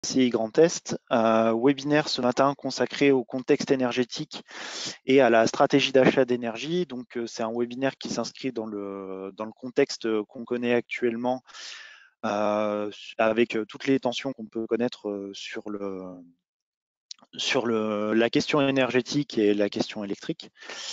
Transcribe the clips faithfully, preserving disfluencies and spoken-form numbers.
C I Grand Est, euh, webinaire ce matin consacré au contexte énergétique et à la stratégie d'achat d'énergie. Donc euh, c'est un webinaire qui s'inscrit dans le, dans le contexte qu'on connaît actuellement euh, avec toutes les tensions qu'on peut connaître euh, sur, le, sur le, la question énergétique et la question électrique.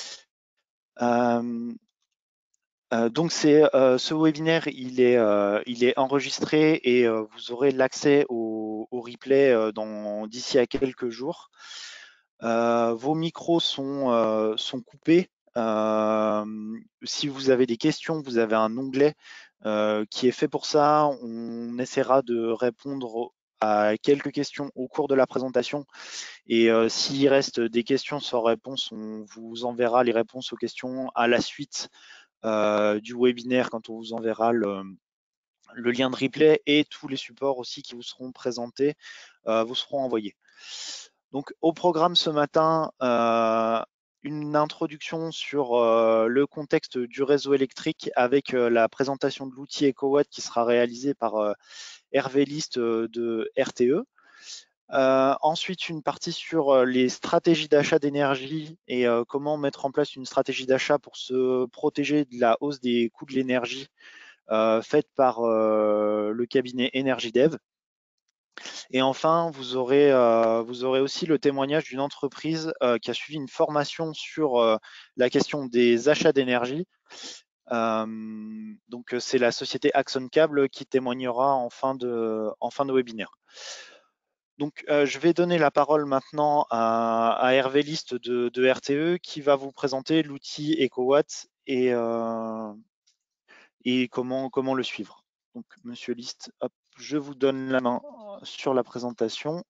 Euh, Euh, donc c'est euh, ce webinaire, il est, euh, il est enregistré et euh, vous aurez l'accès au, au replay euh, dans d'ici à quelques jours. Euh, vos micros sont, euh, sont coupés. Euh, si vous avez des questions, vous avez un onglet euh, qui est fait pour ça. On essaiera de répondre à quelques questions au cours de la présentation. Et euh, s'il reste des questions sans réponse, on vous enverra les réponses aux questions à la suite Euh, du webinaire quand on vous enverra le, le lien de replay, et tous les supports aussi qui vous seront présentés euh, vous seront envoyés. Donc au programme ce matin, euh, une introduction sur euh, le contexte du réseau électrique avec euh, la présentation de l'outil EcoWatt qui sera réalisé par euh, Hervé List euh, de R T E. Euh, ensuite, une partie sur euh, les stratégies d'achat d'énergie et euh, comment mettre en place une stratégie d'achat pour se protéger de la hausse des coûts de l'énergie euh, faite par euh, le cabinet EnergyDev. Et enfin, vous aurez, euh, vous aurez aussi le témoignage d'une entreprise euh, qui a suivi une formation sur euh, la question des achats d'énergie. Euh, donc, c'est la société Axon Cable qui témoignera en fin de, en fin de webinaire. Donc, euh, je vais donner la parole maintenant à, à Hervé List de, de R T E qui va vous présenter l'outil EcoWatt et, euh, et comment, comment le suivre. Donc, Monsieur List, hop, je vous donne la main sur la présentation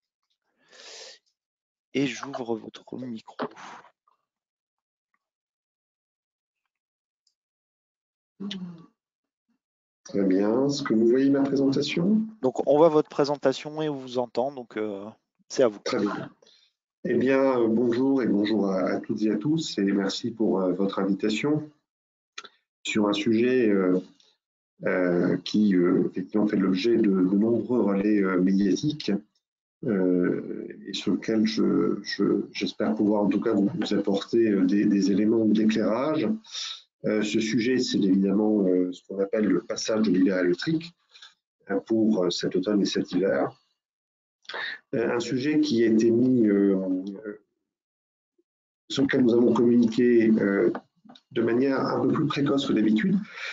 et j'ouvre votre micro. Très bien. Est-ce que vous voyez ma présentation? Donc, on voit votre présentation et on vous entend, donc euh, c'est à vous. Très bien. Eh bien, euh, bonjour et bonjour à, à toutes et à tous et merci pour euh, votre invitation sur un sujet euh, euh, qui euh, effectivement fait l'objet de, de nombreux relais euh, médiatiques euh, et sur lequel je, je, j'espère pouvoir en tout cas vous, vous apporter euh, des, des éléments d'éclairage. Euh, ce sujet, c'est évidemment euh, ce qu'on appelle le passage de l'hiver électrique euh, pour euh, cet automne et cet hiver. Un sujet qui a été mis, euh, sur lequel nous avons communiqué euh, de manière un peu plus précoce que d'habitude.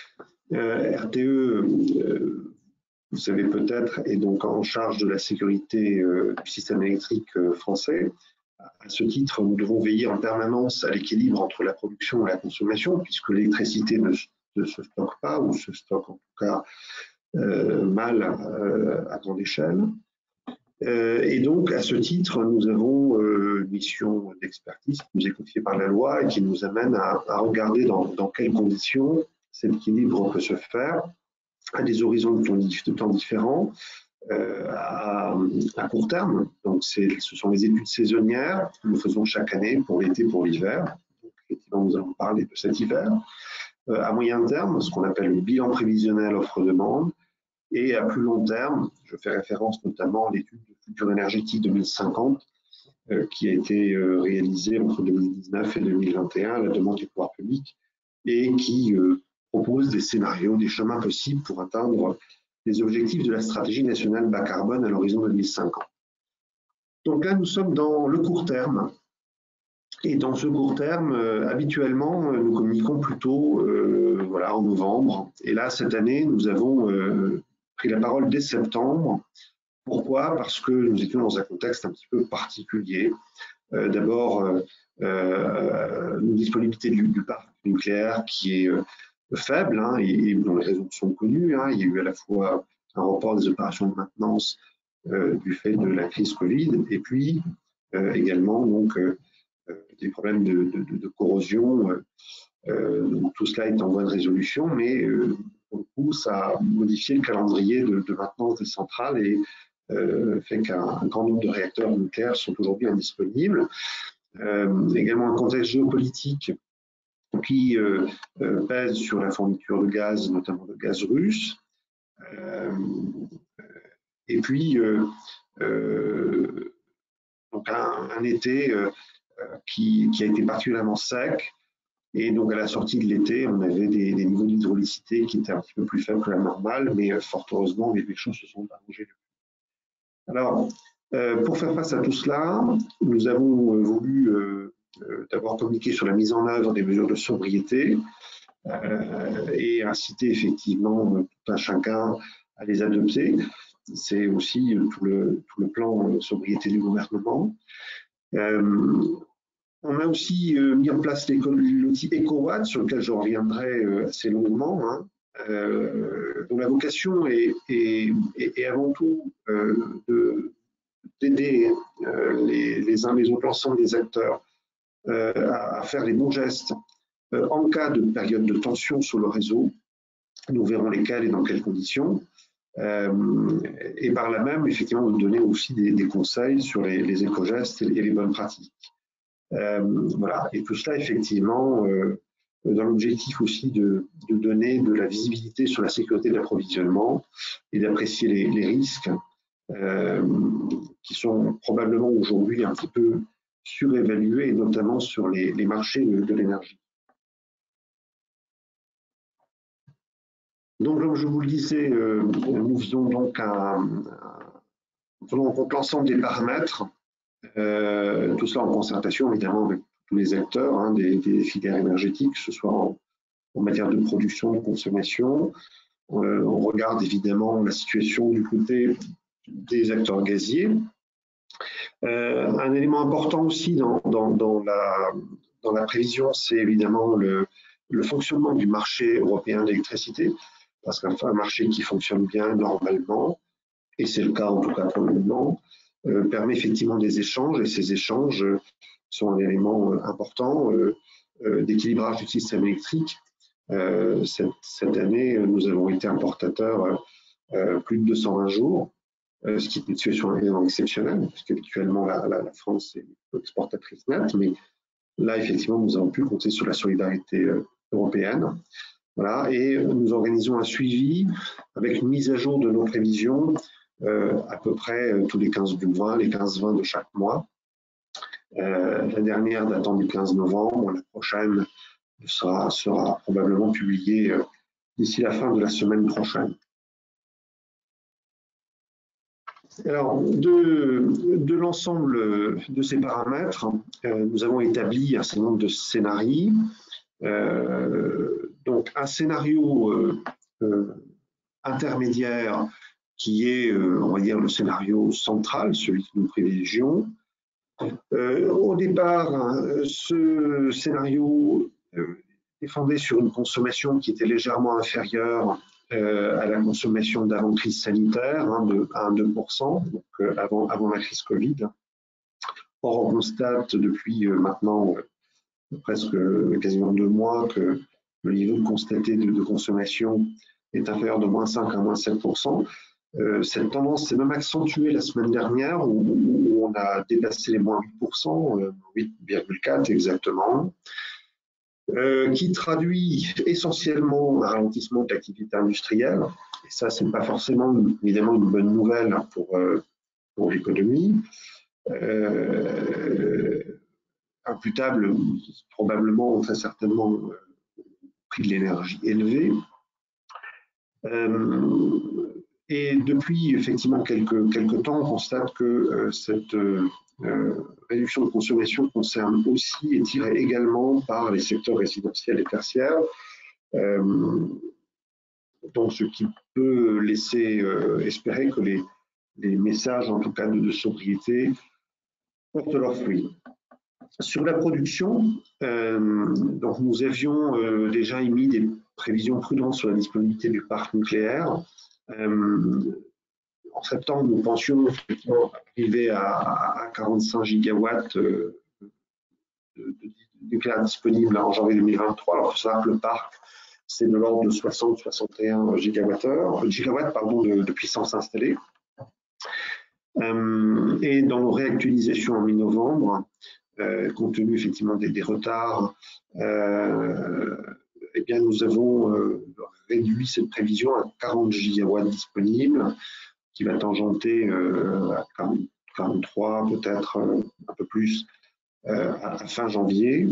Euh, R T E, euh, vous savez peut-être, est donc en charge de la sécurité euh, du système électrique euh, français. À ce titre, nous devons veiller en permanence à l'équilibre entre la production et la consommation, puisque l'électricité ne, ne se stocke pas, ou se stocke en tout cas euh, mal euh, à grande échelle. Euh, et donc, à ce titre, nous avons euh, une mission d'expertise qui nous est confiée par la loi et qui nous amène à, à regarder dans, dans quelles conditions cet équilibre peut se faire à des horizons de temps, de temps différents, euh, à, à court terme. Donc, ce sont les études saisonnières que nous faisons chaque année pour l'été, pour l'hiver. Effectivement, nous allons parler de cet hiver. Euh, à moyen terme, ce qu'on appelle le bilan prévisionnel offre-demande. Et à plus long terme, je fais référence notamment à l'étude de futur énergétique deux mille cinquante euh, qui a été euh, réalisée entre deux mille dix-neuf et deux mille vingt et un à la demande du pouvoir public et qui euh, propose des scénarios, des chemins possibles pour atteindre les objectifs de la stratégie nationale bas carbone à l'horizon deux mille cinquante. Donc là, nous sommes dans le court terme. Et dans ce court terme, euh, habituellement, nous communiquons plutôt euh, voilà, en novembre. Et là, cette année, nous avons euh, pris la parole dès septembre. Pourquoi? Parce que nous étions dans un contexte un petit peu particulier. Euh, D'abord, euh, euh, une disponibilité du, du parc nucléaire qui est euh, faible, hein, et, et dont les raisons sont connues. Hein. Il y a eu à la fois un report des opérations de maintenance euh, du fait de la crise Covid, et puis euh, également donc euh, des problèmes de, de, de corrosion. Euh, donc tout cela est en voie de résolution, mais euh, pour le coup, ça a modifié le calendrier de, de maintenance des centrales et euh, fait qu'un grand nombre de réacteurs nucléaires sont aujourd'hui indisponibles. Euh, également un contexte géopolitique qui euh, euh, pèse sur la fourniture de gaz, notamment de gaz russe. Euh, et puis, euh, euh, donc un, un été euh, qui, qui a été particulièrement sec. Et donc, à la sortie de l'été, on avait des, des niveaux d'hydraulicité qui étaient un petit peu plus faibles que la normale, mais euh, fort heureusement, les, les choses se sont arrangées. Alors, euh, pour faire face à tout cela, nous avons euh, voulu euh, euh, d'abord communiquer sur la mise en œuvre des mesures de sobriété euh, et inciter effectivement tout un chacun à les adopter. C'est aussi euh, tout, le, tout le plan de sobriété du gouvernement. Euh, On a aussi euh, mis en place l'outil EcoWatt, sur lequel je reviendrai euh, assez longuement, hein, euh, dont la vocation est, est, est, est avant tout euh, d'aider euh, les, les uns les autres, l'ensemble des acteurs, euh, à, à faire les bons gestes euh, en cas de période de tension sur le réseau. Nous verrons lesquels et dans quelles conditions. Euh, et par là même, effectivement, nous donner aussi des, des conseils sur les, les éco-gestes et les bonnes pratiques. Euh, voilà. Et tout cela, effectivement, euh, dans l'objectif aussi de, de donner de la visibilité sur la sécurité de l'approvisionnement et d'apprécier les, les risques euh, qui sont probablement aujourd'hui un petit peu surévalués, notamment sur les, les marchés de, de l'énergie. Donc, comme je vous le disais, euh, nous faisons donc un, un, prenons en compte l'ensemble des paramètres, euh, tout cela en concertation évidemment avec tous les acteurs hein, des, des, filières énergétiques, que ce soit en, en matière de production, de consommation. Euh, on regarde évidemment la situation du côté des acteurs gaziers. Euh, un élément important aussi dans, dans, dans, la, dans la prévision, c'est évidemment le, le fonctionnement du marché européen de l'électricité, parce qu'un marché qui fonctionne bien normalement, et c'est le cas en tout cas pour le moment, euh, permet effectivement des échanges, et ces échanges sont un élément important euh, euh, d'équilibrage du système électrique. Euh, cette, cette année, nous avons été importateurs euh, plus de deux cent vingt jours, euh, ce qui est une situation évidemment exceptionnelle, puisqu'habituellement la, la, la France est exportatrice nette, mais là, effectivement, nous avons pu compter sur la solidarité euh, européenne. Voilà, et nous organisons un suivi avec une mise à jour de nos prévisions euh, à peu près euh, tous les quinze du mois, les quinze vingt de chaque mois. Euh, la dernière datant du quinze novembre, la prochaine sera, sera probablement publiée euh, d'ici la fin de la semaine prochaine. Alors, de, de l'ensemble de ces paramètres, euh, nous avons établi un certain nombre de scénarios. Euh, donc, un scénario euh, euh, intermédiaire qui est, euh, on va dire, le scénario central, celui que nous privilégions. Euh, au départ, ce scénario euh, est fondé sur une consommation qui était légèrement inférieure euh, à la consommation d'avant crise sanitaire, hein, de un à deux pour cent, donc euh, avant, avant la crise Covid. Or, on constate depuis euh, maintenant euh, presque quasiment deux mois que le niveau constaté de, de consommation est inférieur de moins cinq à moins sept pour cent. Euh, cette tendance s'est même accentuée la semaine dernière où, où on a dépassé les moins huit pour cent, euh, huit virgule quatre exactement, euh, qui traduit essentiellement un ralentissement de l'activité industrielle. Et ça, ce n'est pas forcément évidemment une bonne nouvelle pour, euh, pour l'économie. Euh, imputable probablement, très certainement, au prix de l'énergie élevé. Euh, et depuis effectivement quelques, quelques temps, on constate que euh, cette euh, réduction de consommation concerne aussi et tirée également par les secteurs résidentiels et tertiaires. Euh, donc, ce qui peut laisser euh, espérer que les, les messages, en tout cas de, de sobriété, portent leurs fruits. Sur la production, euh, donc nous avions euh, déjà émis des prévisions prudentes sur la disponibilité du parc nucléaire. Euh, en septembre, nous pensions arriver à, à quarante-cinq gigawatts euh, de, de, de nucléaire disponible en janvier deux mille vingt-trois. Alors, il faut savoir que le parc, c'est de l'ordre de soixante à soixante et un gigawatts, gigawatts pardon, de, de puissance installée. Euh, et dans nos réactualisations en mi-novembre, euh, compte tenu effectivement des, des retards, euh, eh bien, nous avons euh, réduit cette prévision à quarante gigawatts disponibles, qui va tangenter euh, à quarante, quarante-trois, peut-être euh, un peu plus, euh, à, à fin janvier.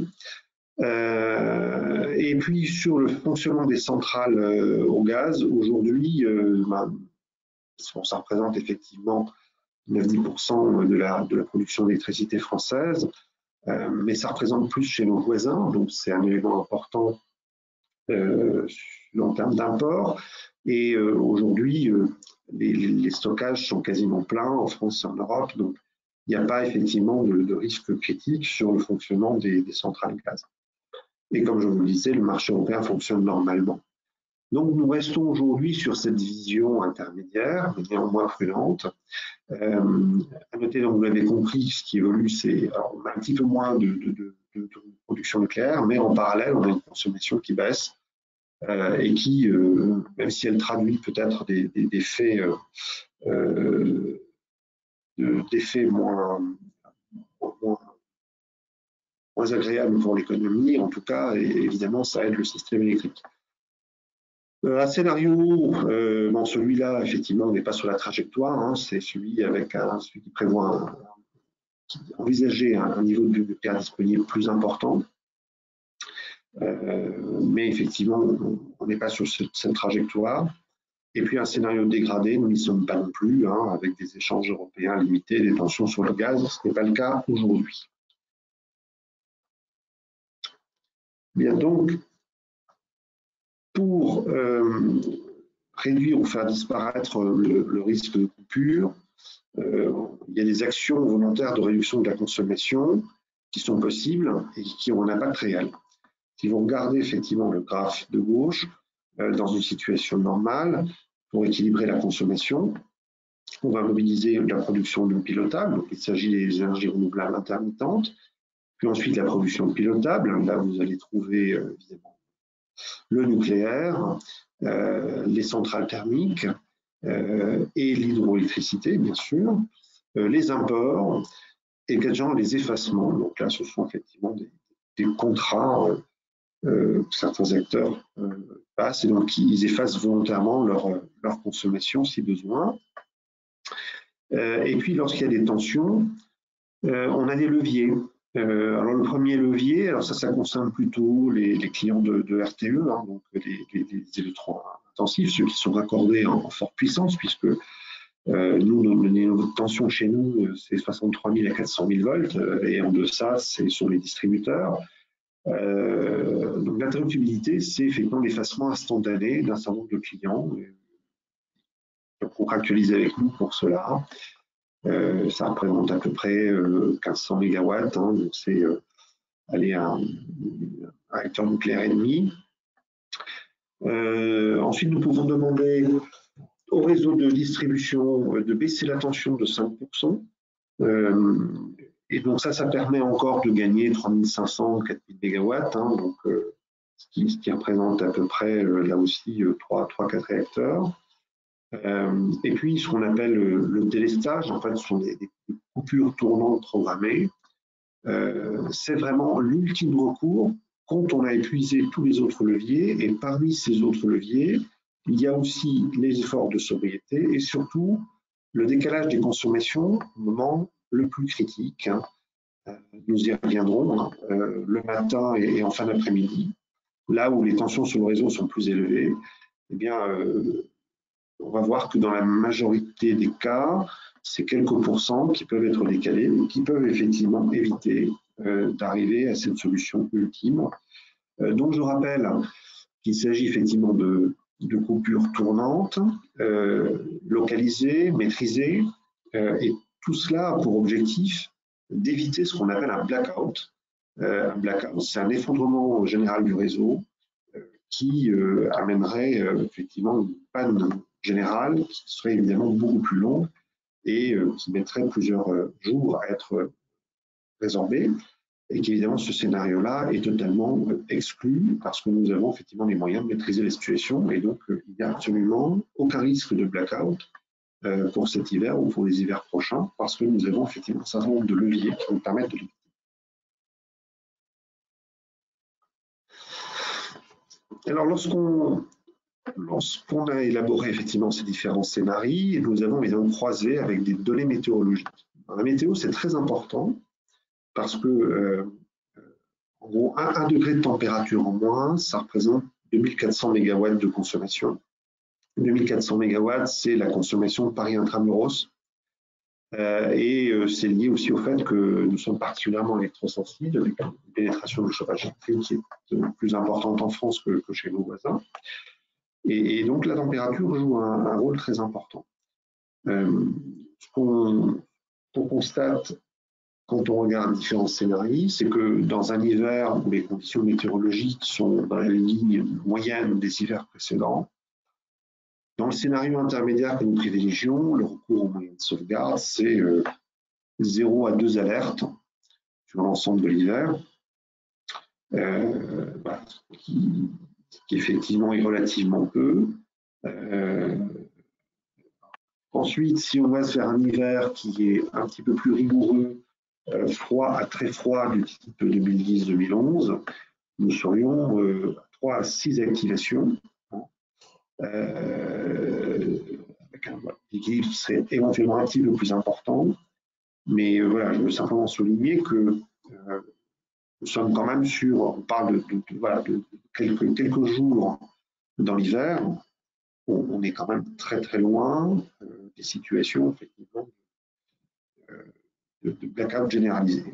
Euh, et puis sur le fonctionnement des centrales euh, au gaz, aujourd'hui, euh, ben, ça représente effectivement neuf à dix pour cent de la, de la production d'électricité française, euh, mais ça représente plus chez nos voisins, donc c'est un élément important euh, en termes d'import. Et euh, aujourd'hui, euh, les, les, stockages sont quasiment pleins en France et en Europe, donc il n'y a pas effectivement de, de risque critique sur le fonctionnement des, des centrales gaz. Et comme je vous le disais, le marché européen fonctionne normalement. Donc nous restons aujourd'hui sur cette vision intermédiaire, mais néanmoins prudente. Euh, à noter, donc vous l'avez compris, ce qui évolue, c'est on a un petit peu moins de, de, de, de, production nucléaire, mais en parallèle, on a une consommation qui baisse euh, et qui, euh, même si elle traduit peut-être des, des, des faits, euh, des faits moins, moins, moins agréables pour l'économie, en tout cas, et évidemment, ça aide le système électrique. Un scénario, euh, bon, celui-là, effectivement, on n'est pas sur la trajectoire, hein, c'est celui avec un, celui qui prévoit un, qui envisageait un, un niveau de nucléaire disponible plus important. Euh, mais effectivement, on n'est pas sur cette, cette trajectoire. Et puis un scénario dégradé, nous n'y sommes pas non plus, hein, avec des échanges européens limités, des tensions sur le gaz, ce n'est pas le cas aujourd'hui. Bien donc, pour euh, réduire ou faire disparaître le, le risque de coupure, euh, il y a des actions volontaires de réduction de la consommation qui sont possibles et qui ont un impact réel. Si vous regardez effectivement le graphe de gauche, euh, dans une situation normale, pour équilibrer la consommation, on va mobiliser la production non pilotable, donc il s'agit des énergies renouvelables intermittentes, puis ensuite la production pilotable, là vous allez trouver euh, évidemment le nucléaire, euh, les centrales thermiques euh, et l'hydroélectricité, bien sûr, euh, les imports et également les effacements. Donc là, ce sont effectivement des, des contrats euh, euh, que certains acteurs euh, passent et donc ils effacent volontairement leur, leur consommation si besoin. Euh, et puis, lorsqu'il y a des tensions, euh, on a des leviers. Euh, alors le premier levier, alors ça, ça concerne plutôt les, les clients de, de R T E, hein, donc les, les, les électrons intensifs, ceux qui sont raccordés en, en forte puissance, puisque euh, nous, nos niveaux de tension chez nous, c'est soixante-trois mille à quatre cent mille volts, et en deçà, c'est sur les distributeurs. Euh, donc l'interruptibilité, c'est effectivement l'effacement instantané d'un certain nombre de clients qui ont contractualisé avec nous pour cela. Euh, ça représente à peu près euh, mille cinq cents mégawatts, hein, donc c'est euh, aller à un, un réacteur nucléaire et demi. Euh, ensuite, nous pouvons demander au réseau de distribution de baisser la tension de cinq pour cent. Euh, et donc ça, ça permet encore de gagner trois mille cinq cents, quatre mille mégawatts, hein, donc, euh, ce, qui, ce qui représente à peu près, euh, là aussi, euh, trois à quatre réacteurs. Euh, et puis, ce qu'on appelle le, le délestage, en fait, ce sont des, des coupures tournantes programmées. Euh, c'est vraiment l'ultime recours quand on a épuisé tous les autres leviers. Et parmi ces autres leviers, il y a aussi les efforts de sobriété et surtout le décalage des consommations au moment le plus critique. Hein. Euh, nous y reviendrons, hein, euh, le matin et, et en fin d'après-midi, là où les tensions sur le réseau sont plus élevées. Eh bien, euh, on va voir que dans la majorité des cas, c'est quelques pourcents qui peuvent être décalés, mais qui peuvent effectivement éviter euh, d'arriver à cette solution ultime. Euh, donc je rappelle qu'il s'agit effectivement de, de coupures tournantes, euh, localisées, maîtrisées, euh, et tout cela a pour objectif d'éviter ce qu'on appelle un blackout. Euh, un blackout, c'est un effondrement général du réseau euh, qui euh, amènerait euh, effectivement une panne générale qui serait évidemment beaucoup plus longue et euh, qui mettrait plusieurs euh, jours à être euh, résorbée. Et qu'évidemment, ce scénario-là est totalement euh, exclu parce que nous avons effectivement les moyens de maîtriser la situation et donc euh, il n'y a absolument aucun risque de blackout euh, pour cet hiver ou pour les hivers prochains parce que nous avons effectivement un certain nombre de leviers qui nous permettent de l'éviter. Alors, lorsqu'on lorsqu'on a élaboré effectivement ces différents scénarios, nous avons évidemment croisé avec des données météorologiques. Alors, la météo, c'est très important parce que, euh, en gros, un, un degré de température en moins, ça représente deux mille quatre cents mégawatts de consommation. deux mille quatre cents mégawatts, c'est la consommation de Paris intramuros. Euh, et euh, c'est lié aussi au fait que nous sommes particulièrement électrosensibles, avec une pénétration du chauffage électrique qui est plus importante en France que, que chez nos voisins. Et, et, donc la température joue un, un rôle très important. Euh, ce qu'on qu constate quand on regarde différents scénarios, c'est que dans un hiver où les conditions météorologiques sont dans la ligne moyenne des hivers précédents, dans le scénario intermédiaire que nous privilégions, le recours aux moyens de sauvegarde, c'est euh, zéro à deux alertes sur l'ensemble de l'hiver, euh, bah, qui, qui effectivement est relativement peu. Euh, ensuite, si on va vers un hiver qui est un petit peu plus rigoureux, euh, froid à très froid du type deux mille dix deux mille onze, nous serions euh, à trois à six activations. Euh, avec un équilibre qui serait éventuellement un petit peu plus important. Mais euh, voilà, je veux simplement souligner que euh, nous sommes quand même sur, on parle de, de, de, voilà, de quelques, quelques jours dans l'hiver, on, on est quand même très très loin euh, des situations effectivement euh, de, de blackout généralisé.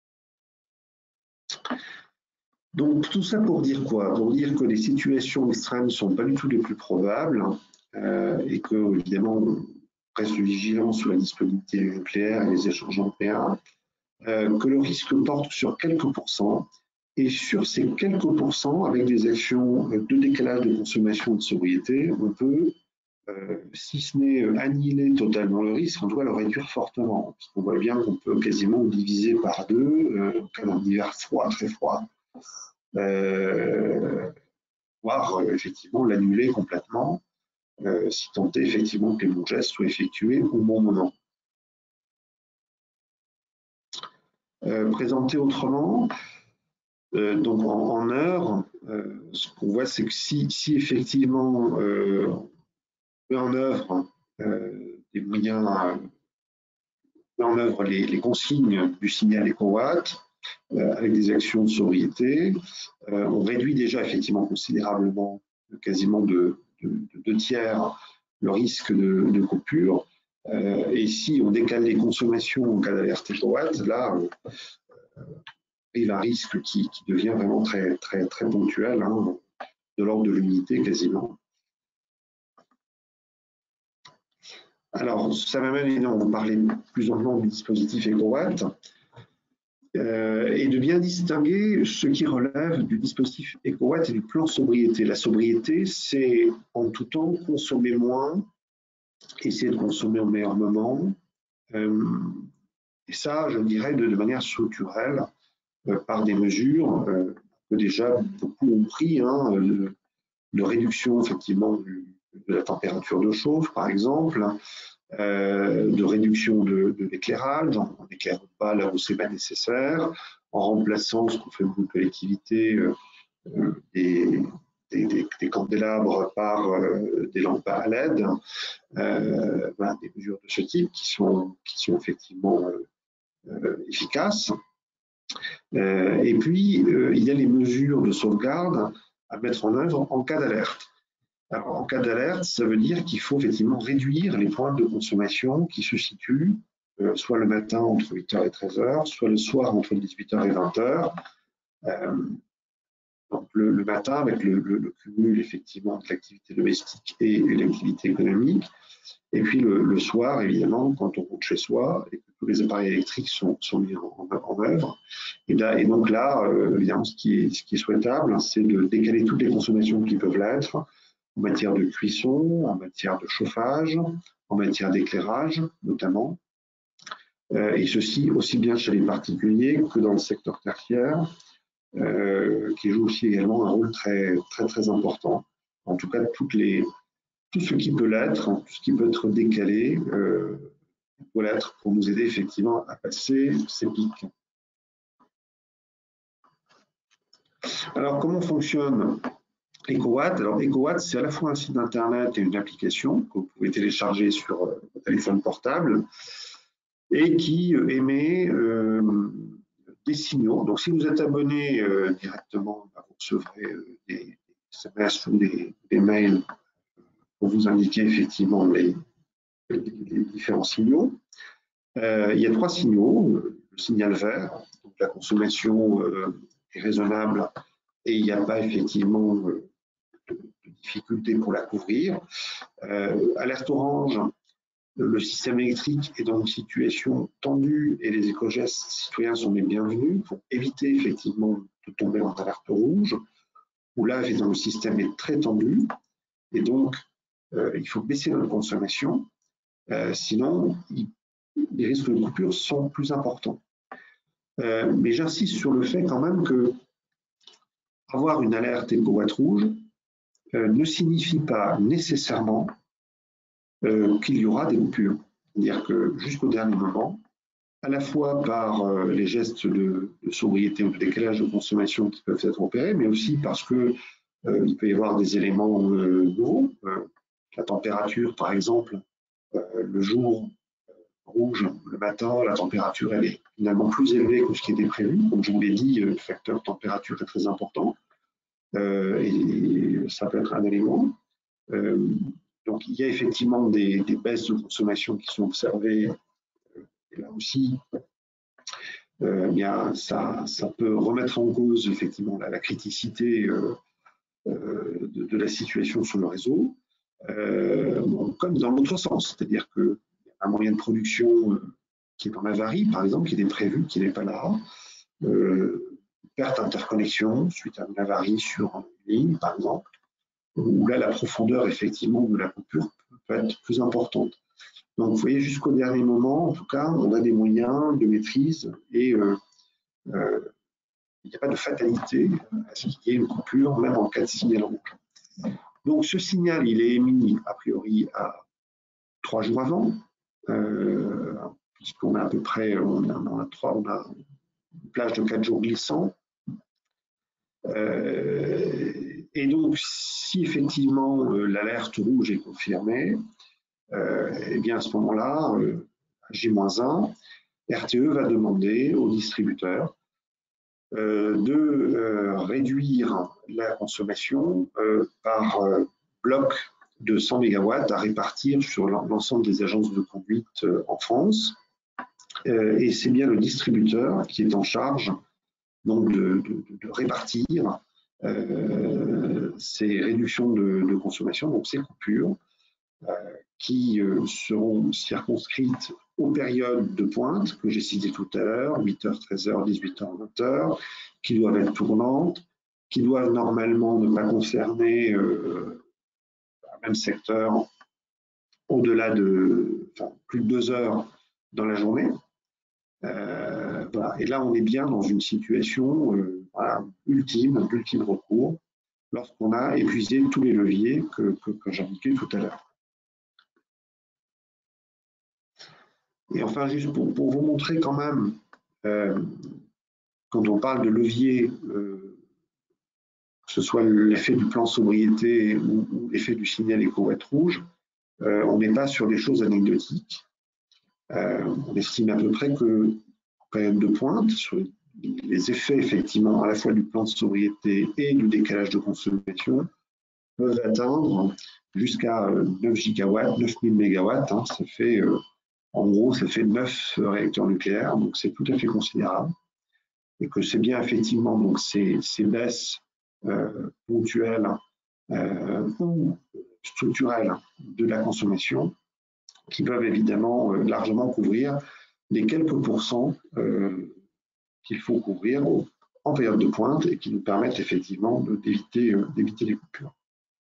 Donc tout ça pour dire quoi? Pour dire que les situations extrêmes ne sont pas du tout les plus probables euh, et que évidemment on reste vigilant sur la disponibilité nucléaire et les échanges nucléaires, euh, que le risque porte sur quelques pourcents. Et sur ces quelques pourcents, avec des actions de décalage de consommation et de sobriété, on peut, euh, si ce n'est annihiler totalement le risque, on doit le réduire fortement. Parce qu'on voit bien qu'on peut quasiment diviser par deux, euh, en cas d'un hiver froid, très froid, euh, voire euh, effectivement l'annuler complètement, euh, si tant est effectivement que les bons gestes soient effectués au bon moment. Euh, présenté autrement, Euh, donc en, en heures, euh, ce qu'on voit, c'est que si, si effectivement euh, on met en œuvre euh, des moyens, euh, met en œuvre les, les consignes du signal EcoWatt euh, avec des actions de sobriété, euh, on réduit déjà effectivement considérablement, quasiment de, de, de deux tiers, le risque de, de coupure. Euh, et si on décale les consommations en cas d'alerte EcoWatt, là, euh, arrive un risque qui, qui devient vraiment très, très, très ponctuel, hein, de l'ordre de l'unité quasiment. Alors, ça m'amène évidemment à vous parler plus amplement du dispositif EcoWatt euh, et de bien distinguer ce qui relève du dispositif EcoWatt et du plan sobriété. La sobriété, c'est en tout temps consommer moins, essayer de consommer au meilleur moment. Euh, et ça, je dirais, de, de manière structurelle, euh, par des mesures euh, que déjà beaucoup ont pris, hein, de, de réduction effectivement du, de la température de chauffe, par exemple, euh, de réduction de, de l'éclairage, on n'éclaire pas là où c'est pas nécessaire, en remplaçant ce qu'on fait beaucoup de collectivités, euh, des, des, des, des candélabres par euh, des lampes à L E D, euh, ben, des mesures de ce type qui sont, qui sont effectivement euh, euh, efficaces. Euh, et puis, euh, il y a les mesures de sauvegarde à mettre en œuvre en cas d'alerte. Alors, en cas d'alerte, ça veut dire qu'il faut effectivement réduire les points de consommation qui se situent euh, soit le matin entre huit heures et treize heures, soit le soir entre dix-huit heures et vingt heures. Euh, donc le, le matin, avec le, le, le cumul effectivement de l'activité domestique et, et l'activité économique. Et puis le, le soir, évidemment, quand on rentre chez soi et que tous les appareils électriques sont, sont mis en, en œuvre. Et, là, et donc là, euh, évidemment, ce qui est, ce qui est souhaitable, c'est de décaler toutes les consommations qui peuvent l'être, en matière de cuisson, en matière de chauffage, en matière d'éclairage notamment, euh, et ceci aussi bien chez les particuliers que dans le secteur tertiaire, euh, qui joue aussi également un rôle très très très important. En tout cas, toutes les, tout ce qui peut l'être, tout ce qui peut être décalé, euh, peut l'être pour nous aider effectivement à passer ces pics. Alors, comment fonctionne EcoWatt, alors EcoWatt, c'est à la fois un site internet et une application que vous pouvez télécharger sur votre téléphone portable et qui émet euh, des signaux. Donc, si vous êtes abonné euh, directement, bah, vous recevrez euh, des S M S ou des, des mails pour vous indiquer effectivement les, les, les différents signaux. Euh, il y a trois signaux. Le signal vert, donc la consommation euh, est raisonnable et il n'y a pas effectivement euh, de, de difficulté pour la couvrir. Euh, alerte orange, le système électrique est dans une situation tendue et les éco-gestes citoyens sont les bienvenus pour éviter effectivement de tomber en alerte rouge, où là, évidemment, le système est très tendu et donc euh, il faut baisser notre consommation, euh, sinon il, les risques de coupure sont plus importants. Euh, mais j'insiste sur le fait quand même que avoir une alerte éco-watt rouge euh, ne signifie pas nécessairement euh, qu'il y aura des coupures. C'est-à-dire que jusqu'au dernier moment, à la fois par euh, les gestes de, de sobriété ou de décalage de consommation qui peuvent être opérés, mais aussi parce que euh, il peut y avoir des éléments euh, nouveaux. Euh, la température, par exemple, euh, le jour rouge, le matin, la température elle est finalement plus élevée que ce qui était prévu. Comme je vous l'ai dit, le facteur température est très important euh, et, et ça peut être un élément. Euh, donc il y a effectivement des, des baisses de consommation qui sont observées. Et là aussi, euh, bien, ça, ça peut remettre en cause effectivement la, la criticité euh, euh, de, de la situation sur le réseau, euh, bon, comme dans l'autre sens, c'est-à-dire qu'il y a un moyen de production euh, qui est en avarie, par exemple, qui était prévu, qui n'est pas là, euh, perte d'interconnexion suite à une avarie sur une ligne, par exemple, où là, la profondeur, effectivement, de la coupure peut être plus importante. Donc, vous voyez, jusqu'au dernier moment, en tout cas, on a des moyens de maîtrise et euh, euh, il n'y a pas de fatalité à ce qu'il y ait une coupure, même en cas de signal rouge. Donc, ce signal, il est émis a priori à trois jours avant, euh, puisqu'on a à peu près, on a, on a, trois, on a une plage de quatre jours glissants. Euh, et donc, si effectivement euh, l'alerte rouge est confirmée, euh, eh bien à ce moment-là, euh, J un, R T E va demander au distributeur euh, de euh, réduire la consommation euh, par euh, bloc de cent mégawatts à répartir sur l'ensemble des agences de conduite euh, en France. Euh, et c'est bien le distributeur qui est en charge donc de, de, de répartir euh, ces réductions de, de consommation, donc ces coupures, euh, qui euh, seront circonscrites aux périodes de pointe que j'ai citées tout à l'heure, huit heures, treize heures, dix-huit heures, vingt heures, qui doivent être tournantes, qui doivent normalement ne pas concerner euh, un même secteur au-delà de enfin, plus de deux heures dans la journée. Euh, voilà. Et là, on est bien dans une situation euh, voilà, ultime, d'ultime recours, lorsqu'on a épuisé tous les leviers que, que, que j'indiquais tout à l'heure. Et enfin, juste pour, pour vous montrer quand même, euh, quand on parle de levier, euh, que ce soit l'effet du plan sobriété ou, ou l'effet du signal éco-watt rouge, euh, on n'est pas sur des choses anecdotiques. Euh, on estime à peu près que, en période de pointe, sur les effets effectivement à la fois du plan de sobriété et du décalage de consommation peuvent atteindre jusqu'à neuf gigawatts, neuf mille mégawatts. Hein, ça fait, euh, en gros, ça fait neuf réacteurs nucléaires, donc c'est tout à fait considérable. Et que c'est bien effectivement donc ces, ces baisses euh, ponctuelles euh, ou structurelles de la consommation qui peuvent évidemment euh, largement couvrir les quelques pourcents euh, qu'il faut couvrir au, en période de pointe et qui nous permettent effectivement d'éviter euh, d'éviter les coupures.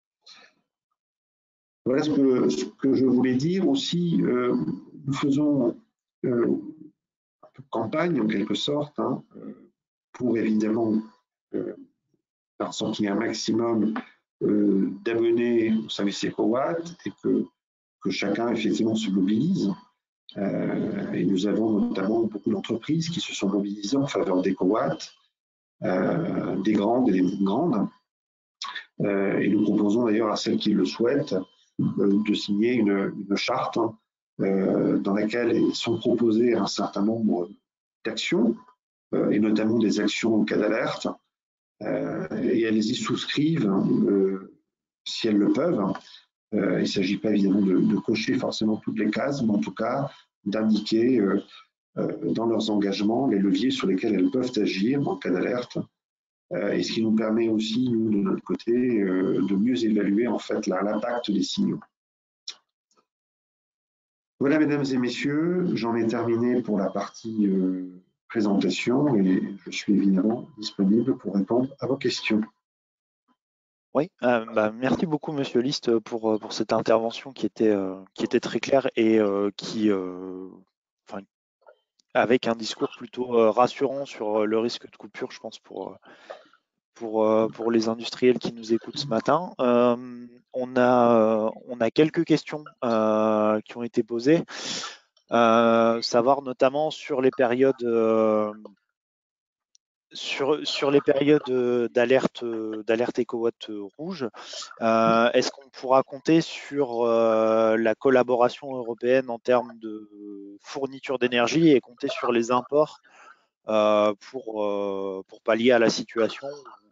Voilà ce que, ce que je voulais dire. Aussi, euh, nous faisons euh, un peu de campagne en quelque sorte hein, pour évidemment euh, faire en sorte qu'il y ait un maximum euh, d'abonnés au service EcoWatt et que, que chacun effectivement se mobilise. Euh, et nous avons notamment beaucoup d'entreprises qui se sont mobilisées en faveur d'EcoWatt, euh, des grandes et des moins grandes. Euh, et nous proposons d'ailleurs à celles qui le souhaitent euh, de signer une, une charte hein, euh, dans laquelle sont proposés un certain nombre d'actions, euh, et notamment des actions en cas d'alerte, euh, et elles y souscrivent euh, si elles le peuvent. Euh, il ne s'agit pas évidemment de, de, cocher forcément toutes les cases, mais en tout cas d'indiquer euh, euh, dans leurs engagements les leviers sur lesquels elles peuvent agir en cas d'alerte. Euh, et ce qui nous permet aussi, nous, de notre côté, euh, de mieux évaluer en fait l'impact des signaux. Voilà, mesdames et messieurs, j'en ai terminé pour la partie euh, présentation et je suis évidemment disponible pour répondre à vos questions. Oui, euh, bah, merci beaucoup, Monsieur List, pour, pour cette intervention qui était, euh, qui était très claire et euh, qui, euh, enfin, avec un discours plutôt euh, rassurant sur le risque de coupure, je pense, pour, pour, euh, pour les industriels qui nous écoutent ce matin. Euh, on, a, on a quelques questions euh, qui ont été posées, euh, savoir notamment sur les périodes. Euh, Sur, sur les périodes euh, d'alerte euh, d'alerte écowatt euh, rouge, euh, est-ce qu'on pourra compter sur euh, la collaboration européenne en termes de fourniture d'énergie et compter sur les imports euh, pour, euh, pour pallier à la situation?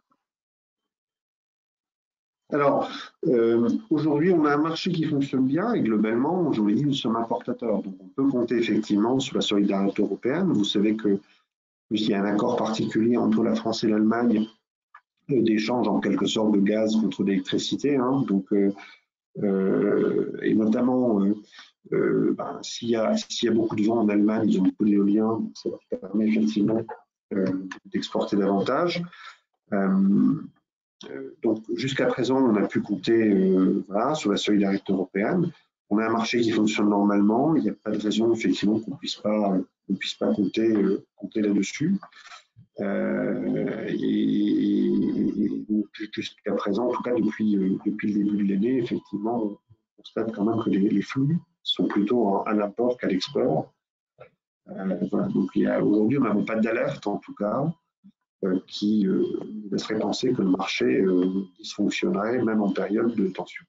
Alors, euh, aujourd'hui, on a un marché qui fonctionne bien et globalement, je vous l'ai dit, nous sommes importateurs. Donc, on peut compter effectivement sur la solidarité européenne. Vous savez que puisqu'il y a un accord particulier entre la France et l'Allemagne euh, d'échange en quelque sorte de gaz contre d'électricité. Hein, donc, euh, euh, et notamment, euh, euh, ben, s'il y a, s'il y a beaucoup de vent en Allemagne, ils ont beaucoup d'éolien, donc ça leur permet effectivement euh, d'exporter davantage. Euh, euh, donc jusqu'à présent, on a pu compter euh, voilà, sur la solidarité européenne. On a un marché qui fonctionne normalement. Il n'y a pas de raison effectivement qu'on puisse pas qu'on puisse pas compter euh, compter là-dessus. Euh, et, et donc jusqu'à présent, en tout cas depuis euh, depuis le début de l'année, effectivement, on constate quand même que les, les flux sont plutôt à l'import qu'à l'export. Euh, voilà, donc aujourd'hui, on n'a pas d'alerte en tout cas euh, qui euh, laisserait penser que le marché euh, dysfonctionnerait même en période de tension.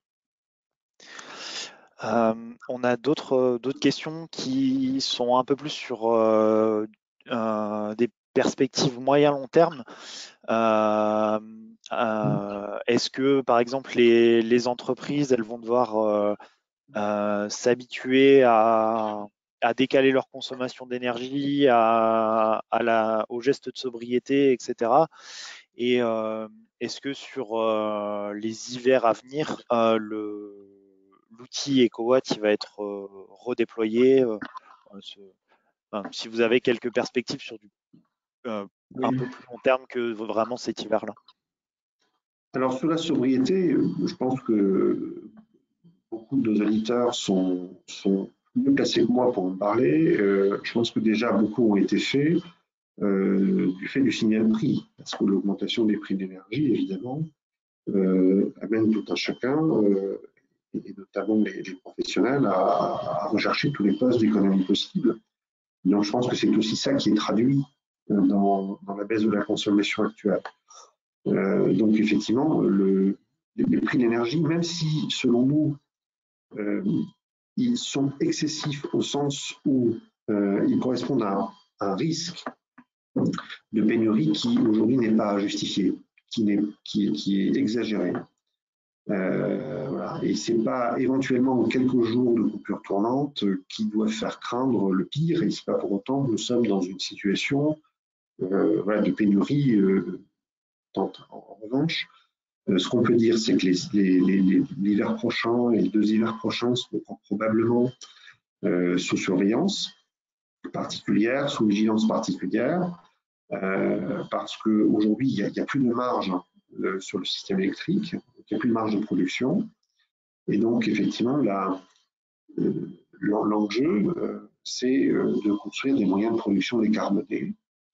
Euh, on a d'autres d'autres questions qui sont un peu plus sur euh, euh, des perspectives moyen-long terme. Euh, euh, Est-ce que, par exemple, les, les entreprises, elles vont devoir euh, euh, s'habituer à, à décaler leur consommation d'énergie, à, à la, aux gestes de sobriété, et cetera. Et euh, est-ce que sur euh, les hivers à venir, euh, le, l'outil EcoWatt il va être euh, redéployé euh, ce, enfin, si vous avez quelques perspectives sur du euh, un Oui. peu plus long terme que vraiment cet hiver-là. Alors sur la sobriété, je pense que beaucoup de nos auditeurs sont, sont mieux placés que moi pour en parler. Euh, je pense que déjà beaucoup ont été faits euh, du fait du signal prix, parce que l'augmentation des prix de l'énergie, évidemment, euh, amène tout un chacun, euh, et notamment les, les professionnels, à, à rechercher tous les postes d'économie possibles. Donc je pense que c'est aussi ça qui est traduit dans, dans la baisse de la consommation actuelle. Euh, donc effectivement, le, les prix de l'énergie, même si selon nous, euh, ils sont excessifs au sens où euh, ils correspondent à un risque de pénurie qui aujourd'hui n'est pas justifié, qui, n'est, qui, qui est exagéré. Euh, voilà. Et ce n'est pas éventuellement quelques jours de coupure tournante qui doivent faire craindre le pire, et ce n'est pas pour autant que nous sommes dans une situation euh, voilà, de pénurie. Euh, en, en revanche, euh, ce qu'on peut dire, c'est que les, les, les, l'hiver prochain et les deux hivers prochains seront probablement euh, sous surveillance particulière, sous vigilance particulière, euh, parce qu'aujourd'hui, il n'y a, a, plus de marge euh, sur le système électrique, il n'y a plus de marge de production. Et donc, effectivement, la, euh, l'enjeu, euh, c'est euh, de construire des moyens de production décarbonés.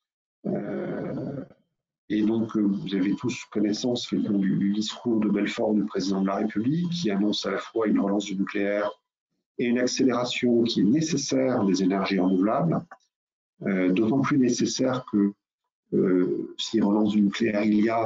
Euh, et donc, euh, vous avez tous connaissance du, du discours de Belfort du président de la République, qui annonce à la fois une relance du nucléaire et une accélération qui est nécessaire des énergies renouvelables, euh, d'autant plus nécessaire que euh, si relance du nucléaire il y a,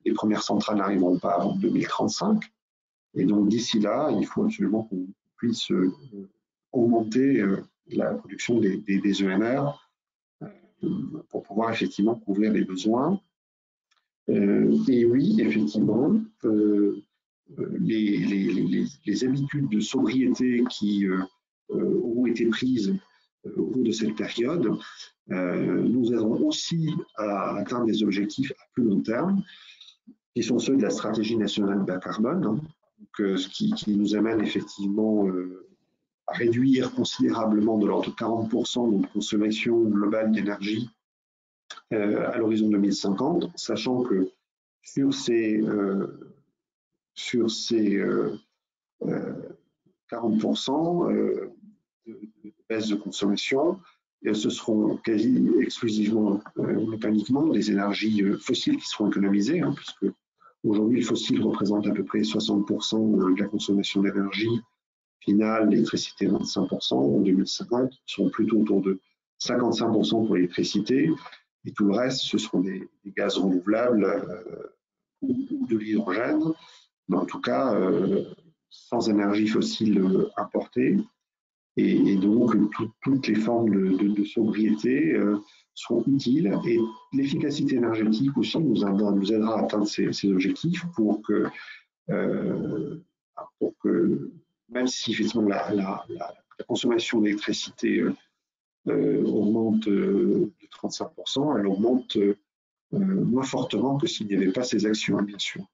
les premières centrales n'arriveront pas avant deux mille trente-cinq. Et donc, d'ici là, il faut absolument qu'on puisse euh, augmenter euh, la production des, des, des E N R euh, pour pouvoir effectivement couvrir les besoins. Euh, et oui, effectivement, euh, les, les, les, les habitudes de sobriété qui euh, auront été prises au cours de cette période euh, nous aideront aussi à atteindre des objectifs à plus long terme, qui sont ceux de la stratégie nationale bas carbone, hein, donc, euh, ce qui, qui nous amène effectivement euh, à réduire considérablement de l'ordre de quarante pour cent notre consommation globale d'énergie euh, à l'horizon deux mille cinquante, sachant que sur ces, euh, sur ces euh, euh, quarante pour cent euh, de, de baisse de consommation, et ce seront quasi exclusivement, euh, mécaniquement, des énergies euh, fossiles qui seront économisées, hein, puisque aujourd'hui le fossile représente à peu près soixante pour cent de la consommation d'énergie finale, l'électricité vingt-cinq pour cent, en deux mille cinquante, seront plutôt autour de cinquante-cinq pour cent pour l'électricité, et tout le reste, ce seront des, des gaz renouvelables euh, ou de l'hydrogène, mais en tout cas euh, sans énergie fossile euh, importée. Et, et donc, tout, toutes les formes de, de, de sobriété euh, seront utiles. Et l'efficacité énergétique aussi nous aidera, nous aidera à atteindre ces, ces objectifs pour que, euh, pour que, même si effectivement la, la, la, la consommation d'électricité euh, augmente euh, de trente-cinq pour cent, elle augmente euh, moins fortement que s'il n'y avait pas ces actions, bien sûr.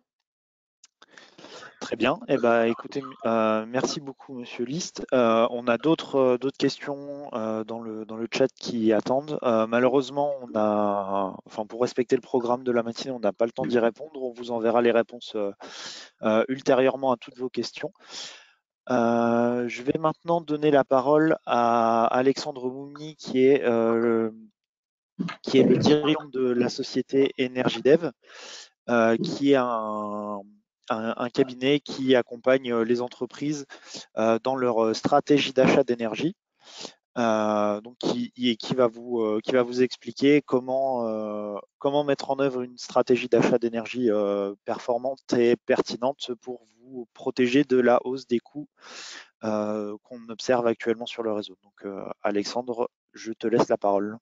Très bien. Eh ben, écoutez, euh, merci beaucoup, Monsieur List. Euh, on a d'autres euh, d'autres questions euh, dans le dans le chat qui attendent. Euh, malheureusement, on a, enfin, pour respecter le programme de la matinée, on n'a pas le temps d'y répondre. On vous enverra les réponses euh, euh, ultérieurement à toutes vos questions. Euh, je vais maintenant donner la parole à Alexandre Moumni, qui est euh, qui est le dirigeant de la société EnergyDev, euh, qui est un Un, un, cabinet qui accompagne les entreprises euh, dans leur stratégie d'achat d'énergie, euh, donc qui, qui, va vous, euh, qui va vous expliquer comment, euh, comment mettre en œuvre une stratégie d'achat d'énergie euh, performante et pertinente pour vous protéger de la hausse des coûts euh, qu'on observe actuellement sur le réseau. Donc, euh, Alexandre, je te laisse la parole.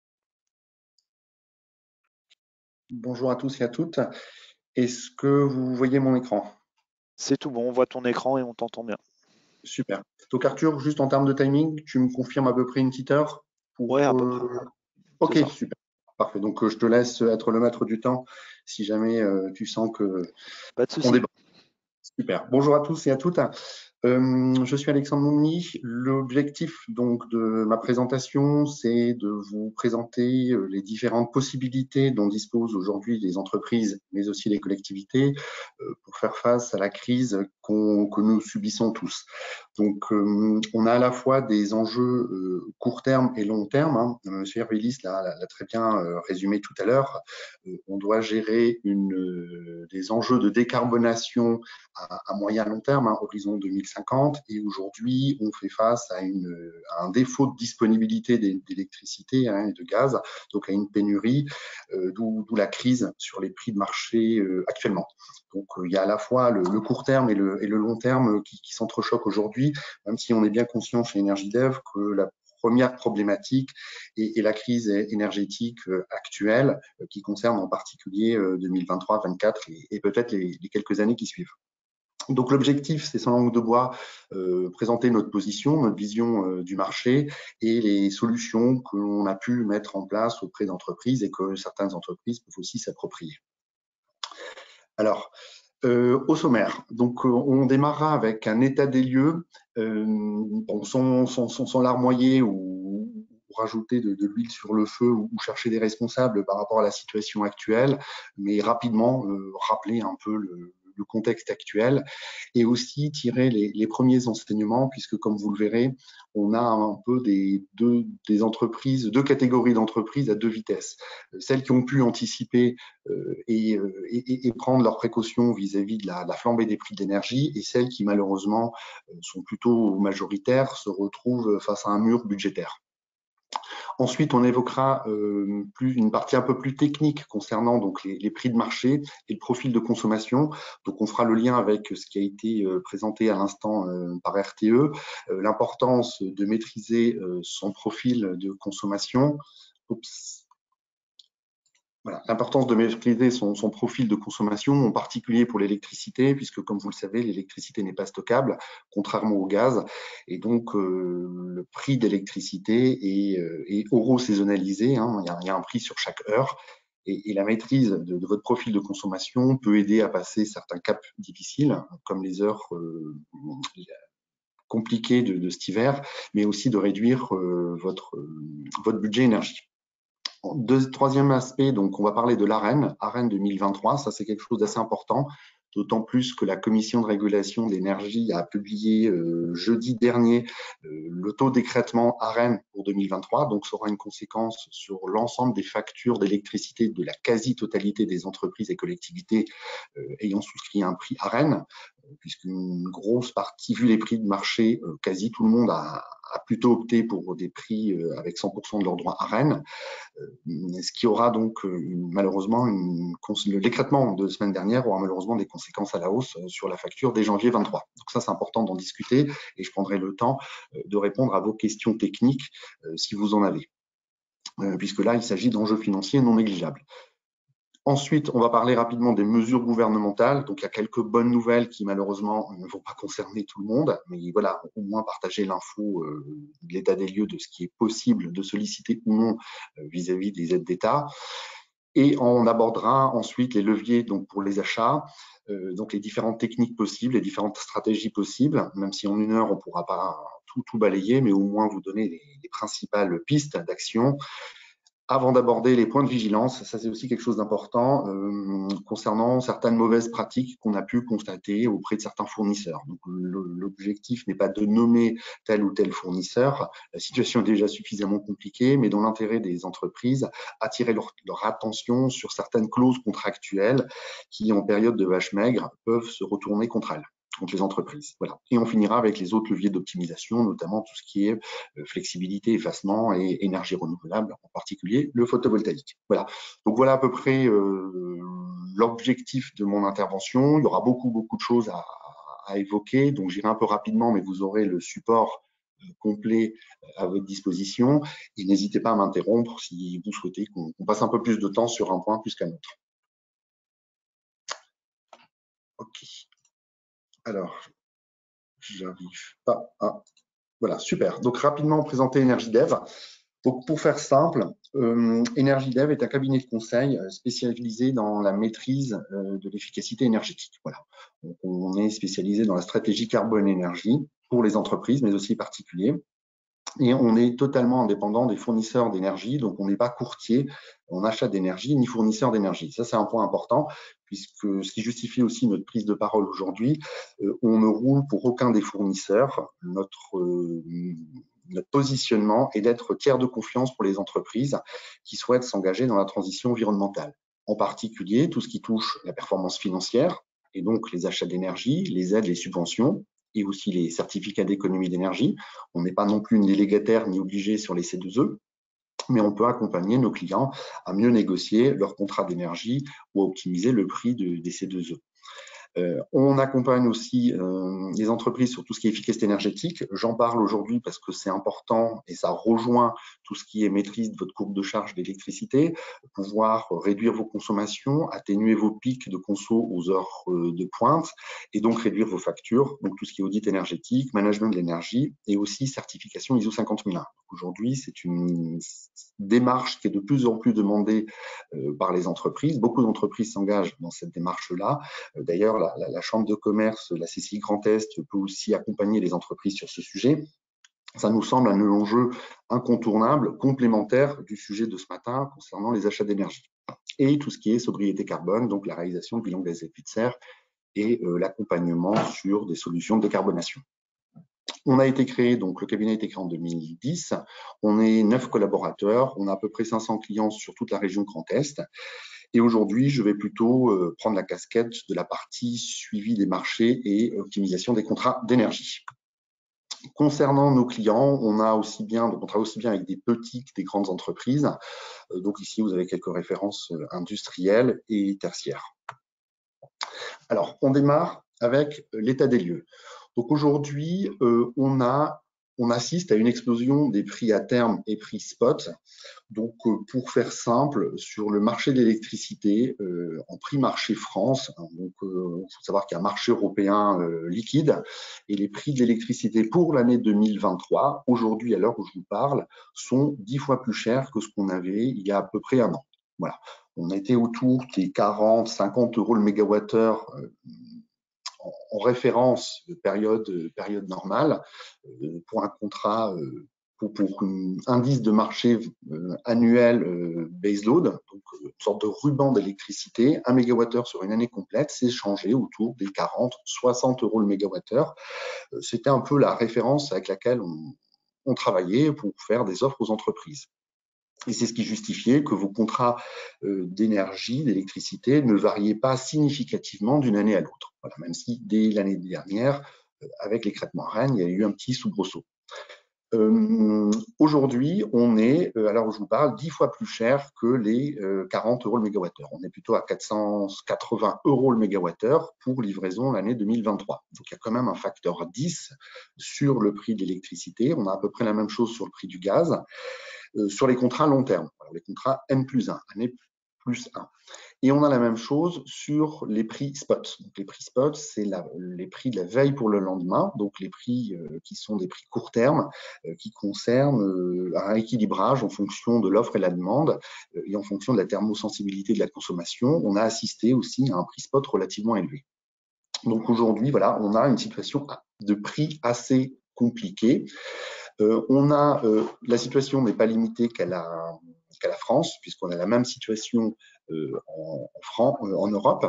Bonjour à tous et à toutes. Est-ce que vous voyez mon écran? C'est tout bon, on voit ton écran et on t'entend bien. Super. Donc Arthur, juste en termes de timing, tu me confirmes à peu près une petite heure pour... Ouais, à peu près. Ok, super. Parfait. Donc euh, je te laisse être le maître du temps si jamais euh, tu sens que... Pas de souci. On déborde. Super. Bonjour à tous et à toutes. Euh, je suis Alexandre Moumni. L'objectif donc de ma présentation, c'est de vous présenter les différentes possibilités dont disposent aujourd'hui les entreprises, mais aussi les collectivités, euh, pour faire face à la crise qu'on, que nous subissons tous. Donc, euh, on a à la fois des enjeux euh, court terme et long terme. Hein. Monsieur Hervélis l'a, l'a très bien euh, résumé tout à l'heure. Euh, on doit gérer une, euh, des enjeux de décarbonation à, à moyen long terme, hein, horizon deux mille cinquante. Et aujourd'hui, on fait face à, une, à un défaut de disponibilité d'électricité hein, et de gaz, donc à une pénurie, euh, d'où, d'où la crise sur les prix de marché euh, actuellement. Donc, euh, il y a à la fois le, le court terme et le, et le long terme qui, qui s'entrechoquent aujourd'hui, même si on est bien conscient chez EnergyDev que la première problématique est, est la crise énergétique actuelle, qui concerne en particulier deux mille vingt-trois, vingt-quatre et, et peut-être les, les quelques années qui suivent. Donc l'objectif, c'est sans langue de bois, euh, présenter notre position, notre vision euh, du marché et les solutions que l'on a pu mettre en place auprès d'entreprises et que certaines entreprises peuvent aussi s'approprier. Alors, Euh, au sommaire, donc euh, on démarrera avec un état des lieux, euh, bon, sans, sans, sans, sans larmoyer ou, ou rajouter de, de l'huile sur le feu ou, ou chercher des responsables par rapport à la situation actuelle, mais rapidement euh, rappeler un peu le, le contexte actuel et aussi tirer les, les premiers enseignements, puisque comme vous le verrez, on a un peu des, deux, des entreprises, deux catégories d'entreprises à deux vitesses. Celles qui ont pu anticiper euh, et, et, et prendre leurs précautions vis-à-vis de la, de la flambée des prix de l'énergie et celles qui malheureusement sont plutôt majoritaires se retrouvent face à un mur budgétaire. Ensuite, on évoquera euh, plus, une partie un peu plus technique concernant donc les, les prix de marché et le profil de consommation. Donc, on fera le lien avec ce qui a été euh, présenté à l'instant euh, par R T E, euh, l'importance de maîtriser euh, son profil de consommation. Oups. Voilà, l'importance de maîtriser son, son profil de consommation, en particulier pour l'électricité, puisque comme vous le savez, l'électricité n'est pas stockable, contrairement au gaz, et donc euh, le prix d'électricité est, euh, est euro-saisonnalisé, hein, il, y a, il y a un prix sur chaque heure, et, et la maîtrise de, de votre profil de consommation peut aider à passer certains caps difficiles, comme les heures euh, compliquées de, de cet hiver, mais aussi de réduire euh, votre, euh, votre budget énergie. Deux, troisième aspect, donc on va parler de l'AREN, AREN deux mille vingt-trois, ça c'est quelque chose d'assez important, d'autant plus que la Commission de régulation de l'énergie a publié euh, jeudi dernier euh, le taux d'écrêtement AREN pour deux mille vingt-trois, donc ça aura une conséquence sur l'ensemble des factures d'électricité de la quasi-totalité des entreprises et collectivités euh, ayant souscrit un prix AREN, puisqu'une grosse partie, vu les prix de marché, euh, quasi tout le monde a, a plutôt opté pour des prix euh, avec cent pour cent de leurs droits AREN. Ce qui aura donc une, malheureusement, l'écrêtement de la semaine dernière aura malheureusement des conséquences à la hausse sur la facture dès janvier vingt-trois. Donc ça, c'est important d'en discuter et je prendrai le temps de répondre à vos questions techniques si vous en avez, puisque là, il s'agit d'enjeux financiers non négligeables. Ensuite, on va parler rapidement des mesures gouvernementales. Donc, il y a quelques bonnes nouvelles qui, malheureusement, ne vont pas concerner tout le monde. Mais voilà, au moins partager l'info euh, de l'état des lieux de ce qui est possible de solliciter ou non vis-à-vis -vis des aides d'État. Et on abordera ensuite les leviers donc, pour les achats, euh, donc les différentes techniques possibles, les différentes stratégies possibles, même si en une heure, on ne pourra pas tout, tout balayer, mais au moins vous donner les, les principales pistes d'action. Avant d'aborder les points de vigilance, ça c'est aussi quelque chose d'important euh, concernant certaines mauvaises pratiques qu'on a pu constater auprès de certains fournisseurs. Donc l'objectif n'est pas de nommer tel ou tel fournisseur, la situation est déjà suffisamment compliquée, mais dans l'intérêt des entreprises, attirer leur, leur attention sur certaines clauses contractuelles qui, en période de vache maigre, peuvent se retourner contre elles, contre les entreprises. Voilà. Et on finira avec les autres leviers d'optimisation, notamment tout ce qui est flexibilité, effacement et énergie renouvelable, en particulier le photovoltaïque. Voilà. Donc voilà à peu près euh, l'objectif de mon intervention. Il y aura beaucoup, beaucoup de choses à, à évoquer, donc j'irai un peu rapidement, mais vous aurez le support complet à votre disposition. Et n'hésitez pas à m'interrompre si vous souhaitez qu'on qu'on passe un peu plus de temps sur un point plus qu'un autre. Ok. Alors, j'arrive pas à... Voilà, super. Donc, rapidement présenter EnergyDev. Donc, pour faire simple, euh, EnergyDev est un cabinet de conseil spécialisé dans la maîtrise euh, de l'efficacité énergétique. Voilà. Donc, on est spécialisé dans la stratégie carbone-énergie pour les entreprises, mais aussi les particuliers. Et on est totalement indépendant des fournisseurs d'énergie, donc on n'est pas courtier en achat d'énergie ni fournisseur d'énergie. Ça, c'est un point important, puisque ce qui justifie aussi notre prise de parole aujourd'hui, euh, on ne roule pour aucun des fournisseurs. Notre, euh, notre positionnement est d'être tiers de confiance pour les entreprises qui souhaitent s'engager dans la transition environnementale. En particulier, tout ce qui touche la performance financière, et donc les achats d'énergie, les aides, les subventions, et aussi les certificats d'économie d'énergie. On n'est pas non plus une délégataire ni obligé sur les C deux E, mais on peut accompagner nos clients à mieux négocier leur contrat d'énergie ou à optimiser le prix de, des C deux E. Euh, on accompagne aussi euh, les entreprises sur tout ce qui est efficacité énergétique. J'en parle aujourd'hui parce que c'est important et ça rejoint tout ce qui est maîtrise de votre courbe de charge d'électricité, pouvoir réduire vos consommations, atténuer vos pics de conso aux heures euh, de pointe et donc réduire vos factures. Donc tout ce qui est audit énergétique, management de l'énergie et aussi certification I S O cinquante mille un. Aujourd'hui, c'est une démarche qui est de plus en plus demandée euh, par les entreprises. Beaucoup d'entreprises s'engagent dans cette démarche-là. D'ailleurs, la, la, la Chambre de commerce, la C C I Grand Est peut aussi accompagner les entreprises sur ce sujet. Ça nous semble un enjeu incontournable, complémentaire du sujet de ce matin concernant les achats d'énergie. Et tout ce qui est sobriété carbone, donc la réalisation de bilan gaz à effet de serre et euh, l'accompagnement sur des solutions de décarbonation. On a été créé, donc le cabinet a été créé en deux mille dix. On est neuf collaborateurs, on a à peu près cinq cents clients sur toute la région Grand Est. Et aujourd'hui, je vais plutôt euh, prendre la casquette de la partie suivi des marchés et optimisation des contrats d'énergie. Concernant nos clients, on a aussi bien, donc on travaille aussi bien avec des petites que des grandes entreprises. Euh, donc ici, vous avez quelques références euh, industrielles et tertiaires. Alors, on démarre avec l'état des lieux. Donc aujourd'hui, euh, on a on assiste à une explosion des prix à terme et prix spot. Donc, euh, pour faire simple, sur le marché de l'électricité, euh, en prix marché France, hein, donc il euh, faut savoir qu'il y a un marché européen euh, liquide, et les prix de l'électricité pour l'année deux mille vingt-trois, aujourd'hui, à l'heure où je vous parle, sont dix fois plus chers que ce qu'on avait il y a à peu près un an. Voilà. On était autour des quarante, cinquante euros le mégawattheure euh, en référence de période, période normale euh, pour un contrat, euh, pour, pour un indice de marché euh, annuel euh, baseload, donc une sorte de ruban d'électricité, un mégawattheure sur une année complète, c'est changé autour des quarante, soixante euros le mégawattheure. Euh, C'était un peu la référence avec laquelle on, on travaillait pour faire des offres aux entreprises. Et c'est ce qui justifiait que vos contrats euh, d'énergie, d'électricité ne variaient pas significativement d'une année à l'autre. Voilà, même si dès l'année dernière, euh, avec l'écrêtement Rennes, il y a eu un petit soubresaut. Euh, Aujourd'hui, on est, euh, à l'heure où je vous parle, dix fois plus cher que les euh, quarante euros le mégawattheure. On est plutôt à quatre cent quatre-vingts euros le mégawattheure pour livraison l'année deux mille vingt-trois. Donc, il y a quand même un facteur dix sur le prix de l'électricité. On a à peu près la même chose sur le prix du gaz. Euh, sur les contrats long terme, alors les contrats N plus un, année plus un. Et on a la même chose sur les prix spot. Donc, les prix spot, c'est les prix de la veille pour le lendemain, donc les prix euh, qui sont des prix court terme, euh, qui concernent euh, un équilibrage en fonction de l'offre et la demande, euh, et en fonction de la thermosensibilité de la consommation. On a assisté aussi à un prix spot relativement élevé. Donc aujourd'hui, voilà, on a une situation de prix assez compliquée. Euh, on a, euh, la situation n'est pas limitée qu'à la, qu'à la France, puisqu'on a la même situation euh, en, en, France, euh, en Europe.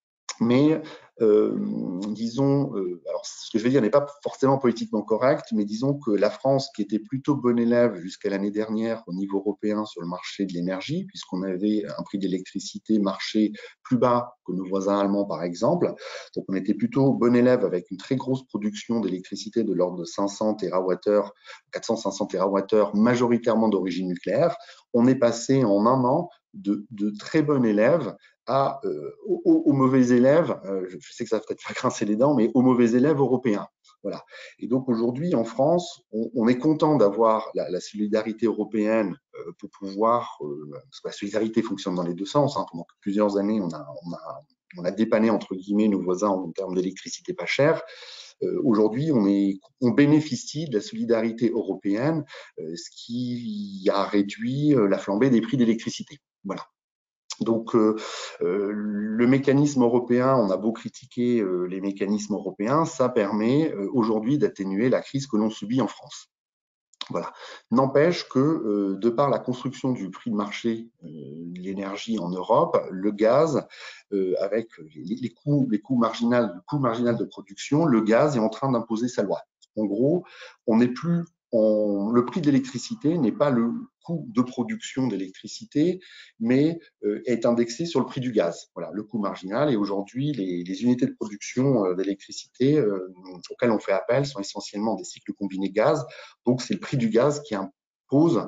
Mais euh, disons, euh, alors ce que je vais dire n'est pas forcément politiquement correct, mais disons que la France, qui était plutôt bon élève jusqu'à l'année dernière au niveau européen sur le marché de l'énergie, puisqu'on avait un prix d'électricité marché plus bas que nos voisins allemands par exemple, donc on était plutôt bon élève avec une très grosse production d'électricité de l'ordre de cinq cents térawattheures, quatre cents à cinq cents térawattheures, majoritairement d'origine nucléaire. On est passé en un an de, de très bon élève à, euh, aux, aux mauvais élèves, euh, je sais que ça va peut-être faire grincer les dents, mais aux mauvais élèves européens. Voilà. Et donc aujourd'hui, en France, on, on est content d'avoir la, la solidarité européenne euh, pour pouvoir, euh, parce que la solidarité fonctionne dans les deux sens. Hein. Pendant plusieurs années, on a, on a, on a dépanné entre guillemets nos voisins en termes d'électricité pas chère. Euh, aujourd'hui, on, est, on bénéficie de la solidarité européenne, euh, ce qui a réduit euh, la flambée des prix d'électricité. Voilà. Donc, euh, euh, le mécanisme européen, on a beau critiquer euh, les mécanismes européens, ça permet euh, aujourd'hui d'atténuer la crise que l'on subit en France. Voilà. N'empêche que, euh, de par la construction du prix de marché euh, de l'énergie en Europe, le gaz, euh, avec les, les coûts, les coûts marginaux, le coût marginal de production, le gaz est en train d'imposer sa loi. En gros, on n'est plus On, le prix de l'électricité n'est pas le coût de production d'électricité, mais euh, est indexé sur le prix du gaz. Voilà, le coût marginal. Et aujourd'hui, les, les unités de production euh, d'électricité euh, auxquelles on fait appel sont essentiellement des cycles combinés gaz. Donc, c'est le prix du gaz qui impose,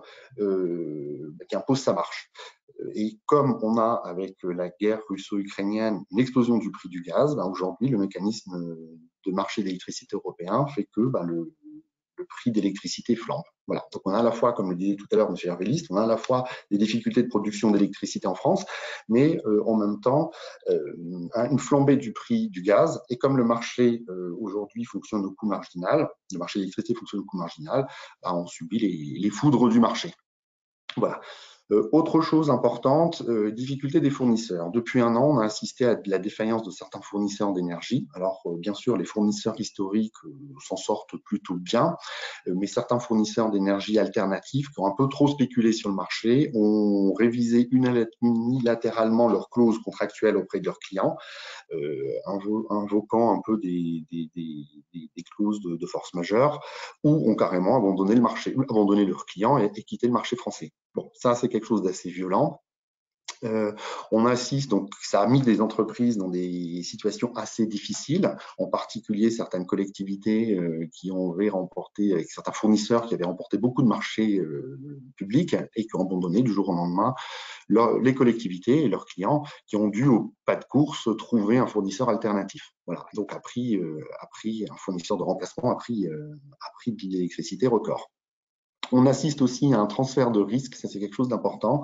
euh, qui impose sa marche. Et comme on a, avec la guerre russo-ukrainienne, une explosion du prix du gaz, ben aujourd'hui, le mécanisme de marché d'électricité européen fait que ben, le le prix d'électricité flambe. Voilà. Donc on a à la fois, comme le disait tout à l'heure M. Hervé-List, on a à la fois des difficultés de production d'électricité en France, mais euh, en même temps euh, une flambée du prix du gaz. Et comme le marché euh, aujourd'hui fonctionne au coût marginal, le marché de l'électricité fonctionne au coût marginal, bah, on subit les, les foudres du marché. Voilà. Euh, autre chose importante, euh, difficulté des fournisseurs. Depuis un an, on a assisté à de la défaillance de certains fournisseurs d'énergie. Alors, euh, bien sûr, les fournisseurs historiques euh, s'en sortent plutôt bien, euh, mais certains fournisseurs d'énergie alternatifs qui ont un peu trop spéculé sur le marché ont révisé unilatéralement leurs clauses contractuelles auprès de leurs clients, euh, invo invoquant un peu des, des, des, des clauses de, de force majeure, ou ont carrément abandonné le marché, abandonné leurs clients et, et quitté le marché français. Bon, ça, c'est quelque chose d'assez violent. Euh, on assiste, donc ça a mis les entreprises dans des situations assez difficiles, en particulier certaines collectivités euh, qui ont remporté, avec certains fournisseurs qui avaient remporté beaucoup de marchés euh, publics et qui ont abandonné du jour au lendemain leur, les collectivités et leurs clients qui ont dû au pas de course trouver un fournisseur alternatif. Voilà, donc a pris, euh, a pris un fournisseur de remplacement a pris, euh, a pris de l'électricité record. On assiste aussi à un transfert de risque, ça c'est quelque chose d'important.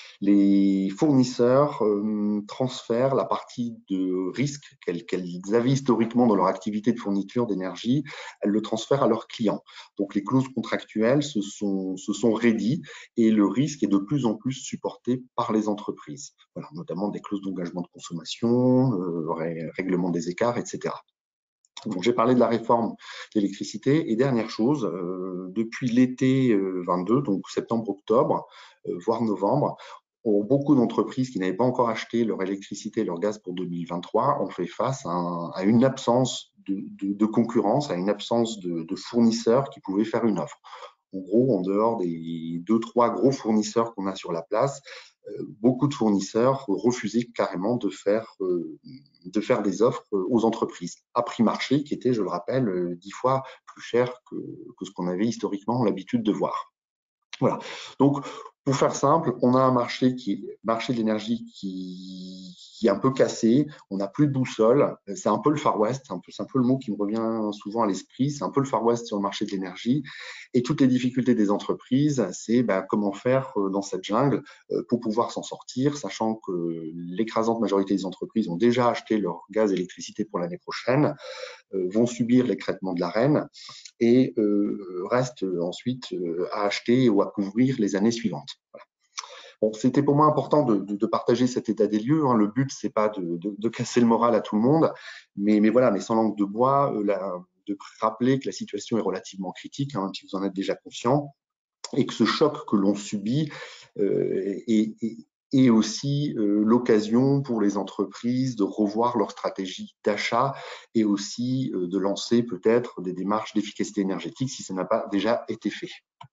Les fournisseurs euh, transfèrent la partie de risque qu'elles qu'elles avaient historiquement dans leur activité de fourniture d'énergie, elles le transfèrent à leurs clients. Donc les clauses contractuelles se sont, se sont raidies et le risque est de plus en plus supporté par les entreprises, voilà, notamment des clauses d'engagement de consommation, euh, règlement des écarts, et cetera. Donc, j'ai parlé de la réforme d'électricité et dernière chose, euh, depuis l'été euh, vingt-deux, donc septembre-octobre, euh, voire novembre, beaucoup d'entreprises qui n'avaient pas encore acheté leur électricité et leur gaz pour deux mille vingt-trois ont fait face à, un, à une absence de, de, de concurrence, à une absence de, de fournisseurs qui pouvaient faire une offre. En gros, en dehors des deux, trois gros fournisseurs qu'on a sur la place, euh, beaucoup de fournisseurs refusaient carrément de faire, euh, de faire des offres aux entreprises à prix marché qui était, je le rappelle, dix fois plus cher que, que ce qu'on avait historiquement l'habitude de voir. Voilà. Donc, pour faire simple, on a un marché qui marché de l'énergie qui, qui est un peu cassé. On n'a plus de boussole. C'est un peu le Far West. C'est un peu, c'est un peu le mot qui me revient souvent à l'esprit. C'est un peu le Far West sur le marché de l'énergie. Et toutes les difficultés des entreprises, c'est ben, comment faire dans cette jungle pour pouvoir s'en sortir, sachant que l'écrasante majorité des entreprises ont déjà acheté leur gaz et électricité pour l'année prochaine, vont subir l'écrêtement de la reine et euh, reste ensuite euh, à acheter ou à couvrir les années suivantes. Voilà. Bon, c'était pour moi important de, de, de partager cet état des lieux. Hein. Le but, c'est pas de, de, de casser le moral à tout le monde, mais, mais voilà, mais sans langue de bois, euh, la, de rappeler que la situation est relativement critique, hein, même si vous en êtes déjà conscient, et que ce choc que l'on subit euh, est, est, et aussi euh, l'occasion pour les entreprises de revoir leur stratégie d'achat et aussi euh, de lancer peut-être des démarches d'efficacité énergétique si ça n'a pas déjà été fait.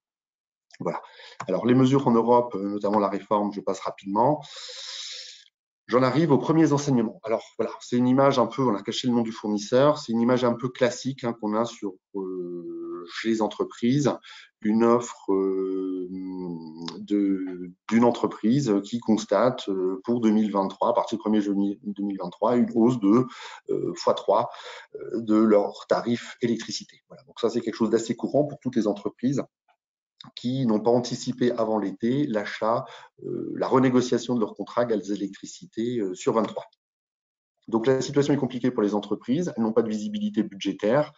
Voilà. Alors les mesures en Europe, notamment la réforme, je passe rapidement. J'en arrive aux premiers enseignements. Alors voilà, c'est une image un peu, on a caché le nom du fournisseur, c'est une image un peu classique hein, qu'on a sur euh, chez les entreprises, une offre euh, de d'une entreprise qui constate euh, pour deux mille vingt-trois, à partir du premier janvier deux mille vingt-trois, une hausse de euh, fois trois euh, de leur tarif électricité. Voilà, donc ça c'est quelque chose d'assez courant pour toutes les entreprises qui n'ont pas anticipé avant l'été l'achat, euh, la renégociation de leur contrat gaz électricité euh, sur vingt-trois. Donc la situation est compliquée pour les entreprises, elles n'ont pas de visibilité budgétaire.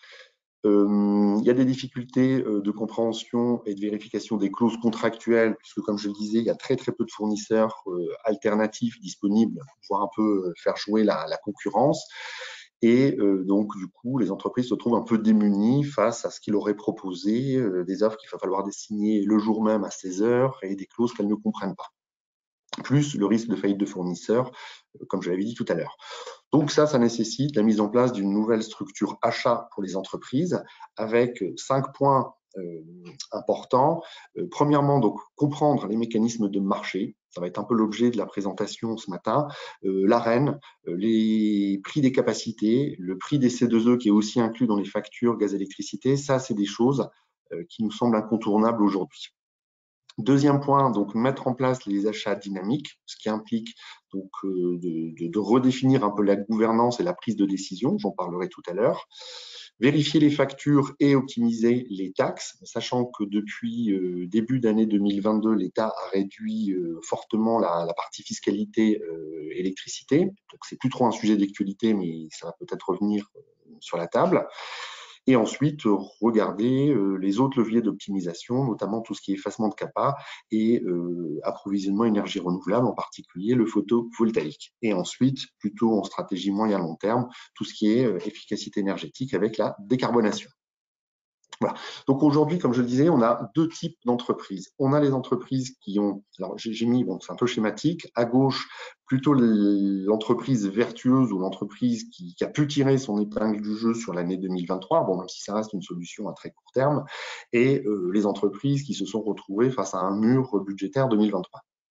Euh, il y a des difficultés euh, de compréhension et de vérification des clauses contractuelles, puisque comme je le disais, il y a très très peu de fournisseurs euh, alternatifs disponibles pour pouvoir un peu euh, faire jouer la, la concurrence. Et euh, donc, du coup, les entreprises se trouvent un peu démunies face à ce qu'il aurait proposé, euh, des offres qu'il va falloir signer le jour même à seize heures et des clauses qu'elles ne comprennent pas. Plus le risque de faillite de fournisseurs, euh, comme je l'avais dit tout à l'heure. Donc ça, ça nécessite la mise en place d'une nouvelle structure achat pour les entreprises avec cinq points euh, importants. Euh, premièrement, donc comprendre les mécanismes de marché. Ça va être un peu l'objet de la présentation ce matin. Euh, L'A R E N, euh, les prix des capacités, le prix des C deux E qui est aussi inclus dans les factures gaz-électricité. Ça, c'est des choses euh, qui nous semblent incontournables aujourd'hui. Deuxième point, donc mettre en place les achats dynamiques, ce qui implique donc euh, de, de, de redéfinir un peu la gouvernance et la prise de décision, j'en parlerai tout à l'heure. Vérifier les factures et optimiser les taxes, sachant que depuis euh, début d'année deux mille vingt-deux, l'État a réduit euh, fortement la, la partie fiscalité euh, électricité. Donc c'est plus trop un sujet d'actualité, mais ça va peut-être revenir euh, sur la table. Et ensuite, regarder euh, les autres leviers d'optimisation, notamment tout ce qui est effacement de CAPA et euh, approvisionnement énergie renouvelable, en particulier le photovoltaïque. Et ensuite, plutôt en stratégie moyen long terme, tout ce qui est euh, efficacité énergétique avec la décarbonation. Voilà. Donc aujourd'hui, comme je le disais, on a deux types d'entreprises. On a les entreprises qui ont, alors j'ai mis, bon, c'est un peu schématique, à gauche, plutôt l'entreprise vertueuse ou l'entreprise qui, qui a pu tirer son épingle du jeu sur l'année deux mille vingt-trois, bon, même si ça reste une solution à très court terme, et euh, les entreprises qui se sont retrouvées face à un mur budgétaire deux mille vingt-trois.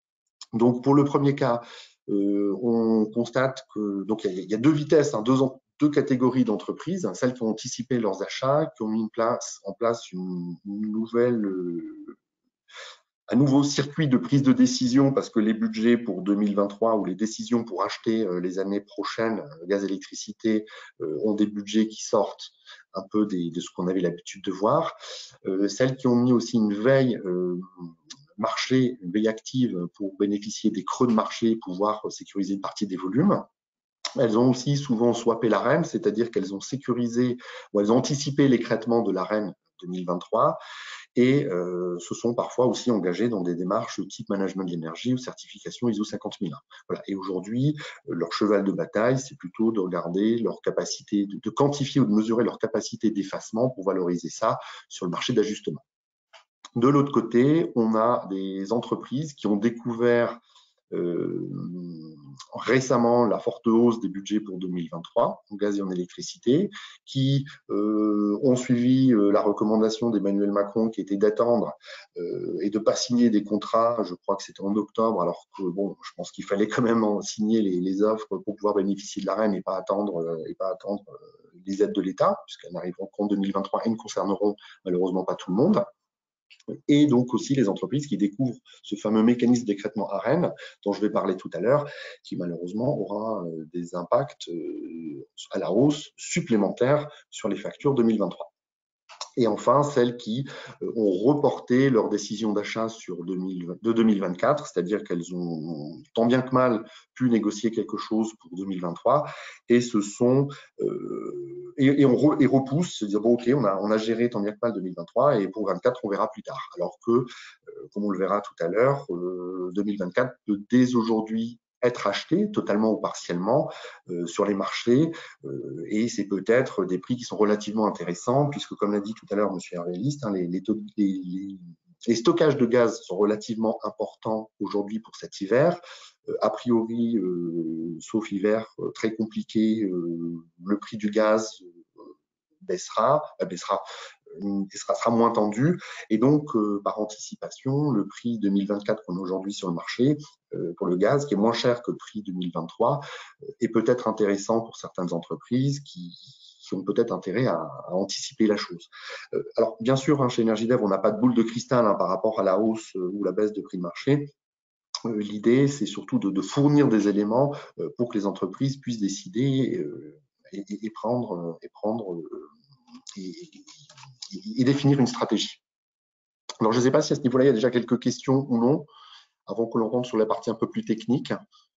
Donc, pour le premier cas, euh, on constate que donc il y, y a deux vitesses, hein, deux, deux catégories d'entreprises, hein, celles qui ont anticipé leurs achats, qui ont mis en place, en place une, une nouvelle, euh, un nouveau circuit de prise de décision parce que les budgets pour deux mille vingt-trois ou les décisions pour acheter euh, les années prochaines euh, gaz, électricité euh, ont des budgets qui sortent un peu des, de ce qu'on avait l'habitude de voir. Euh, celles qui ont mis aussi une veille euh, marché, une veille active pour bénéficier des creux de marché et pouvoir sécuriser une partie des volumes. Elles ont aussi souvent swappé l'Arenh, c'est-à-dire qu'elles ont sécurisé ou elles ont anticipé l'écrêtement de l'Arenh deux mille vingt-trois et euh, se sont parfois aussi engagées dans des démarches type management de l'énergie ou certification I S O cinquante mille un. Voilà. Et aujourd'hui, leur cheval de bataille, c'est plutôt de regarder leur capacité, de, de quantifier ou de mesurer leur capacité d'effacement pour valoriser ça sur le marché d'ajustement. De l'autre côté, on a des entreprises qui ont découvert euh, récemment la forte hausse des budgets pour deux mille vingt-trois en gaz et en électricité, qui euh, ont suivi euh, la recommandation d'Emmanuel Macron qui était d'attendre euh, et de ne pas signer des contrats, je crois que c'était en octobre, alors que bon, je pense qu'il fallait quand même en signer les, les offres pour pouvoir bénéficier de l'Arenh et pas attendre, euh, et pas attendre euh, les aides de l'État, puisqu'elles n'arriveront qu'en deux mille vingt-trois et ne concerneront malheureusement pas tout le monde. Et donc aussi les entreprises qui découvrent ce fameux mécanisme d'écrêtement Arenh dont je vais parler tout à l'heure, qui malheureusement aura des impacts à la hausse supplémentaires sur les factures deux mille vingt-trois. Et enfin, celles qui ont reporté leur décision d'achat sur deux mille, de deux mille vingt-quatre, c'est-à-dire qu'elles ont tant bien que mal pu négocier quelque chose pour deux mille vingt-trois et se sont euh, et, et on re, et repousse, se dire bon ok, on a on a géré tant bien que mal deux mille vingt-trois et pour vingt-quatre on verra plus tard. Alors que, euh, comme on le verra tout à l'heure, euh, deux mille vingt-quatre peut dès aujourd'hui être acheté totalement ou partiellement euh, sur les marchés euh, et c'est peut-être des prix qui sont relativement intéressants puisque comme l'a dit tout à l'heure monsieur Hervéliste, hein, les, les, les, les, les stockages de gaz sont relativement importants aujourd'hui pour cet hiver. Euh, a priori, euh, sauf hiver euh, très compliqué, euh, le prix du gaz euh, baissera, euh, baissera sera, sera moins tendu. Et donc, euh, par anticipation, le prix deux mille vingt-quatre qu'on a aujourd'hui sur le marché euh, pour le gaz, qui est moins cher que le prix deux mille vingt-trois, euh, est peut-être intéressant pour certaines entreprises qui, qui ont peut-être intérêt à, à anticiper la chose. Euh, alors, bien sûr, hein, chez Energidev, on n'a pas de boule de cristal hein, par rapport à la hausse euh, ou la baisse de prix de marché. Euh, L'idée, c'est surtout de, de fournir des éléments euh, pour que les entreprises puissent décider euh, et, et, prendre, et prendre euh, et, et définir une stratégie. Alors, je ne sais pas si à ce niveau-là, il y a déjà quelques questions ou non, avant que l'on rentre sur la partie un peu plus technique.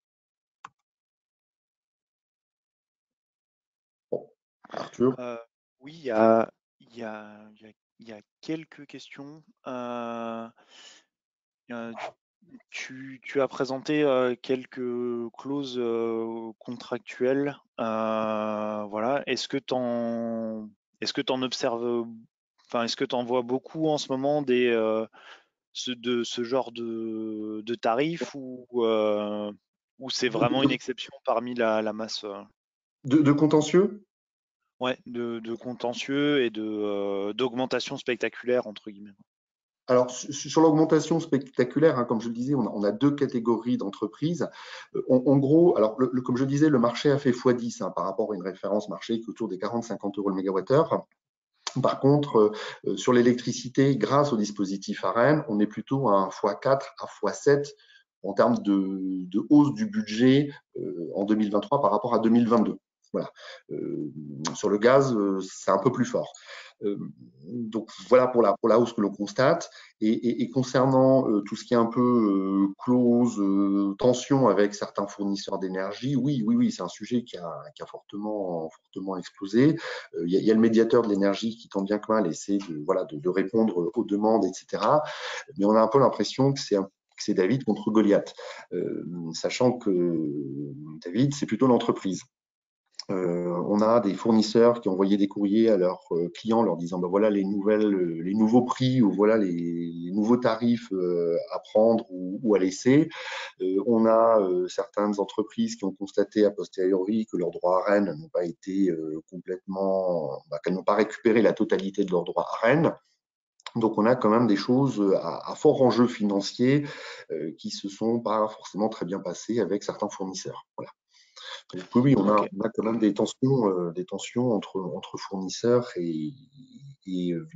Bon, Arthur. Euh, oui, il y a, il y a, il y a, il y a quelques questions. Euh, euh, tu, tu as présenté euh, quelques clauses euh, contractuelles. Euh, voilà. Est-ce que tu en, est-ce que tu en observes, enfin, est-ce que tu en vois beaucoup en ce moment des, euh, ce, de ce genre de, de tarifs ou, euh, ou c'est vraiment une exception parmi la, la masse euh, De, de contentieux? ouais, de, de contentieux et de euh, d'augmentation spectaculaire entre guillemets. Alors, sur l'augmentation spectaculaire, hein, comme je le disais, on a, on a deux catégories d'entreprises. Euh, en, en gros, alors, le, le, comme je le disais, le marché a fait fois dix hein, par rapport à une référence marché qui est autour des quarante à cinquante euros le mégawattheure. Par contre, euh, sur l'électricité, grâce au dispositif Arenh, on est plutôt à un fois quatre à fois sept en termes de, de hausse du budget euh, en deux mille vingt-trois par rapport à deux mille vingt-deux. Voilà. Euh, sur le gaz, euh, c'est un peu plus fort. Euh, donc voilà pour la, pour la hausse que l'on constate. Et, et, et concernant euh, tout ce qui est un peu euh, clause, euh, tension avec certains fournisseurs d'énergie, oui, oui, oui, c'est un sujet qui a, qui a fortement, fortement explosé. Il y, a, il y a le médiateur de l'énergie qui, tant bien que mal, essaie de, voilà, de, de répondre aux demandes, et cetera. Mais on a un peu l'impression que c'est c'est David contre Goliath, euh, sachant que David, c'est plutôt l'entreprise. Euh, on a des fournisseurs qui envoyaient des courriers à leurs clients leur disant ben voilà les nouvelles, les nouveaux prix ou voilà les, les nouveaux tarifs euh, à prendre ou, ou à laisser. Euh, on a euh, certaines entreprises qui ont constaté a posteriori que leurs droits Arenh n'ont pas été euh, complètement, bah, qu'elles n'ont pas récupéré la totalité de leurs droits Arenh. Donc, on a quand même des choses à, à fort enjeu financier euh, qui se sont pas forcément très bien passées avec certains fournisseurs. Voilà. Donc, oui, oui, on a, Ok. on a quand même des tensions, euh, des tensions entre, entre fournisseurs et, et euh,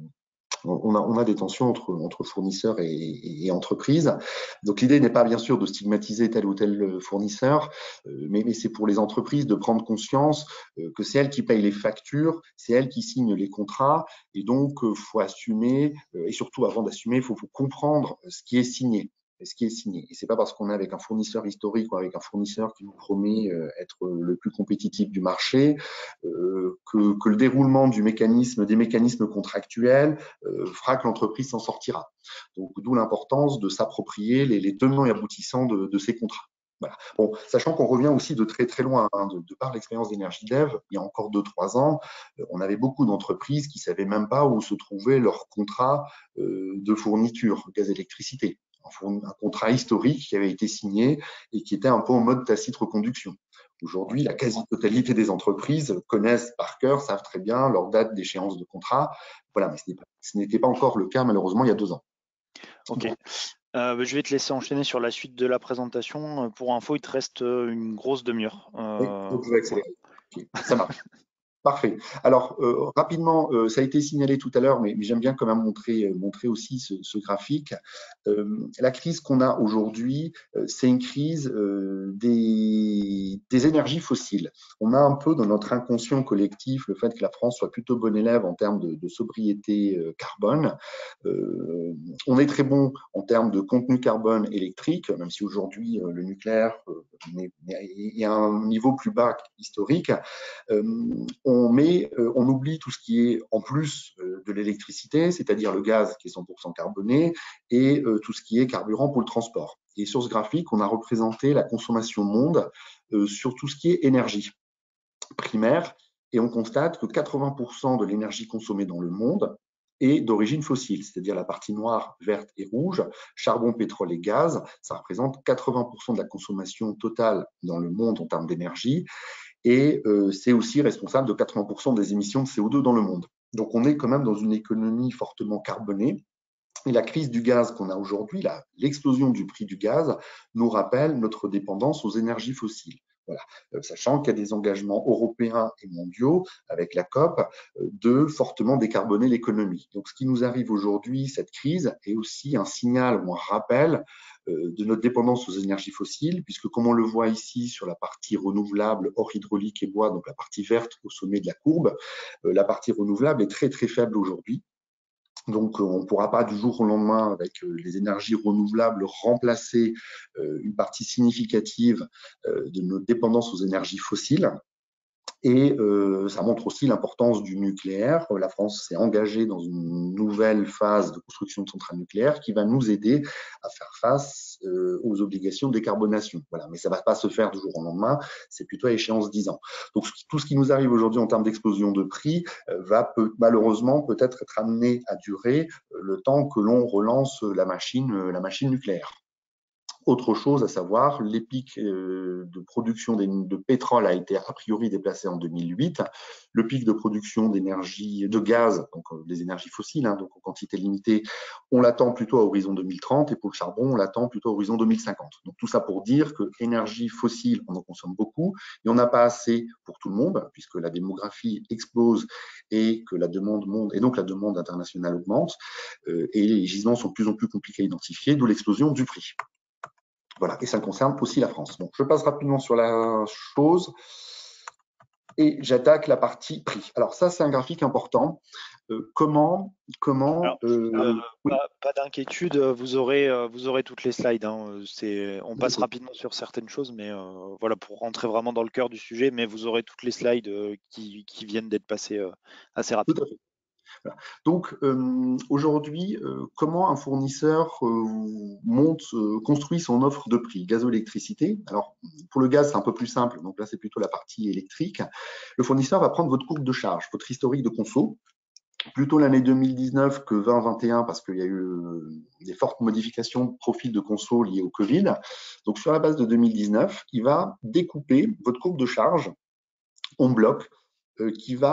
on a, on a des tensions entre, entre fournisseurs et, et, et entreprises. Donc, l'idée n'est pas bien sûr de stigmatiser tel ou tel fournisseur, euh, mais, mais c'est pour les entreprises de prendre conscience euh, que c'est elles qui payent les factures, c'est elles qui signent les contrats, et donc il euh, faut assumer, euh, et surtout avant d'assumer, il faut, faut comprendre ce qui est signé. Ce qui est signé. Et c'est pas parce qu'on est avec un fournisseur historique ou avec un fournisseur qui nous promet euh, être le plus compétitif du marché euh, que, que le déroulement du mécanisme, des mécanismes contractuels euh, fera que l'entreprise s'en sortira. Donc, d'où l'importance de s'approprier les, les tenants et aboutissants de, de ces contrats. Voilà. Bon, sachant qu'on revient aussi de très très loin, hein, de, de par l'expérience d'Energy Dev, il y a encore deux trois ans, euh, on avait beaucoup d'entreprises qui savaient même pas où se trouvait leur contrat euh, de fourniture gaz-électricité. Un, un contrat historique qui avait été signé et qui était un peu en mode tacite reconduction. Aujourd'hui, la quasi-totalité des entreprises connaissent par cœur, savent très bien leur date d'échéance de contrat. Voilà, mais ce n'était pas encore le cas malheureusement il y a deux ans. Ok. Euh, je vais te laisser enchaîner sur la suite de la présentation. Pour info, il te reste une grosse demi-heure. Oui, Euh, donc je vais accélérer. Voilà. Okay, ça marche. Parfait. Alors, euh, rapidement, euh, ça a été signalé tout à l'heure, mais, mais j'aime bien quand même montrer, euh, montrer aussi ce, ce graphique. Euh, la crise qu'on a aujourd'hui, euh, c'est une crise euh, des, des énergies fossiles. On a un peu dans notre inconscient collectif le fait que la France soit plutôt bonne élève en termes de, de sobriété euh, carbone. Euh, on est très bon en termes de contenu carbone électrique, même si aujourd'hui euh, le nucléaire euh, est à un niveau plus bas historique. Euh, on, met, euh, on oublie tout ce qui est en plus euh, de l'électricité, c'est-à-dire le gaz qui est cent pour cent carboné et euh, tout ce qui est carburant pour le transport. Et sur ce graphique, on a représenté la consommation monde euh, sur tout ce qui est énergie primaire et on constate que quatre-vingts pour cent de l'énergie consommée dans le monde est d'origine fossile, c'est-à-dire la partie noire, verte et rouge, charbon, pétrole et gaz, ça représente quatre-vingts pour cent de la consommation totale dans le monde en termes d'énergie et euh, c'est aussi responsable de quatre-vingts pour cent des émissions de C O deux dans le monde. Donc on est quand même dans une économie fortement carbonée. Et la crise du gaz qu'on a aujourd'hui, l'explosion du prix du gaz, nous rappelle notre dépendance aux énergies fossiles. Voilà. Euh, sachant qu'il y a des engagements européens et mondiaux avec la COP euh, de fortement décarboner l'économie. Donc, ce qui nous arrive aujourd'hui, cette crise, est aussi un signal ou un rappel euh, de notre dépendance aux énergies fossiles, puisque comme on le voit ici sur la partie renouvelable hors hydraulique et bois, donc la partie verte au sommet de la courbe, euh, la partie renouvelable est très très faible aujourd'hui. Donc, on ne pourra pas du jour au lendemain, avec les énergies renouvelables, remplacer une partie significative de notre dépendance aux énergies fossiles. Et euh, ça montre aussi l'importance du nucléaire. La France s'est engagée dans une nouvelle phase de construction de centrales nucléaires qui va nous aider à faire face euh, aux obligations de décarbonation. Voilà. Mais ça ne va pas se faire du jour au lendemain, c'est plutôt à échéance dix ans. Donc tout ce qui nous arrive aujourd'hui en termes d'explosion de prix euh, va peut, malheureusement peut-être être amené à durer euh, le temps que l'on relance la machine, euh, la machine nucléaire. Autre chose à savoir, les pics de production de pétrole a été a priori déplacé en deux mille huit. Le pic de production d'énergie, de gaz, donc des énergies fossiles, hein, donc en quantité limitée, on l'attend plutôt à horizon deux mille trente et pour le charbon, on l'attend plutôt à horizon deux mille cinquante. Donc tout ça pour dire que l'énergie fossile, on en consomme beaucoup et on n'a pas assez pour tout le monde puisque la démographie explose et que la demande monte et donc la demande internationale augmente euh, et les gisements sont de plus en plus compliqués à identifier, d'où l'explosion du prix. Voilà, et ça concerne aussi la France. Bon, je passe rapidement sur la chose et j'attaque la partie prix. Alors ça, c'est un graphique important. Euh, comment, comment Alors, euh, euh, oui. pas, pas d'inquiétude, vous aurez, euh, vous aurez toutes les slides. Hein. C'est, on passe Okay. rapidement sur certaines choses, mais euh, voilà, pour rentrer vraiment dans le cœur du sujet, mais vous aurez toutes les slides euh, qui, qui viennent d'être passées euh, assez rapidement. Tout à fait. Voilà. Donc euh, aujourd'hui, euh, comment un fournisseur euh, monte, euh, construit son offre de prix gaz-électricité? Alors pour le gaz, c'est un peu plus simple. Donc là, c'est plutôt la partie électrique. Le fournisseur va prendre votre courbe de charge, votre historique de conso, plutôt l'année deux mille dix-neuf que vingt vingt et un parce qu'il y a eu des fortes modifications de profil de conso liées au Covid. Donc sur la base de deux mille dix-neuf, il va découper votre courbe de charge en bloc euh, qui va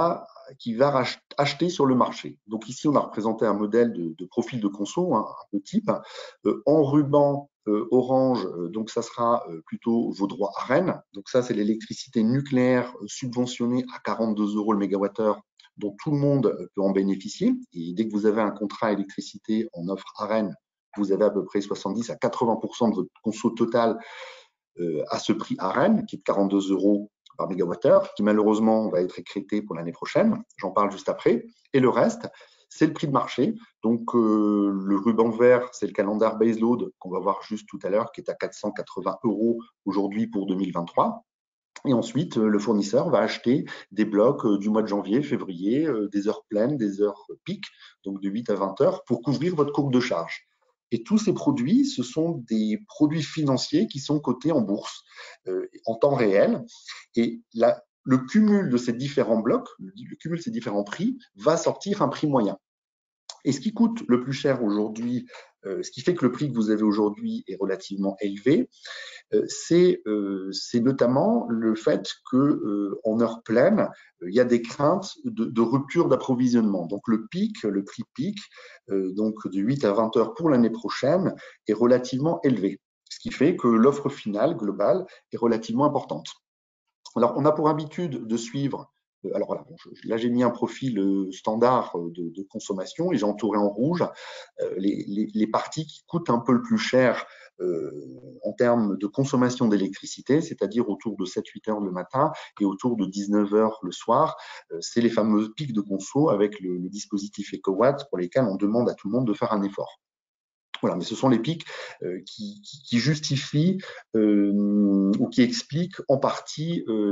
qui va acheter sur le marché. Donc ici, on a représenté un modèle de, de profil de conso, hein, un peu type, euh, en ruban euh, orange, euh, donc ça sera euh, plutôt vos droits A R E N. Donc ça, c'est l'électricité nucléaire subventionnée à quarante-deux euros le mégawattheure, dont tout le monde peut en bénéficier. Et dès que vous avez un contrat électricité en offre A R E N, vous avez à peu près soixante-dix à quatre-vingts pour cent de votre conso total euh, à ce prix A R E N, qui est de quarante-deux euros par mégawattheure, qui malheureusement va être écrété pour l'année prochaine. J'en parle juste après. Et le reste, c'est le prix de marché. Donc, euh, le ruban vert, c'est le calendar baseload qu'on va voir juste tout à l'heure, qui est à quatre cent quatre-vingts euros aujourd'hui pour deux mille vingt-trois. Et ensuite, le fournisseur va acheter des blocs du mois de janvier, février, des heures pleines, des heures pic, donc de huit à vingt heures, pour couvrir votre courbe de charge. Et tous ces produits, ce sont des produits financiers qui sont cotés en bourse euh, en temps réel. Et la, le cumul de ces différents blocs, le cumul de ces différents prix, va sortir un prix moyen. Et ce qui coûte le plus cher aujourd'hui, euh, ce qui fait que le prix que vous avez aujourd'hui est relativement élevé, euh, c'est euh, notamment le fait que euh, en heure pleine, il y a des craintes de, de rupture d'approvisionnement. Donc le pic, le prix pic, euh, donc de huit à vingt heures pour l'année prochaine, est relativement élevé. Ce qui fait que l'offre finale globale est relativement importante. Alors, on a pour habitude de suivre. Alors voilà, là j'ai mis un profil standard de, de consommation et j'ai entouré en rouge les, les, les parties qui coûtent un peu le plus cher euh, en termes de consommation d'électricité, c'est-à-dire autour de sept à huit heures le matin et autour de dix-neuf heures le soir. Euh, c'est les fameux pics de conso avec le, le dispositif EcoWatt pour lesquels on demande à tout le monde de faire un effort. Voilà, mais ce sont les pics euh, qui, qui, qui justifient euh, ou qui expliquent en partie euh,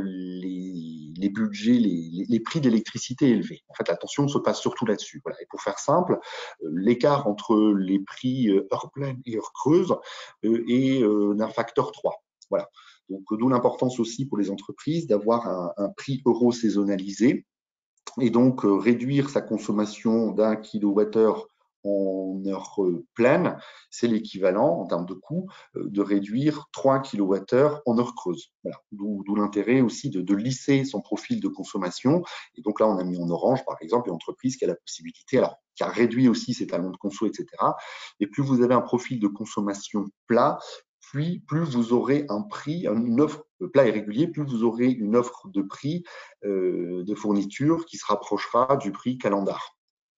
les, les budgets, les, les prix d'électricité élevés. En fait, l'attention se passe surtout là-dessus. Voilà. Et pour faire simple, euh, l'écart entre les prix euh, heure pleine et heure creuse euh, est euh, d'un facteur trois. Voilà. Donc, d'où l'importance aussi pour les entreprises d'avoir un, un prix euro saisonnalisé et donc euh, réduire sa consommation d'un kilowattheure en heure pleine, c'est l'équivalent en termes de coût de réduire trois kilowattheures en heure creuse. Voilà. D'où l'intérêt aussi de, de lisser son profil de consommation. Et donc là, on a mis en orange, par exemple, une entreprise qui a la possibilité, alors qui a réduit aussi ses talons de conso, et cetera. Et plus vous avez un profil de consommation plat, puis plus vous aurez un prix, une offre plat et régulier, plus vous aurez une offre de prix euh, de fourniture qui se rapprochera du prix calendar,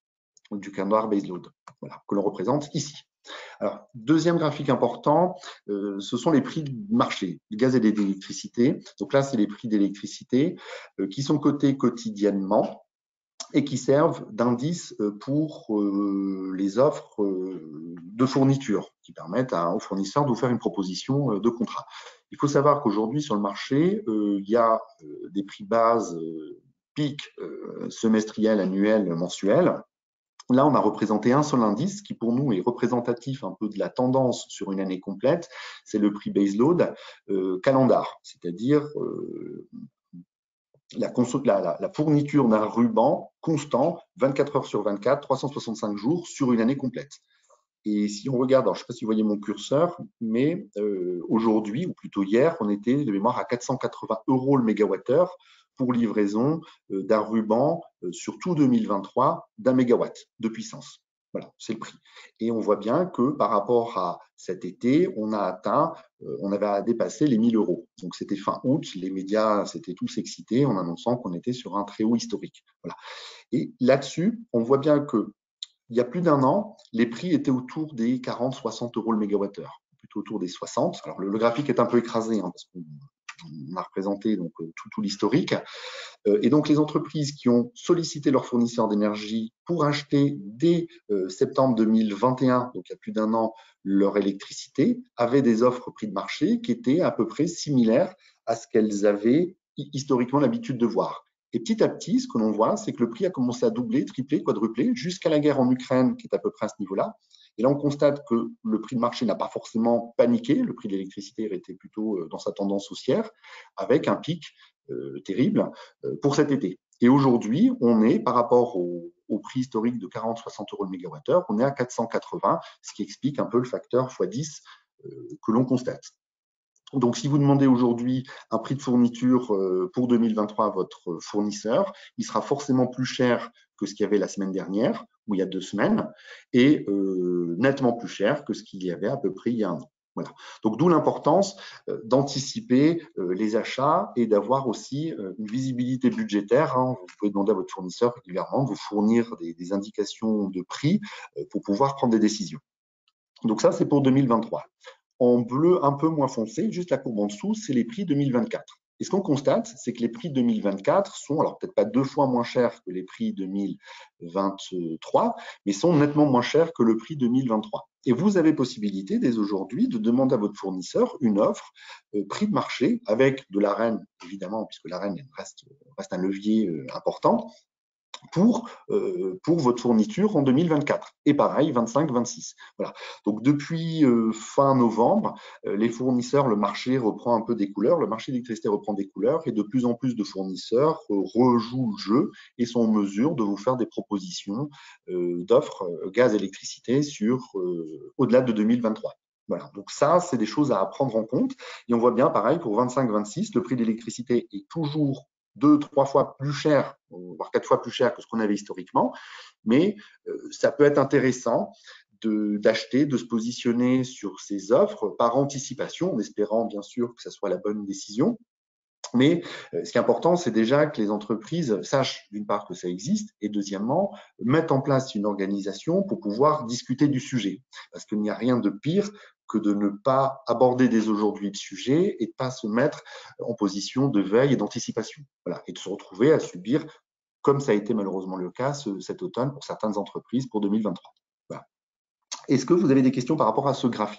du calendar baseload, voilà, que l'on représente ici. Alors, deuxième graphique important, euh, ce sont les prix de marché, du gaz et de l'électricité. Donc là, c'est les prix d'électricité euh, qui sont cotés quotidiennement et qui servent d'indice pour euh, les offres euh, de fourniture, qui permettent à, aux fournisseurs de vous faire une proposition euh, de contrat. Il faut savoir qu'aujourd'hui, sur le marché, euh, il y a euh, des prix bases euh, pic euh, semestriels, annuels, mensuels. Là, on a représenté un seul indice qui, pour nous, est représentatif un peu de la tendance sur une année complète. C'est le prix baseload euh, calendar, c'est-à-dire euh, La, la, la, la fourniture d'un ruban constant, vingt-quatre heures sur vingt-quatre, trois cent soixante-cinq jours sur une année complète. Et si on regarde, alors je ne sais pas si vous voyez mon curseur, mais euh, aujourd'hui, ou plutôt hier, on était de mémoire à quatre cent quatre-vingts euros le mégawattheure pour livraison euh, d'un ruban euh, sur tout deux mille vingt-trois d'un mégawatt de puissance. Voilà, c'est le prix. Et on voit bien que par rapport à cet été, on a atteint, euh, on avait dépassé les mille euros. Donc c'était fin août, les médias s'étaient tous excités en annonçant qu'on était sur un très haut historique. Voilà. Et là-dessus, on voit bien que il y a plus d'un an, les prix étaient autour des quarante à soixante euros le mégawattheure, plutôt autour des soixante. Alors le, le graphique est un peu écrasé hein, parce qu'on a représenté donc tout, tout l'historique. Euh, et donc les entreprises qui ont sollicité leurs fournisseurs d'énergie pour acheter dès euh, septembre deux mille vingt et un, donc il y a plus d'un an, leur électricité, avaient des offres prix de marché qui étaient à peu près similaires à ce qu'elles avaient historiquement l'habitude de voir. Et petit à petit, ce que l'on voit, c'est que le prix a commencé à doubler, tripler, quadrupler, jusqu'à la guerre en Ukraine, qui est à peu près à ce niveau-là. Et là, on constate que le prix de marché n'a pas forcément paniqué. Le prix de l'électricité était plutôt dans sa tendance haussière, avec un pic euh, terrible euh, pour cet été. Et aujourd'hui, on est, par rapport au, au prix historique de quarante à soixante euros le mégawattheure, on est à quatre cent quatre-vingts, ce qui explique un peu le facteur fois dix euh, que l'on constate. Donc, si vous demandez aujourd'hui un prix de fourniture pour deux mille vingt-trois à votre fournisseur, il sera forcément plus cher que ce qu'il y avait la semaine dernière ou il y a deux semaines et euh, nettement plus cher que ce qu'il y avait à peu près il y a un an. Voilà. Donc, d'où l'importance euh, d'anticiper euh, les achats et d'avoir aussi euh, une visibilité budgétaire. Hein. Vous pouvez demander à votre fournisseur régulièrement de vous fournir des, des indications de prix euh, pour pouvoir prendre des décisions. Donc, ça, c'est pour deux mille vingt-trois. En bleu un peu moins foncé, juste la courbe en dessous, c'est les prix deux mille vingt-quatre. Et ce qu'on constate, c'est que les prix deux mille vingt-quatre sont, alors peut-être pas deux fois moins chers que les prix deux mille vingt-trois, mais sont nettement moins chers que le prix deux mille vingt-trois. Et vous avez possibilité dès aujourd'hui de demander à votre fournisseur une offre euh, prix de marché avec de l'Arenh, évidemment, puisque l'Arenh reste, reste un levier euh, important, pour, euh, pour votre fourniture en deux mille vingt-quatre. Et pareil, vingt-cinq vingt-six. Voilà. Donc, depuis euh, fin novembre, euh, les fournisseurs, le marché reprend un peu des couleurs, le marché d'électricité reprend des couleurs et de plus en plus de fournisseurs euh, rejouent le jeu et sont en mesure de vous faire des propositions euh, d'offres euh, gaz-électricité sur euh, au-delà de deux mille vingt-trois. Voilà, donc ça, c'est des choses à prendre en compte. Et on voit bien, pareil, pour vingt-cinq vingt-six, le prix de l'électricité est toujours deux, trois fois plus cher, voire quatre fois plus cher que ce qu'on avait historiquement, mais euh, ça peut être intéressant d'acheter, de, de se positionner sur ces offres par anticipation, en espérant bien sûr que ça soit la bonne décision. Mais euh, ce qui est important, c'est déjà que les entreprises sachent d'une part que ça existe et deuxièmement, mettent en place une organisation pour pouvoir discuter du sujet. Parce qu'il n'y a rien de pire que de ne pas aborder dès aujourd'hui le sujet et de ne pas se mettre en position de veille et d'anticipation. Voilà, et de se retrouver à subir, comme ça a été malheureusement le cas ce, cet automne pour certaines entreprises pour deux mille vingt-trois. Voilà. Est-ce que vous avez des questions par rapport à ce graphique ?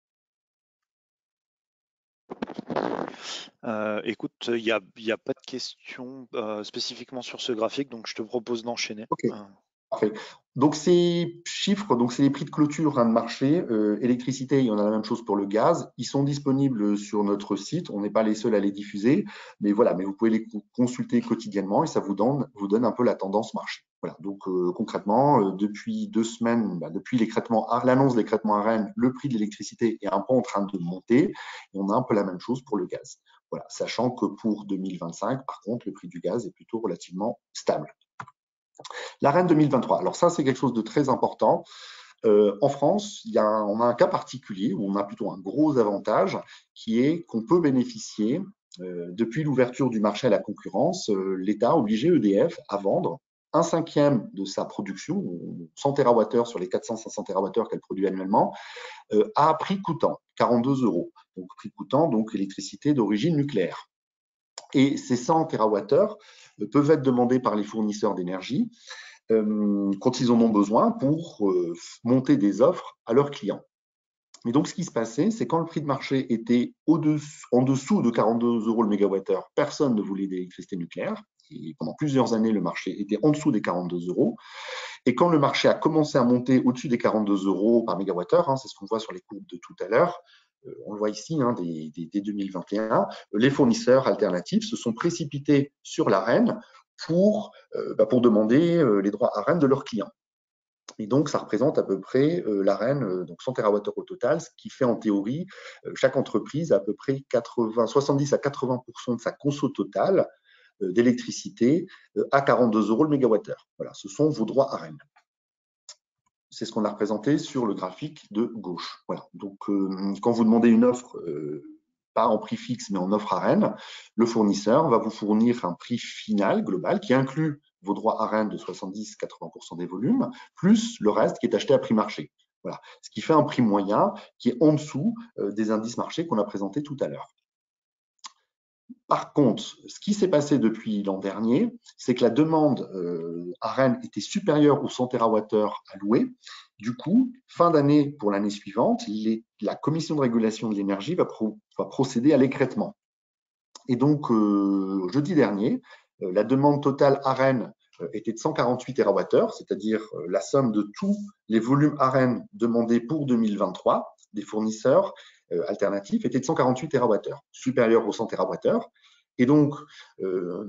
Euh, écoute, il n'y a, y a pas de questions euh, spécifiquement sur ce graphique, donc je te propose d'enchaîner. Ok. Euh, Parfait. Donc, ces chiffres, donc c'est les prix de clôture hein, de marché. Euh, électricité, il y en a la même chose pour le gaz. Ils sont disponibles sur notre site. On n'est pas les seuls à les diffuser. Mais voilà, mais vous pouvez les consulter quotidiennement et ça vous donne, vous donne un peu la tendance marché. Voilà. Donc, euh, concrètement, euh, depuis deux semaines, bah, depuis l'annonce des l'écrêtement Arenh, le prix de l'électricité est un peu en train de monter. Et on a un peu la même chose pour le gaz. Voilà. Sachant que pour deux mille vingt-cinq, par contre, le prix du gaz est plutôt relativement stable. L'Arenh deux mille vingt-trois, alors ça, c'est quelque chose de très important. Euh, en France, il y a un, on a un cas particulier où on a plutôt un gros avantage qui est qu'on peut bénéficier, euh, depuis l'ouverture du marché à la concurrence, euh, l'État a obligé E D F à vendre un cinquième de sa production, cent térawattheures sur les quatre cents à cinq cents térawattheures qu'elle produit annuellement, euh, à prix coûtant, quarante-deux euros. Donc, prix coûtant, donc électricité d'origine nucléaire. Et ces cent térawattheures peuvent être demandés par les fournisseurs d'énergie euh, quand ils en ont besoin pour euh, monter des offres à leurs clients. Et donc, ce qui se passait, c'est quand le prix de marché était en dessous de quarante-deux euros le mégawattheure, personne ne voulait d'électricité nucléaire. Et pendant plusieurs années, le marché était en dessous des quarante-deux euros. Et quand le marché a commencé à monter au-dessus des quarante-deux euros par mégawattheure, hein, c'est ce qu'on voit sur les courbes de tout à l'heure, euh, on le voit ici, hein, dès, dès, dès deux mille vingt et un, les fournisseurs alternatifs se sont précipités sur l'Arenh pour, euh, bah, pour demander euh, les droits Arenh de leurs clients. Et donc, ça représente à peu près euh, l'Arenh, euh, donc cent térawattheures au total, ce qui fait en théorie, euh, chaque entreprise a à peu près quatre-vingts, soixante-dix à quatre-vingts pour cent de sa conso totale euh, d'électricité euh, à quarante-deux euros le mégawattheure. Voilà, ce sont vos droits Arenh. C'est ce qu'on a représenté sur le graphique de gauche. Voilà. Donc, euh, quand vous demandez une offre, euh, pas en prix fixe, mais en offre Arenh, le fournisseur va vous fournir un prix final global qui inclut vos droits Arenh de soixante-dix à quatre-vingts pour cent des volumes, plus le reste qui est acheté à prix marché. Voilà. Ce qui fait un prix moyen qui est en dessous euh, des indices marchés qu'on a présentés tout à l'heure. Par contre, ce qui s'est passé depuis l'an dernier, c'est que la demande euh, Arenh était supérieure aux cent térawattheures alloués. Du coup, fin d'année pour l'année suivante, les, la Commission de régulation de l'énergie va, pro, va procéder à l'écrêtement. Et donc, euh, jeudi dernier, euh, la demande totale Arenh euh, était de cent quarante-huit térawattheures, c'est-à-dire euh, la somme de tous les volumes Arenh demandés pour deux mille vingt-trois des fournisseurs euh, alternatifs était de cent quarante-huit térawattheures, supérieur aux cent térawattheures. Et donc, euh,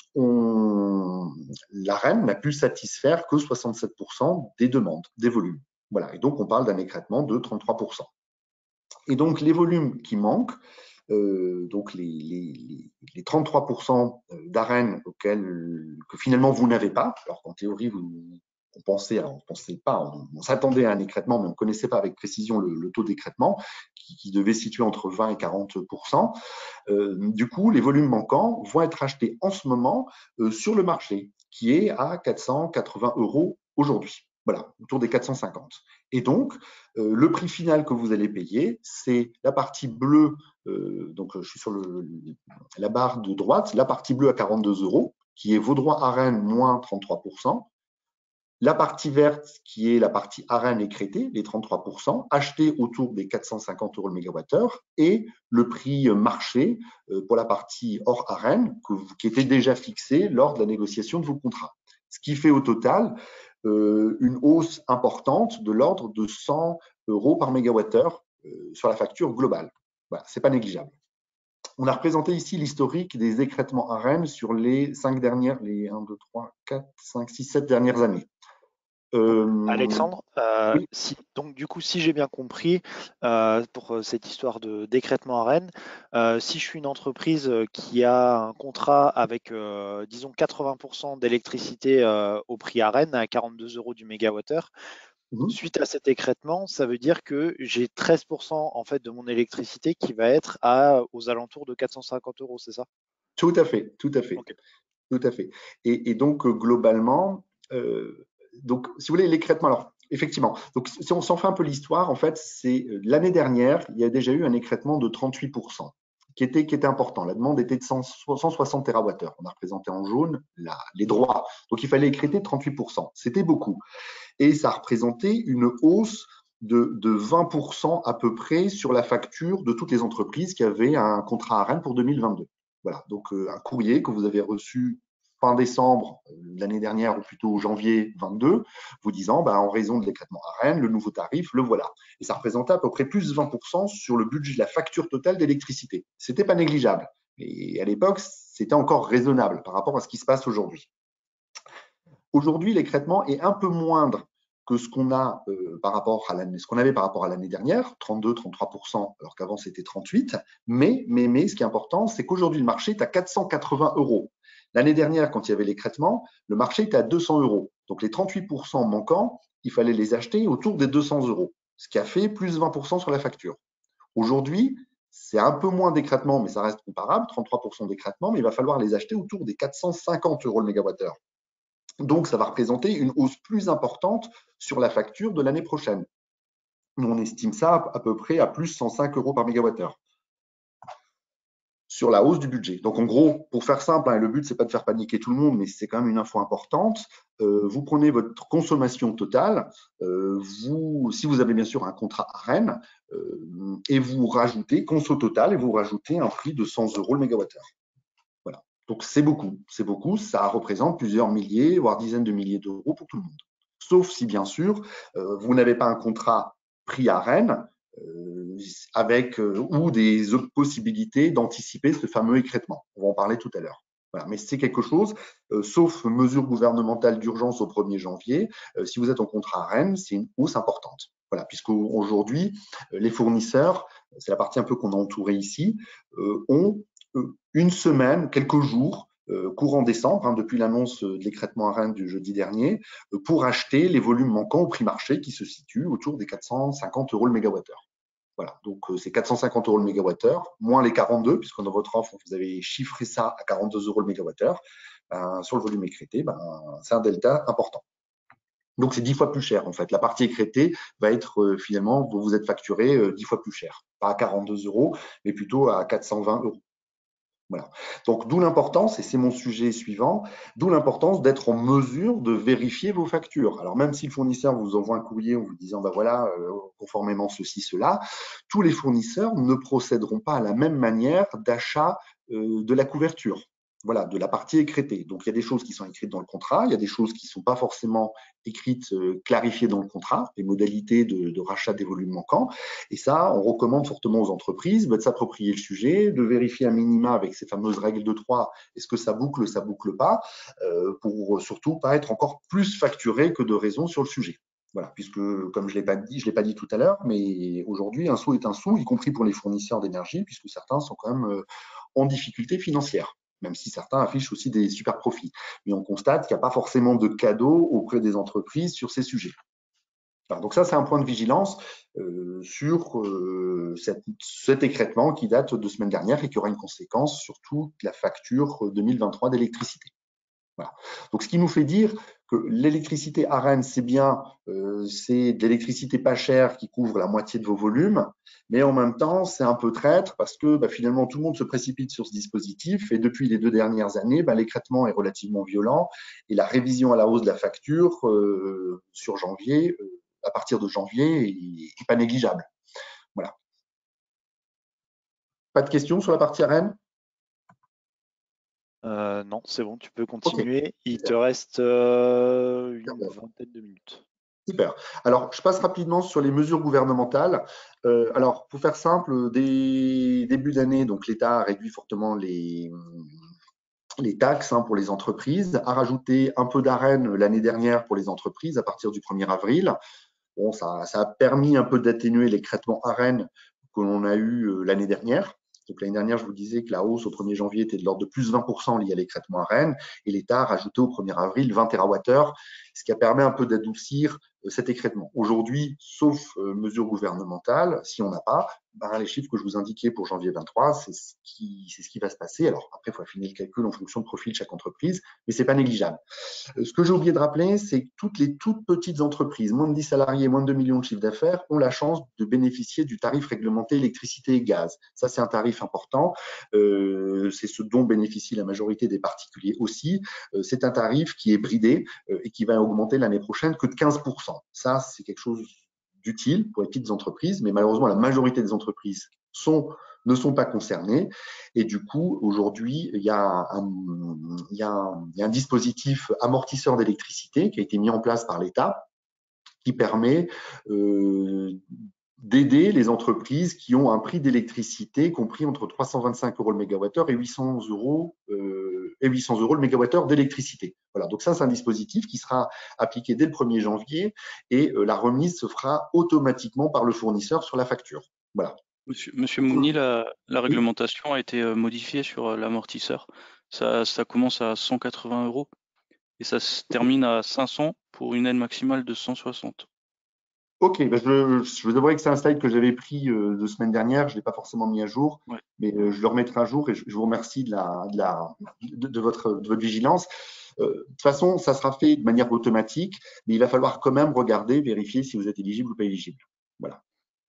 l'Arenh n'a pu satisfaire que soixante-sept pour cent des demandes, des volumes. Voilà. Et donc, on parle d'un écrêtement de trente-trois pour cent. Et donc, les volumes qui manquent, euh, donc les, les, les trente-trois pour cent d'Arenh auxquels que finalement vous n'avez pas, alors qu'en théorie vous on pensait, alors on pensait pas, on, on s'attendait à un écrêtement, mais on ne connaissait pas avec précision le, le taux d'écrêtement qui, qui devait se situer entre vingt et quarante pour cent. Euh, du coup, les volumes manquants vont être achetés en ce moment euh, sur le marché, qui est à quatre cent quatre-vingts euros aujourd'hui. Voilà, autour des quatre cent cinquante. Et donc, euh, le prix final que vous allez payer, c'est la partie bleue, euh, donc je suis sur le, la barre de droite, la partie bleue à quarante-deux euros, qui est vos droits Arenh moins trente-trois pour cent. La partie verte, qui est la partie Arenh écrétée, les trente-trois pour cent, achetés autour des quatre cent cinquante euros le mégawattheure, et le prix marché pour la partie hors Arenh, qui était déjà fixé lors de la négociation de vos contrats. Ce qui fait au total euh, une hausse importante de l'ordre de cent euros par mégawattheure euh, sur la facture globale. Voilà, ce n'est pas négligeable. On a représenté ici l'historique des écrêtements Arenh sur les cinq dernières, les un, deux, trois, quatre, cinq, six, sept dernières années. Euh, Alexandre, euh, oui. si, donc du coup, si j'ai bien compris, euh, pour cette histoire de d'écrêtement Arenh, euh, si je suis une entreprise qui a un contrat avec, euh, disons, quatre-vingts pour cent d'électricité euh, au prix Arenh à quarante-deux euros du mégawattheure, Mmh. suite à cet écrêtement, ça veut dire que j'ai treize pour cent en fait de mon électricité qui va être à, aux alentours de quatre cent cinquante euros, c'est ça? Tout à fait, tout à fait, Ok. tout à fait. Et, et donc, euh, globalement, euh, donc, si vous voulez, l'écrêtement, alors, effectivement, donc, si on s'en fait un peu l'histoire, en fait, c'est euh, l'année dernière, il y a déjà eu un écrêtement de trente-huit pour cent qui était, qui était important. La demande était de cent soixante térawattheures. On a représenté en jaune la, les droits. Donc, il fallait écréter trente-huit pour cent. C'était beaucoup. Et ça représentait une hausse de, de vingt pour cent à peu près sur la facture de toutes les entreprises qui avaient un contrat Arenh pour deux mille vingt-deux. Voilà, donc euh, un courrier que vous avez reçu fin décembre euh, l'année dernière ou plutôt janvier vingt-deux, vous disant bah, en raison de l'écrêtement Arenh, le nouveau tarif, le voilà. Et ça représentait à peu près plus de vingt pour cent sur le budget de la facture totale d'électricité. C'était pas négligeable. Et à l'époque, c'était encore raisonnable par rapport à ce qui se passe aujourd'hui. Aujourd'hui, l'écrêtement est un peu moindre que ce qu'on a euh, par rapport à l'année, ce qu'on avait par rapport à l'année dernière, trente-deux, trente-trois pour cent, alors qu'avant c'était trente-huit. Mais, mais, mais, ce qui est important, c'est qu'aujourd'hui le marché est à quatre cent quatre-vingts euros. L'année dernière, quand il y avait l'écrêtement, le marché était à deux cents euros. Donc les trente-huit pour cent manquants, il fallait les acheter autour des deux cents euros, ce qui a fait plus vingt pour cent sur la facture. Aujourd'hui, c'est un peu moins d'écrêtement, mais ça reste comparable, trente-trois pour cent d'écrêtement, mais il va falloir les acheter autour des quatre cent cinquante euros le mégawattheure. Donc, ça va représenter une hausse plus importante sur la facture de l'année prochaine. Nous, on estime ça à peu près à plus cent cinq euros par mégawattheure sur la hausse du budget. Donc, en gros, pour faire simple, hein, le but, c'est pas de faire paniquer tout le monde, mais c'est quand même une info importante. Euh, vous prenez votre consommation totale, euh, vous, si vous avez bien sûr un contrat Arenh, euh, et vous rajoutez, conso total, et vous rajoutez un prix de cent euros le mégawattheure. Voilà. Donc, c'est beaucoup, c'est beaucoup. Ça représente plusieurs milliers, voire dizaines de milliers d'euros pour tout le monde. Sauf si, bien sûr, euh, vous n'avez pas un contrat prix Arenh euh, avec euh, ou des possibilités d'anticiper ce fameux écrêtement. On va en parler tout à l'heure. Voilà. Mais c'est quelque chose, euh, sauf mesure gouvernementale d'urgence au premier janvier, euh, si vous êtes en contrat Arenh, c'est une hausse importante. Voilà, puisqu'aujourd'hui, euh, les fournisseurs, c'est la partie un peu qu'on a entourée ici, euh, ont euh, une semaine, quelques jours, euh, courant décembre, hein, depuis l'annonce de l'écrêtement Arenh du jeudi dernier, euh, pour acheter les volumes manquants au prix marché qui se situent autour des quatre cent cinquante euros le mégawattheure. Voilà, donc euh, c'est quatre cent cinquante euros le mégawattheure, moins les quarante-deux, puisque dans votre offre, vous avez chiffré ça à quarante-deux euros le mégawattheure. Ben, sur le volume écrété, ben, c'est un delta important. Donc, c'est dix fois plus cher, en fait. La partie écrétée va être, euh, finalement, vous vous êtes facturé euh, dix fois plus cher. Pas à quarante-deux euros, mais plutôt à quatre cent vingt euros. Voilà. Donc, d'où l'importance, et c'est mon sujet suivant, d'où l'importance d'être en mesure de vérifier vos factures. Alors, même si le fournisseur vous envoie un courrier en vous disant, ben voilà, euh, conformément ceci, cela, tous les fournisseurs ne procéderont pas à la même manière d'achat euh, de la couverture. Voilà, de la partie écrétée. Donc, il y a des choses qui sont écrites dans le contrat, il y a des choses qui ne sont pas forcément écrites, euh, clarifiées dans le contrat, les modalités de, de rachat des volumes manquants. Et ça, on recommande fortement aux entreprises bah, de s'approprier le sujet, de vérifier à minima avec ces fameuses règles de trois, est-ce que ça boucle, ça boucle pas, euh, pour surtout pas être encore plus facturé que de raison sur le sujet. Voilà, puisque, comme je ne l'ai pas dit, je l'ai pas dit tout à l'heure, mais aujourd'hui, un sou est un sou, y compris pour les fournisseurs d'énergie, puisque certains sont quand même euh, en difficulté financière, même si certains affichent aussi des super profits. Mais on constate qu'il n'y a pas forcément de cadeaux auprès des entreprises sur ces sujets. Alors, donc ça, c'est un point de vigilance euh, sur euh, cette, cet écrêtement qui date de semaine dernière et qui aura une conséquence sur toute la facture deux mille vingt-trois d'électricité. Voilà. Donc, ce qui nous fait dire que l'électricité à Rennes, c'est bien, euh, c'est de l'électricité pas chère qui couvre la moitié de vos volumes, mais en même temps, c'est un peu traître parce que bah, finalement, tout le monde se précipite sur ce dispositif et depuis les deux dernières années, bah, l'écrêtement est relativement violent et la révision à la hausse de la facture euh, sur janvier, euh, à partir de janvier, est, est pas négligeable. Voilà. Pas de questions sur la partie à Rennes? Euh, non, c'est bon, tu peux continuer. Okay. Il te reste euh, une vingtaine de minutes. Super. Alors, je passe rapidement sur les mesures gouvernementales. Euh, alors, pour faire simple, dès début d'année, donc l'État a réduit fortement les, les taxes hein, pour les entreprises, a rajouté un peu d'arène l'année dernière pour les entreprises à partir du premier avril. Bon, ça, ça a permis un peu d'atténuer l'écrêtement arène que l'on a eu euh, l'année dernière. Donc l'année dernière, je vous disais que la hausse au premier janvier était de l'ordre de plus vingt pour cent liée à l'écrêtement à Rennes et l'État a rajouté au premier avril vingt térawattheures, ce qui a permis un peu d'adoucir euh, cet écrêtement. Aujourd'hui, sauf euh, mesures gouvernementales, si on n'a pas, ben, les chiffres que je vous indiquais pour janvier vingt-trois, c'est ce qui, c'est ce qui va se passer. Alors après, il faut affiner le calcul en fonction de profil de chaque entreprise, mais c'est pas négligeable. Ce que j'ai oublié de rappeler, c'est que toutes les toutes petites entreprises, moins de dix salariés, moins de deux millions de chiffre d'affaires, ont la chance de bénéficier du tarif réglementé électricité et gaz. Ça, c'est un tarif important. Euh, c'est ce dont bénéficie la majorité des particuliers aussi. Euh, c'est un tarif qui est bridé euh, et qui va augmenter l'année prochaine que de quinze pour cent. Ça, c'est quelque chose d'utile pour les petites entreprises, mais malheureusement, la majorité des entreprises sont ne sont pas concernés. Et du coup, aujourd'hui, il y a un, il y a un, il y a un dispositif amortisseur d'électricité qui a été mis en place par l'État qui permet euh, d'aider les entreprises qui ont un prix d'électricité compris entre trois cent vingt-cinq euros le mégawattheure et huit cents euros, euh, et huit cents euros le mégawattheure d'électricité. Voilà, donc ça, c'est un dispositif qui sera appliqué dès le premier janvier et euh, la remise se fera automatiquement par le fournisseur sur la facture. Voilà. Monsieur, Monsieur Mouni, la, la Oui. réglementation a été euh, modifiée sur euh, l'amortisseur. Ça, ça commence à cent quatre-vingts euros et ça se termine à cinq cents pour une aide maximale de cent soixante. Ok, ben je, je vous avouerai que c'est un slide que j'avais pris euh, de semaine dernière, je ne l'ai pas forcément mis à jour, Ouais. mais euh, je le remettrai à jour et je, je vous remercie de, la, de, la, de, de, votre, de votre vigilance. Euh, de toute façon, ça sera fait de manière automatique, mais il va falloir quand même regarder, vérifier si vous êtes éligible ou pas éligible. Voilà.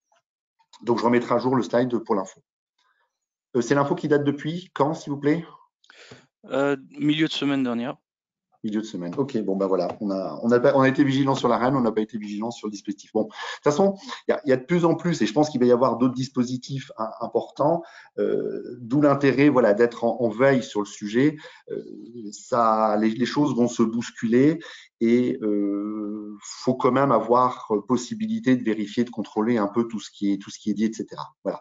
Donc, je remettrai à jour le slide pour l'info. Euh, c'est l'info qui date depuis quand, s'il vous plaît? euh, Milieu de semaine dernière. Milieu de semaine. Ok, bon ben voilà, on a, on a, pas, on a été vigilant sur la Rennes, on n'a pas été vigilant sur le dispositif. Bon, de toute façon, il y, y a de plus en plus, et je pense qu'il va y avoir d'autres dispositifs hein, importants, euh, d'où l'intérêt, voilà, d'être en, en veille sur le sujet. Euh, ça, les, les choses vont se bousculer et euh, faut quand même avoir possibilité de vérifier, de contrôler un peu tout ce qui est, tout ce qui est dit, et cetera. Voilà.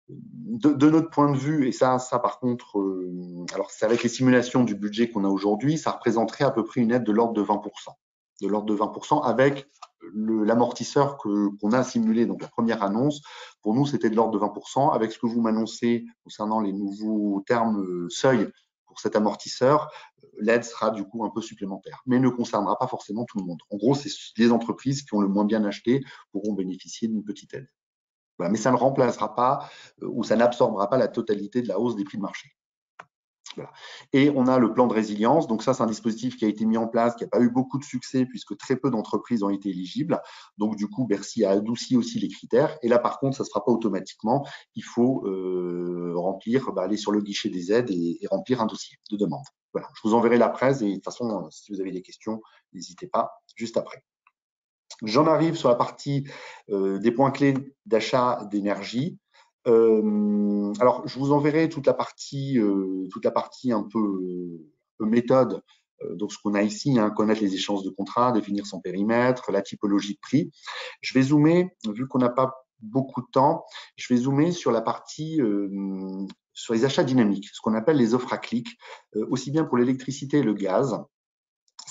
De, de notre point de vue, et ça, ça par contre, euh, alors c'est avec les simulations du budget qu'on a aujourd'hui, ça représenterait à peu près une aide de l'ordre de vingt pour cent. De l'ordre de vingt pour cent avec l'amortisseur que, qu'on a simulé, donc la première annonce, pour nous, c'était de l'ordre de vingt pour cent. Avec ce que vous m'annoncez concernant les nouveaux termes euh, seuil pour cet amortisseur, l'aide sera du coup un peu supplémentaire, mais ne concernera pas forcément tout le monde. En gros, c'est les entreprises qui ont le moins bien acheté pourront bénéficier d'une petite aide. Voilà, mais ça ne remplacera pas euh, ou ça n'absorbera pas la totalité de la hausse des prix de marché. Voilà. Et on a le plan de résilience. Donc ça, c'est un dispositif qui a été mis en place, qui n'a pas eu beaucoup de succès puisque très peu d'entreprises ont été éligibles. Donc du coup, Bercy a adouci aussi les critères. Et là, par contre, ça ne sera pas automatiquement. Il faut euh, remplir, bah, aller sur le guichet des aides et, et remplir un dossier de demande. Voilà. Je vous enverrai la presse et de toute façon, si vous avez des questions, n'hésitez pas juste après. J'en arrive sur la partie euh, des points clés d'achat d'énergie. Euh, alors, je vous enverrai toute la partie, euh, toute la partie un peu, euh, peu méthode. Euh, donc, ce qu'on a ici, hein, connaître les échéances de contrat, définir son périmètre, la typologie de prix. Je vais zoomer, vu qu'on n'a pas beaucoup de temps, je vais zoomer sur la partie euh, sur les achats dynamiques, ce qu'on appelle les offres à clic, euh, aussi bien pour l'électricité et le gaz.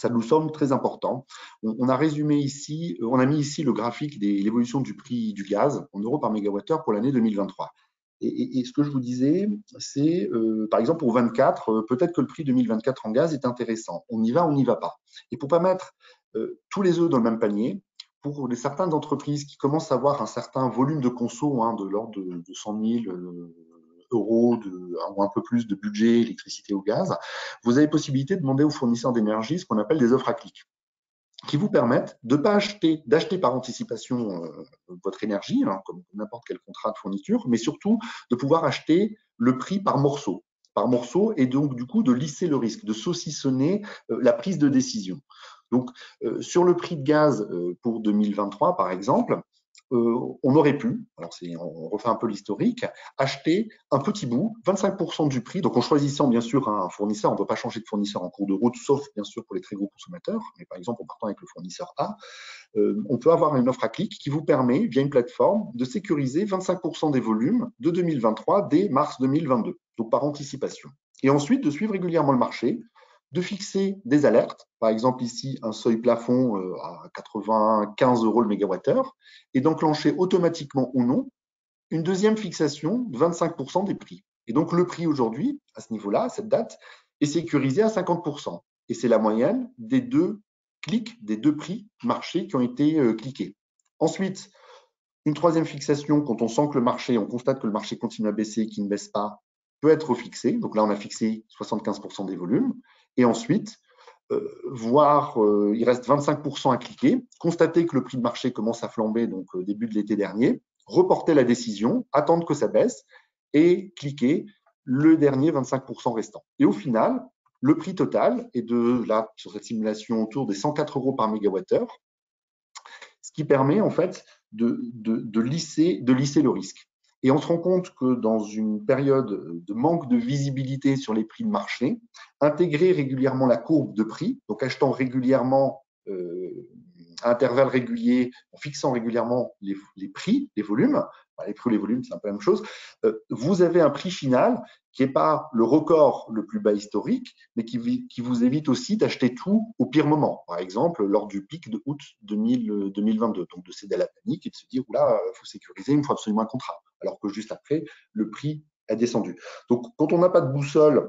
ça nous semble très important. On, on a résumé ici, on a mis ici le graphique de l'évolution du prix du gaz en euros par mégawattheure pour l'année deux mille vingt-trois. Et, et, et ce que je vous disais, c'est, euh, par exemple, pour vingt-quatre, euh, peut-être que le prix deux mille vingt-quatre en gaz est intéressant. On y va, on n'y va pas. Et pour ne pas mettre euh, tous les œufs dans le même panier, pour les, certaines entreprises qui commencent à avoir un certain volume de conso, hein, de l'ordre de, de cent mille euh, euros de, ou un peu plus de budget électricité ou gaz, vous avez possibilité de demander aux fournisseurs d'énergie ce qu'on appelle des offres à clic, qui vous permettent de pas acheter, d'acheter par anticipation euh, votre énergie, hein, comme n'importe quel contrat de fourniture, mais surtout de pouvoir acheter le prix par morceau, par morceau, et donc du coup de lisser le risque, de saucissonner euh, la prise de décision. Donc, euh, sur le prix de gaz euh, pour deux mille vingt-trois, par exemple, euh, on aurait pu, alors on refait un peu l'historique, acheter un petit bout, vingt-cinq pour cent du prix, donc en choisissant bien sûr un fournisseur, on ne peut pas changer de fournisseur en cours de route, sauf bien sûr pour les très gros consommateurs, mais par exemple en partant avec le fournisseur A, euh, on peut avoir une offre à clic qui vous permet, via une plateforme, de sécuriser vingt-cinq pour cent des volumes de deux mille vingt-trois dès mars deux mille vingt-deux, donc par anticipation. Et ensuite, de suivre régulièrement le marché, de fixer des alertes, par exemple ici un seuil plafond euh, à quatre-vingt-quinze euros le mégawattheure, et d'enclencher automatiquement ou non une deuxième fixation de vingt-cinq pour cent des prix. Et donc le prix aujourd'hui, à ce niveau-là, à cette date, est sécurisé à cinquante pour cent. Et c'est la moyenne des deux clics, des deux prix marché qui ont été euh, cliqués. Ensuite, une troisième fixation, quand on sent que le marché, on constate que le marché continue à baisser, qu'il ne baisse pas, peut être fixé. Donc là, on a fixé soixante-quinze pour cent des volumes. Et ensuite, euh, voir, euh, il reste vingt-cinq pour cent à cliquer, constater que le prix de marché commence à flamber, donc euh, début de l'été dernier, reporter la décision, attendre que ça baisse et cliquer le dernier vingt-cinq pour cent restant. Et au final, le prix total est de, là, sur cette simulation, autour des cent quatre euros par mégawattheure, ce qui permet en fait de, de, de, lisser, de lisser le risque. Et on se rend compte que dans une période de manque de visibilité sur les prix de marché, intégrer régulièrement la courbe de prix, donc achetant régulièrement euh, à intervalles réguliers, en fixant régulièrement les, les prix, les volumes, enfin, les prix ou les volumes, c'est un peu la même chose, euh, vous avez un prix final qui n'est pas le record le plus bas historique, mais qui, qui vous évite aussi d'acheter tout au pire moment. Par exemple, lors du pic de août deux mille vingt-deux, donc de céder à la panique et de se dire, oula, il faut sécuriser, il me faut absolument un contrat. Alors que juste après, le prix a descendu. Donc, quand on n'a pas de boussole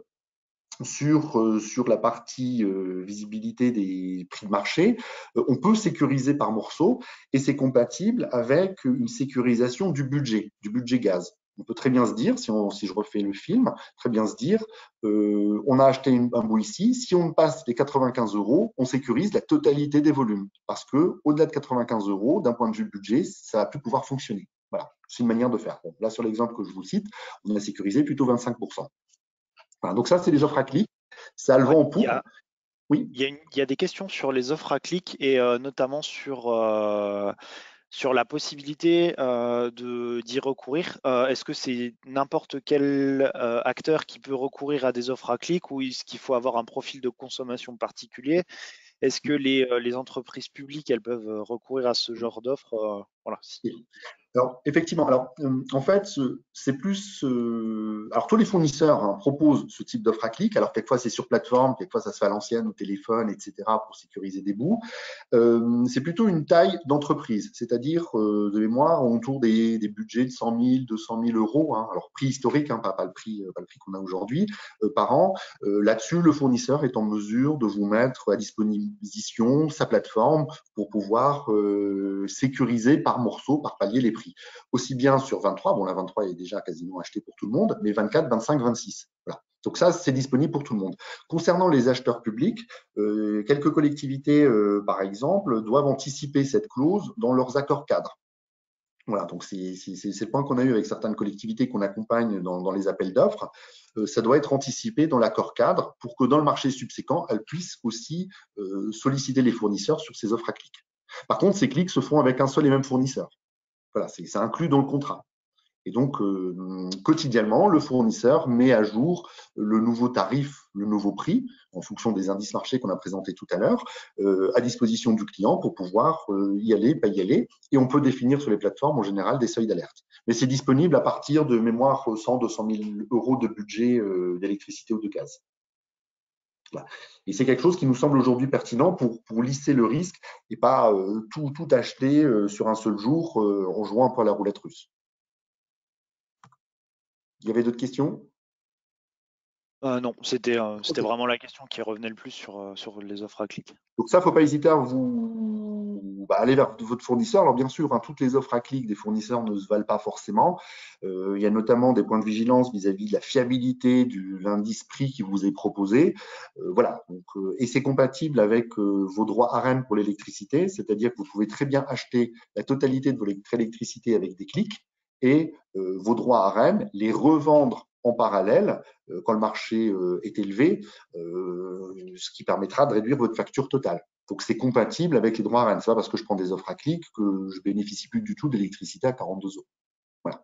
sur, euh, sur la partie euh, visibilité des prix de marché, euh, on peut sécuriser par morceau et c'est compatible avec une sécurisation du budget, du budget gaz. On peut très bien se dire, si, on, si je refais le film, très bien se dire, euh, on a acheté une, un bout ici, si on passe les quatre-vingt-quinze euros, on sécurise la totalité des volumes. Parce que au-delà de quatre-vingt-quinze euros, d'un point de vue budget, ça va plus pouvoir fonctionner. Voilà, c'est une manière de faire. Bon, là, sur l'exemple que je vous cite, on a sécurisé plutôt vingt-cinq pour cent. Voilà, donc ça, c'est les offres à clic. Ça a le vent en poupe. Oui. Il y, a une, il y a des questions sur les offres à clic et euh, notamment sur, euh, sur la possibilité euh, de, d'y recourir. Euh, est-ce que c'est n'importe quel euh, acteur qui peut recourir à des offres à clic ou est-ce qu'il faut avoir un profil de consommation particulier? Est-ce que les, les entreprises publiques, elles peuvent recourir à ce genre d'offres? euh, voilà. Alors, effectivement, alors, euh, en fait, c'est plus. Euh, alors, tous les fournisseurs hein, proposent ce type d'offre à clic. Alors, quelquefois, c'est sur plateforme, quelquefois, ça se fait à l'ancienne, au téléphone, et cetera, pour sécuriser des bouts. Euh, c'est plutôt une taille d'entreprise, c'est-à-dire, euh, de mémoire, autour des, des budgets de cent mille, deux cent mille euros. Hein, alors, prix historique, hein, pas, pas le prix, pas le prix qu'on a aujourd'hui, euh, par an. Euh, là-dessus, le fournisseur est en mesure de vous mettre à disposition sa plateforme pour pouvoir euh, sécuriser par morceau, par palier les prix. Aussi bien sur vingt-trois, bon la vingt-trois est déjà quasiment acheté pour tout le monde, mais vingt-quatre, vingt-cinq, vingt-six. Voilà. Donc ça, c'est disponible pour tout le monde. Concernant les acheteurs publics, euh, quelques collectivités, euh, par exemple, doivent anticiper cette clause dans leurs accords cadres. Voilà, donc c'est le point qu'on a eu avec certaines collectivités qu'on accompagne dans, dans les appels d'offres. Euh, ça doit être anticipé dans l'accord cadre pour que dans le marché subséquent, elles puissent aussi euh, solliciter les fournisseurs sur ces offres à clic. Par contre, ces clics se font avec un seul et même fournisseur. Voilà, c'est inclus dans le contrat. Et donc, euh, quotidiennement, le fournisseur met à jour le nouveau tarif, le nouveau prix, en fonction des indices marchés qu'on a présentés tout à l'heure, euh, à disposition du client pour pouvoir euh, y aller, pas y aller. Et on peut définir sur les plateformes, en général, des seuils d'alerte. Mais c'est disponible à partir de mémoire cent, deux cent mille euros de budget euh, d'électricité ou de gaz. Voilà. Et c'est quelque chose qui nous semble aujourd'hui pertinent pour, pour lisser le risque et pas euh, tout, tout acheter euh, sur un seul jour euh, en jouant un peu à la roulette russe. Il y avait d'autres questions? Euh, non, c'était euh, c'était Ok. vraiment la question qui revenait le plus sur, euh, sur les offres à clic. Donc ça, il ne faut pas hésiter à vous bah, aller vers votre fournisseur. Alors bien sûr, hein, toutes les offres à clic des fournisseurs ne se valent pas forcément. Euh, il y a notamment des points de vigilance vis-à-vis de la fiabilité de l'indice prix qui vous est proposé. Euh, voilà. Donc, euh, et c'est compatible avec euh, vos droits ARENH pour l'électricité, c'est-à-dire que vous pouvez très bien acheter la totalité de votre électricité avec des clics et euh, vos droits ARENH, les revendre en parallèle euh, quand le marché euh, est élevé, euh, ce qui permettra de réduire votre facture totale. Donc, c'est compatible avec les droits ARENH. C'est pas parce que je prends des offres à clic que je bénéficie plus du tout d'électricité à quarante-deux euros. Voilà.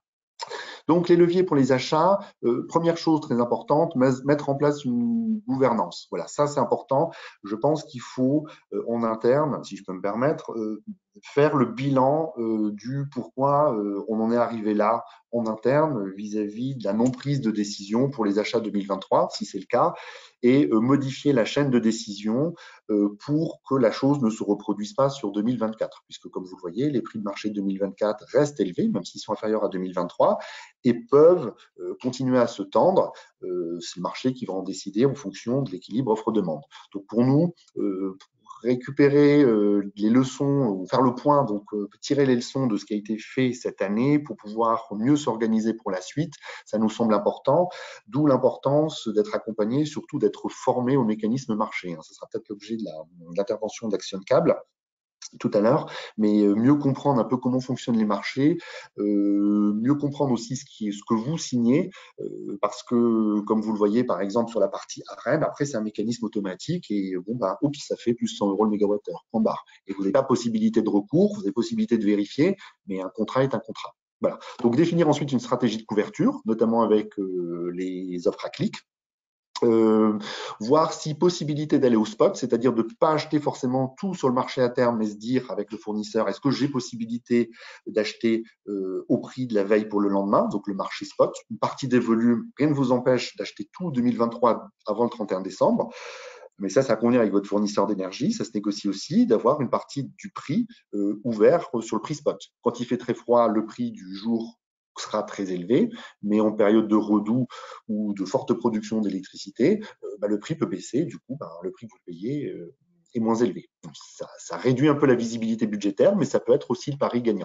Donc, les leviers pour les achats, euh, première chose très importante, mettre en place une gouvernance. Voilà, ça c'est important. Je pense qu'il faut euh, en interne, si je peux me permettre, euh, faire le bilan euh, du pourquoi euh, on en est arrivé là en interne vis-à-vis de la non-prise de décision pour les achats deux mille vingt-trois, si c'est le cas, et euh, modifier la chaîne de décision euh, pour que la chose ne se reproduise pas sur deux mille vingt-quatre, puisque comme vous le voyez, les prix de marché deux mille vingt-quatre restent élevés, même s'ils sont inférieurs à deux mille vingt-trois, et peuvent euh, continuer à se tendre. Euh, c'est le marché qui va en décider en fonction de l'équilibre offre-demande. Donc pour nous, euh, récupérer euh, les leçons, ou faire le point, donc euh, tirer les leçons de ce qui a été fait cette année pour pouvoir mieux s'organiser pour la suite, ça nous semble important, d'où l'importance d'être accompagné, surtout d'être formé au mécanisme marché. Hein. Ce sera peut-être l'objet de l'intervention d'Action Câble tout à l'heure, mais mieux comprendre un peu comment fonctionnent les marchés, euh, mieux comprendre aussi ce, qui est, ce que vous signez, euh, parce que, comme vous le voyez, par exemple, sur la partie ARENH, après, c'est un mécanisme automatique et bon, bah, oups, ça fait plus cent euros le mégawattheure, en barre. Et vous n'avez pas possibilité de recours, vous avez possibilité de vérifier, mais un contrat est un contrat. Voilà. Donc, définir ensuite une stratégie de couverture, notamment avec euh, les offres à clic. Euh, voir si possibilité d'aller au spot, c'est-à-dire de ne pas acheter forcément tout sur le marché à terme, mais se dire avec le fournisseur, est-ce que j'ai possibilité d'acheter euh, au prix de la veille pour le lendemain, donc le marché spot. Une partie des volumes, rien ne vous empêche d'acheter tout deux mille vingt-trois avant le trente et un décembre. Mais ça, ça convient avec votre fournisseur d'énergie. Ça se négocie aussi d'avoir une partie du prix euh, ouvert sur le prix spot. Quand il fait très froid, le prix du jour sera très élevé, mais en période de redoux ou de forte production d'électricité, euh, bah, le prix peut baisser. Du coup, bah, le prix que vous payez euh, est moins élevé. Donc, ça, ça réduit un peu la visibilité budgétaire, mais ça peut être aussi le pari gagnant.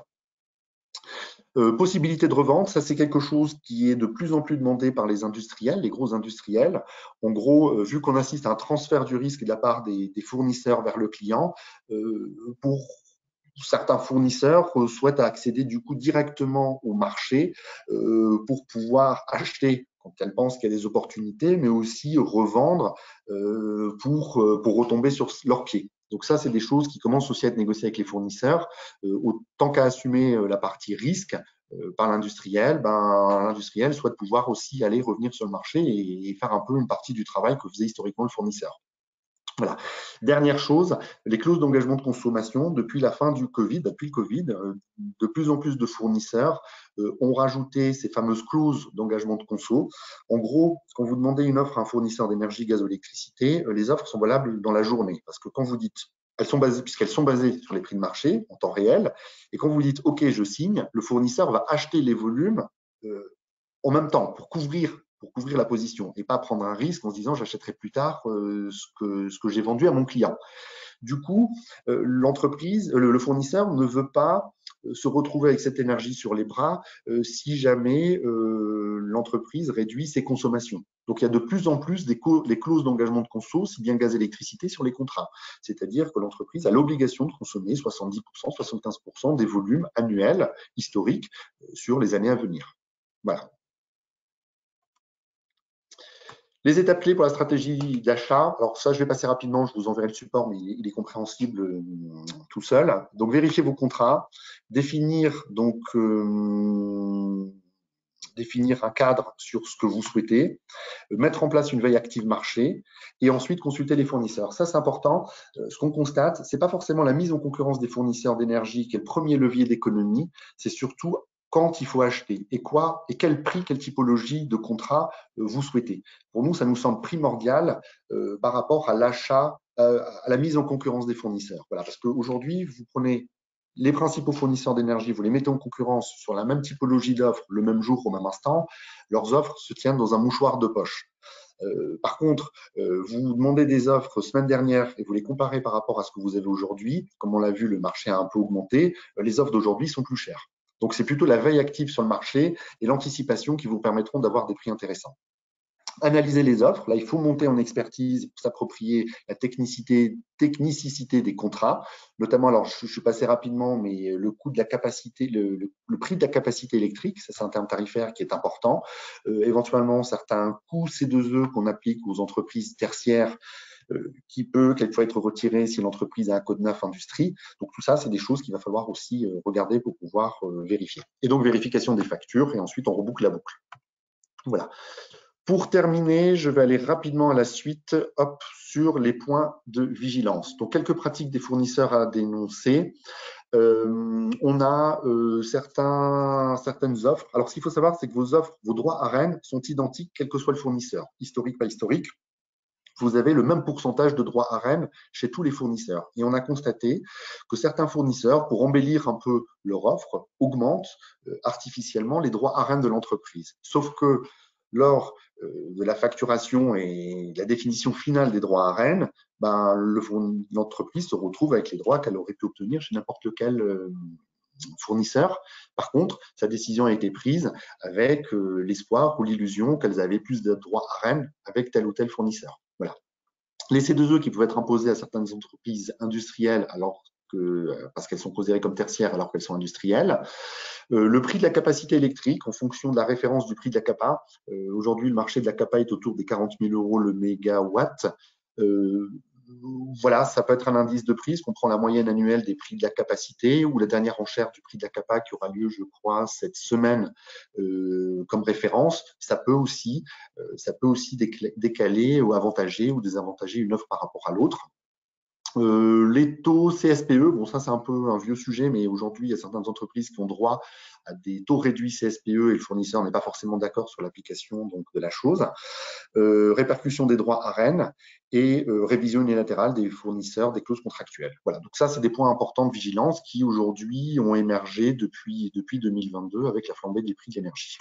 Euh, possibilité de revente, ça c'est quelque chose qui est de plus en plus demandé par les industriels, les gros industriels. En gros, euh, vu qu'on assiste à un transfert du risque de la part des, des fournisseurs vers le client, euh, pour certains fournisseurs euh, souhaitent accéder du coup directement au marché euh, pour pouvoir acheter quand elles pensent qu'il y a des opportunités, mais aussi revendre euh, pour, euh, pour retomber sur leurs pieds. Donc ça, c'est des choses qui commencent aussi à être négociées avec les fournisseurs. Euh, autant qu'à assumer euh, la partie risque euh, par l'industriel, ben, l'industriel souhaite pouvoir aussi aller revenir sur le marché et, et faire un peu une partie du travail que faisait historiquement le fournisseur. Voilà. Dernière chose, les clauses d'engagement de consommation. Depuis la fin du Covid, depuis le Covid, de plus en plus de fournisseurs ont rajouté ces fameuses clauses d'engagement de conso. En gros, quand vous demandez une offre à un fournisseur d'énergie, gaz ou électricité, les offres sont valables dans la journée. Parce que quand vous dites, elles sont basées, puisqu'elles sont basées sur les prix de marché en temps réel, et quand vous dites OK, je signe, le fournisseur va acheter les volumes euh, en même temps pour couvrir pour couvrir la position et pas prendre un risque en se disant j'achèterai plus tard euh, ce que, ce que j'ai vendu à mon client. Du coup, euh, l'entreprise, le, le fournisseur ne veut pas euh, se retrouver avec cette énergie sur les bras euh, si jamais euh, l'entreprise réduit ses consommations. Donc, il y a de plus en plus des, des clauses d'engagement de conso, si bien gaz et électricité, sur les contrats. C'est-à-dire que l'entreprise a l'obligation de consommer soixante-dix pour cent, soixante-quinze pour cent des volumes annuels historiques euh, sur les années à venir. Voilà. Les étapes clés pour la stratégie d'achat, alors ça je vais passer rapidement, je vous enverrai le support, mais il est compréhensible euh, tout seul. Donc vérifier vos contrats, définir donc euh, définir un cadre sur ce que vous souhaitez, mettre en place une veille active marché et ensuite consulter les fournisseurs. Ça c'est important. Ce qu'on constate, c'est pas forcément la mise en concurrence des fournisseurs d'énergie qui est le premier levier d'économie, c'est surtout quand il faut acheter et quoi et quel prix, quelle typologie de contrat euh, vous souhaitez. Pour nous, ça nous semble primordial euh, par rapport à l'achat, euh, à la mise en concurrence des fournisseurs. Voilà, parce qu'aujourd'hui, vous prenez les principaux fournisseurs d'énergie, vous les mettez en concurrence sur la même typologie d'offres le même jour, au même instant, leurs offres se tiennent dans un mouchoir de poche. Euh, par contre, euh, vous demandez des offres semaine dernière et vous les comparez par rapport à ce que vous avez aujourd'hui. Comme on l'a vu, le marché a un peu augmenté. Euh, les offres d'aujourd'hui sont plus chères. Donc, c'est plutôt la veille active sur le marché et l'anticipation qui vous permettront d'avoir des prix intéressants. Analyser les offres. Là, il faut monter en expertise pour s'approprier la technicité, technicité des contrats, notamment, alors je, je suis passé rapidement, mais le coût de la capacité, le, le, le prix de la capacité électrique, ça c'est un terme tarifaire qui est important. Euh, éventuellement, certains coûts C deux E qu'on applique aux entreprises tertiaires euh, qui peut quelquefois être retiré si l'entreprise a un code neuf industrie. Donc tout ça, c'est des choses qu'il va falloir aussi euh, regarder pour pouvoir euh, vérifier. Et donc vérification des factures et ensuite on reboucle la boucle. Voilà. Pour terminer, je vais aller rapidement à la suite hop, sur les points de vigilance. Donc, quelques pratiques des fournisseurs à dénoncer. Euh, on a euh, certains, certaines offres. Alors, ce qu'il faut savoir, c'est que vos offres, vos droits à Rennes sont identiques, quel que soit le fournisseur, historique, pas historique. Vous avez le même pourcentage de droits à Rennes chez tous les fournisseurs. Et on a constaté que certains fournisseurs, pour embellir un peu leur offre, augmentent euh, artificiellement les droits à Rennes de l'entreprise. Sauf que lors euh, de la facturation et de la définition finale des droits à Rennes, ben, l'entreprise se retrouve avec les droits qu'elle aurait pu obtenir chez n'importe lequel euh, fournisseur. Par contre, sa décision a été prise avec euh, l'espoir ou l'illusion qu'elles avaient plus de droits à Rennes avec tel ou tel fournisseur. Voilà. Les C deux E qui pouvaient être imposés à certaines entreprises industrielles alors que, parce qu'elles sont considérées comme tertiaires alors qu'elles sont industrielles. Euh, le prix de la capacité électrique en fonction de la référence du prix de la capa. Euh, Aujourd'hui, le marché de la capa est autour des quarante mille euros le mégawatt. Euh, voilà, ça peut être un indice de prix, qu'on prend la moyenne annuelle des prix de la capacité ou la dernière enchère du prix de la capa qui aura lieu, je crois, cette semaine euh, comme référence. Ça peut aussi, euh, ça peut aussi décaler ou avantager ou désavantager une offre par rapport à l'autre. Euh, les taux C S P E, bon ça c'est un peu un vieux sujet, mais aujourd'hui il y a certaines entreprises qui ont droit à des taux réduits C S P E et le fournisseur n'est pas forcément d'accord sur l'application donc de la chose. Euh, répercussion des droits à Rennes et euh, révision unilatérale des fournisseurs des clauses contractuelles. Voilà, donc ça c'est des points importants de vigilance qui aujourd'hui ont émergé depuis, depuis deux mille vingt-deux avec la flambée des prix de l'énergie.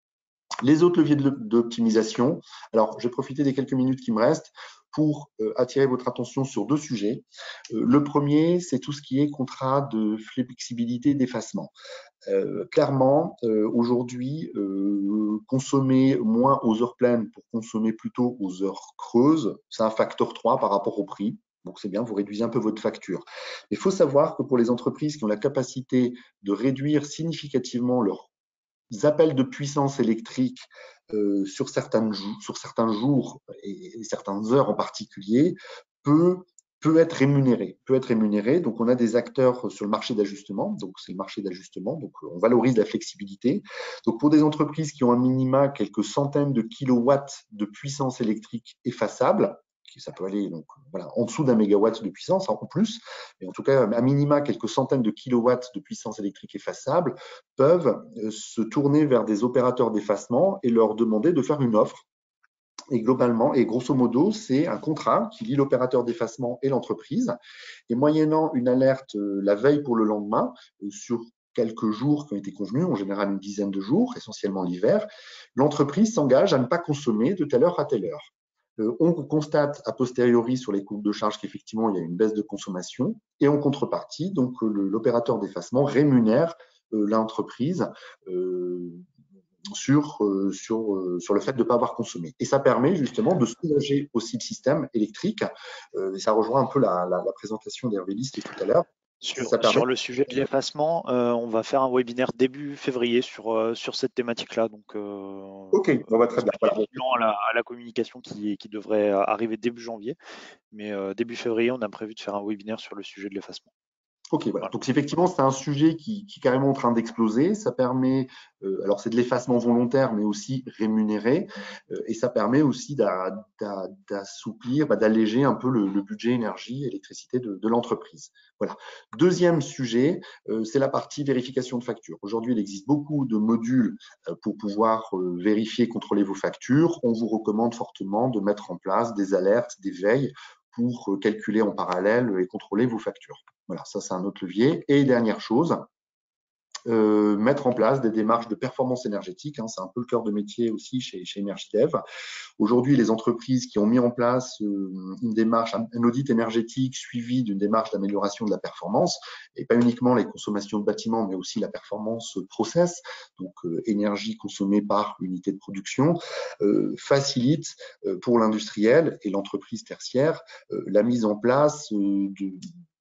Les autres leviers d'optimisation, alors je vais profiter des quelques minutes qui me restent pour euh, attirer votre attention sur deux sujets. Euh, le premier, c'est tout ce qui est contrat de flexibilité d'effacement. Euh, clairement, euh, aujourd'hui, euh, consommer moins aux heures pleines pour consommer plutôt aux heures creuses, c'est un facteur trois par rapport au prix. Donc, c'est bien, vous réduisez un peu votre facture. Il faut savoir que pour les entreprises qui ont la capacité de réduire significativement leur appels de puissance électrique euh, sur, certains, sur certains jours et, et certaines heures en particulier peut, peut être rémunéré. Peut être rémunéré. Donc, on a des acteurs sur le marché d'ajustement. Donc, c'est le marché d'ajustement. Donc, on valorise la flexibilité. Donc, pour des entreprises qui ont un minima quelques centaines de kilowatts de puissance électrique effaçable, ça peut aller donc, voilà, en dessous d'un mégawatt de puissance, en plus, mais en tout cas, à minima, quelques centaines de kilowatts de puissance électrique effaçable peuvent se tourner vers des opérateurs d'effacement et leur demander de faire une offre. Et globalement, et grosso modo, c'est un contrat qui lie l'opérateur d'effacement et l'entreprise. Et moyennant une alerte la veille pour le lendemain, sur quelques jours qui ont été convenus, en général une dizaine de jours, essentiellement l'hiver, l'entreprise s'engage à ne pas consommer de telle heure à telle heure. On constate a posteriori sur les courbes de charge qu'effectivement, il y a une baisse de consommation et en contrepartie, donc l'opérateur d'effacement rémunère l'entreprise euh, sur, euh, sur, euh, sur le fait de ne pas avoir consommé. Et ça permet justement de soulager aussi le système électrique. Euh, et ça rejoint un peu la, la, la présentation d'Hervé List tout à l'heure. Sur, sur le sujet de l'effacement, euh, on va faire un webinaire début février sur, euh, sur cette thématique-là. Donc, euh, ok, on va très bien. Voilà. À la, à la communication qui, qui devrait arriver début janvier. Mais euh, début février, on a prévu de faire un webinaire sur le sujet de l'effacement. Ok, voilà. Donc effectivement, c'est un sujet qui, qui est carrément en train d'exploser. Ça permet, euh, alors c'est de l'effacement volontaire, mais aussi rémunéré, euh, et ça permet aussi d'assouplir, bah, d'alléger un peu le, le budget énergie, électricité de, de l'entreprise. Voilà. Deuxième sujet, euh, c'est la partie vérification de factures. Aujourd'hui, il existe beaucoup de modules euh, pour pouvoir euh, vérifier, contrôler vos factures. On vous recommande fortement de mettre en place des alertes, des veilles pour calculer en parallèle et contrôler vos factures. Voilà, ça c'est un autre levier. Et dernière chose, euh, mettre en place des démarches de performance énergétique. Hein, c'est un peu le cœur de métier aussi chez, chez EnergyDev. Aujourd'hui, les entreprises qui ont mis en place euh, une démarche, un, un audit énergétique suivi d'une démarche d'amélioration de la performance, et pas uniquement les consommations de bâtiments, mais aussi la performance process, donc euh, énergie consommée par unité de production, euh, facilite euh, pour l'industriel et l'entreprise tertiaire euh, la mise en place euh, de,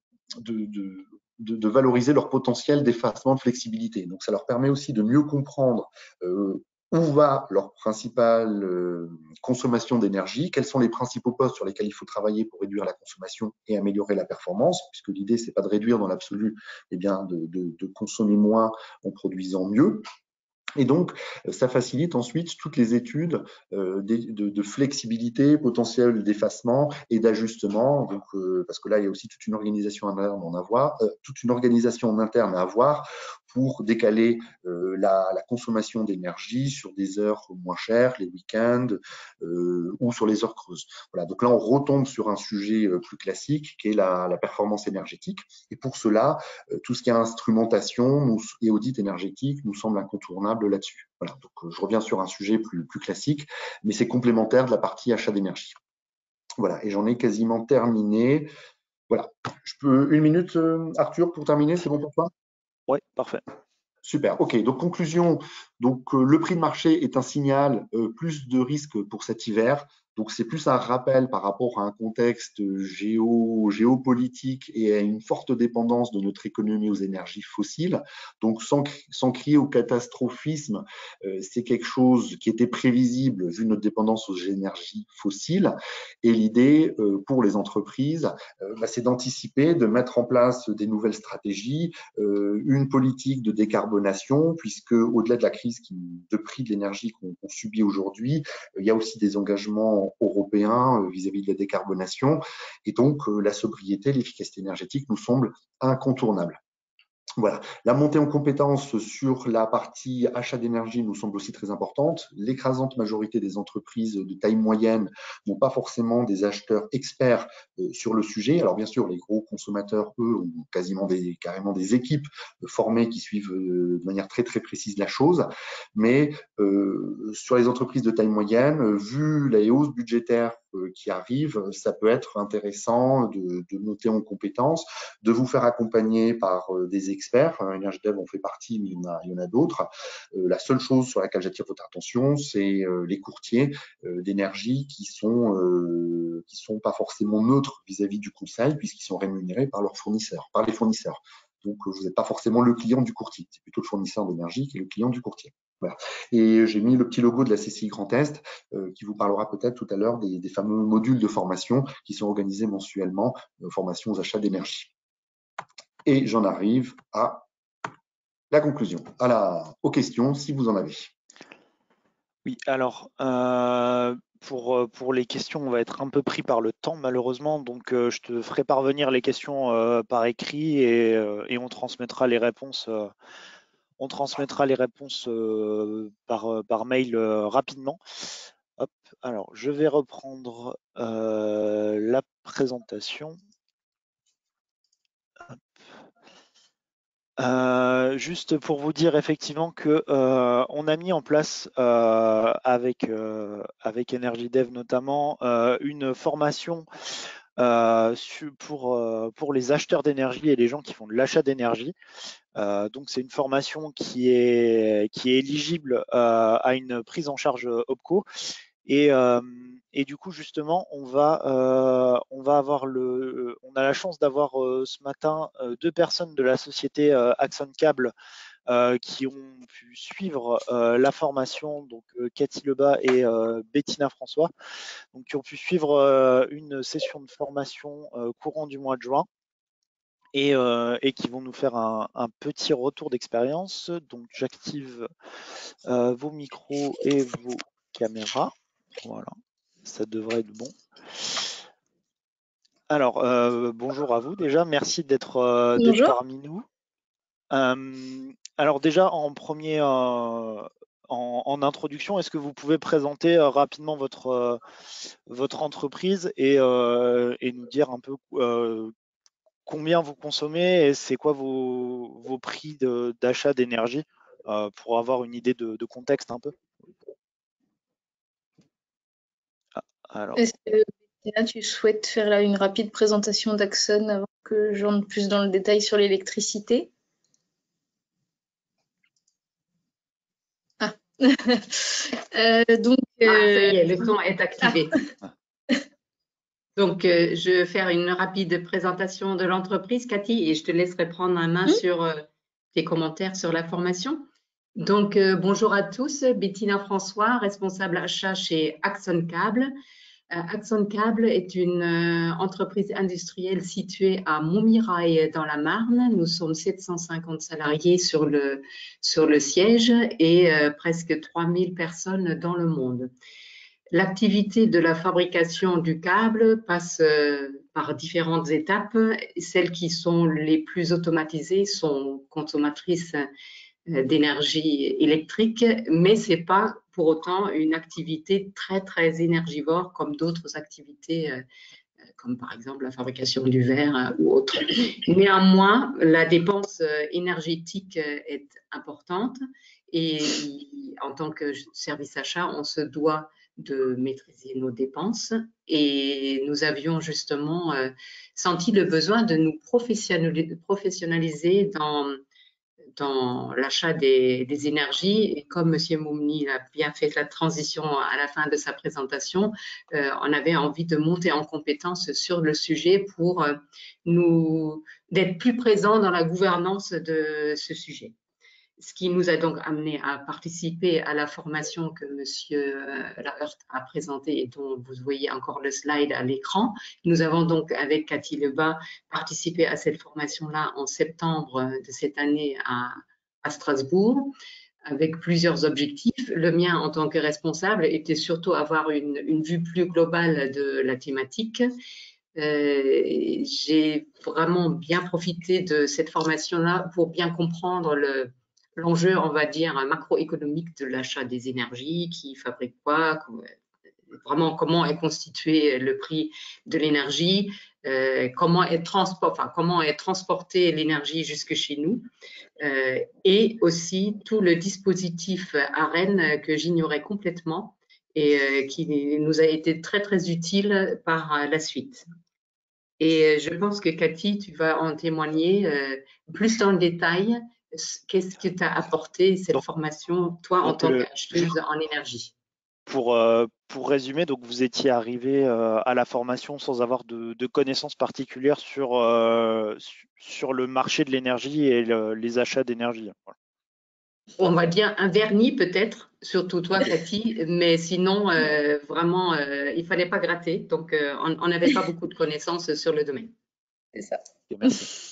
de, de De, de, valoriser leur potentiel d'effacement de flexibilité. Donc, ça leur permet aussi de mieux comprendre euh, où va leur principale euh, consommation d'énergie, quels sont les principaux postes sur lesquels il faut travailler pour réduire la consommation et améliorer la performance, puisque l'idée, c'est pas de réduire dans l'absolu, eh bien, de, de, de consommer moins en produisant mieux. Et donc, ça facilite ensuite toutes les études euh, de, de, de flexibilité, potentiel d'effacement et d'ajustement. Donc, euh, parce que là, il y a aussi toute une organisation interne en avoir, euh, toute une organisation en interne à avoir pour décaler euh, la, la consommation d'énergie sur des heures moins chères, les week-ends euh, ou sur les heures creuses. Voilà. Donc là, on retombe sur un sujet euh, plus classique qui est la, la performance énergétique. Et pour cela, euh, tout ce qui est instrumentation nous, et audit énergétique nous semble incontournable là-dessus. Voilà, donc euh, je reviens sur un sujet plus, plus classique, mais c'est complémentaire de la partie achat d'énergie. Voilà, et j'en ai quasiment terminé. Voilà, je peux une minute, euh, Arthur, pour terminer, c'est bon pour toi? Oui, parfait. Super. Ok. Donc conclusion. Donc euh, le prix de marché est un signal euh, plus de risque pour cet hiver. Donc c'est plus un rappel par rapport à un contexte géo, géopolitique et à une forte dépendance de notre économie aux énergies fossiles. Donc sans, sans crier au catastrophisme, euh, c'est quelque chose qui était prévisible vu notre dépendance aux énergies fossiles. Et l'idée euh, pour les entreprises, euh, bah, c'est d'anticiper, de mettre en place des nouvelles stratégies, euh, une politique de décarbonation, puisque au-delà de la crise qui, de prix de l'énergie qu'on qu'on subit aujourd'hui, euh, il y a aussi des engagements européens euh, vis-à-vis de la décarbonation. Et donc, euh, la sobriété, l'efficacité énergétique nous semble incontournable. Voilà. La montée en compétences sur la partie achat d'énergie nous semble aussi très importante. L'écrasante majorité des entreprises de taille moyenne n'ont pas forcément des acheteurs experts euh, sur le sujet. Alors bien sûr, les gros consommateurs, eux, ont quasiment des, carrément des équipes euh, formées qui suivent euh, de manière très très précise la chose. Mais euh, sur les entreprises de taille moyenne, euh, vu la hausse budgétaire euh, qui arrive, ça peut être intéressant de, de monter en compétences, de vous faire accompagner par euh, des experts. EnergyDev en fait partie, mais il y en a, il y en a d'autres. Euh, la seule chose sur laquelle j'attire votre attention, c'est euh, les courtiers euh, d'énergie qui sont euh, qui sont pas forcément neutres vis-à-vis du conseil, puisqu'ils sont rémunérés par leurs fournisseurs, par les fournisseurs. Donc, vous n'êtes pas forcément le client du courtier, c'est plutôt le fournisseur d'énergie qui est le client du courtier. Voilà. Et j'ai mis le petit logo de la C C I Grand Est euh, qui vous parlera peut-être tout à l'heure des, des fameux modules de formation qui sont organisés mensuellement, euh, formation aux achats d'énergie. Et j'en arrive à la conclusion, à la, aux questions, si vous en avez. Oui, alors, euh, pour, pour les questions, on va être un peu pris par le temps, malheureusement. Donc, euh, je te ferai parvenir les questions euh, par écrit et, euh, et on transmettra les réponses, euh, on transmettra les réponses euh, par, par mail euh, rapidement. Hop, alors, je vais reprendre euh, la présentation. Hop. Euh, juste pour vous dire effectivement que euh, on a mis en place euh, avec euh, avec EnergyDev notamment euh, une formation euh, pour euh, pour les acheteurs d'énergie et les gens qui font de l'achat d'énergie. Euh, donc c'est une formation qui est qui est éligible euh, à une prise en charge OPCO. Et, euh, et du coup, justement, on va, euh, on va avoir le, on a la chance d'avoir euh, ce matin euh, deux personnes de la société euh, Axon Cable euh, qui ont pu suivre euh, la formation, donc euh, Cathy Lebas et euh, Bettina François, donc qui ont pu suivre euh, une session de formation euh, courant du mois de juin. et, euh, et qui vont nous faire un, un petit retour d'expérience. Donc j'active euh, vos micros et vos caméras. Voilà, ça devrait être bon. Alors, euh, bonjour à vous déjà, merci d'être euh, d'être parmi nous. Euh, alors déjà, en premier, euh, en, en introduction, est-ce que vous pouvez présenter euh, rapidement votre, euh, votre entreprise et, euh, et nous dire un peu euh, combien vous consommez et c'est quoi vos, vos prix de- d'achat d'énergie euh, pour avoir une idée de, de contexte un peu? Ah, alors. Est-ce que Bettina, tu souhaites faire là une rapide présentation d'Axon avant que j'entre plus dans le détail sur l'électricité? Ah. euh, donc, euh... ah, ça y est, euh... le son est activé. Ah. Donc, euh, je vais faire une rapide présentation de l'entreprise, Cathy, et je te laisserai prendre la main mmh. sur euh, tes commentaires sur la formation. Donc, euh, bonjour à tous, Bettina François, responsable achat chez Axon Cable. Euh, Axon Cable est une euh, entreprise industrielle située à Montmirail dans la Marne. Nous sommes sept cent cinquante salariés sur le, sur le siège et euh, presque trois mille personnes dans le monde. L'activité de la fabrication du câble passe euh, par différentes étapes. Celles qui sont les plus automatisées sont consommatrices euh, d'énergie électrique, mais ce n'est pas pour autant une activité très, très énergivore comme d'autres activités, euh, comme par exemple la fabrication du verre euh, ou autre. Néanmoins, la dépense euh, énergétique euh, est importante et en tant que service achat, on se doit de maîtriser nos dépenses et nous avions justement euh, senti le besoin de nous professionnaliser dans, dans l'achat des, des énergies et comme M. Moumni a bien fait la transition à la fin de sa présentation, euh, on avait envie de monter en compétence sur le sujet pour euh, nous d'être plus présents dans la gouvernance de ce sujet. Ce qui nous a donc amené à participer à la formation que M. Laheurte a présentée et dont vous voyez encore le slide à l'écran. Nous avons donc, avec Cathy Lebas, participé à cette formation-là en septembre de cette année à, à Strasbourg, avec plusieurs objectifs. Le mien, en tant que responsable, était surtout avoir une, une vue plus globale de la thématique. Euh, j'ai vraiment bien profité de cette formation-là pour bien comprendre le l'enjeu, on va dire, macroéconomique de l'achat des énergies, qui fabrique quoi, vraiment comment est constitué le prix de l'énergie, euh, comment est transport, enfin, comment est transportée l'énergie jusque chez nous, euh, et aussi tout le dispositif ARENH que j'ignorais complètement et euh, qui nous a été très très utile par la suite. Et je pense que Cathy, tu vas en témoigner euh, plus dans le détail. Qu'est-ce que t'a apporté cette donc, formation, toi, en tant qu'acheteuse en énergie? Pour, euh, pour résumer, donc vous étiez arrivé euh, à la formation sans avoir de, de connaissances particulières sur, euh, sur le marché de l'énergie et le, les achats d'énergie. Voilà. On va dire un vernis peut-être, surtout toi, Cathy, mais sinon, euh, vraiment, euh, il ne fallait pas gratter. Donc, euh, on n'avait pas beaucoup de connaissances sur le domaine. C'est ça. Okay, merci.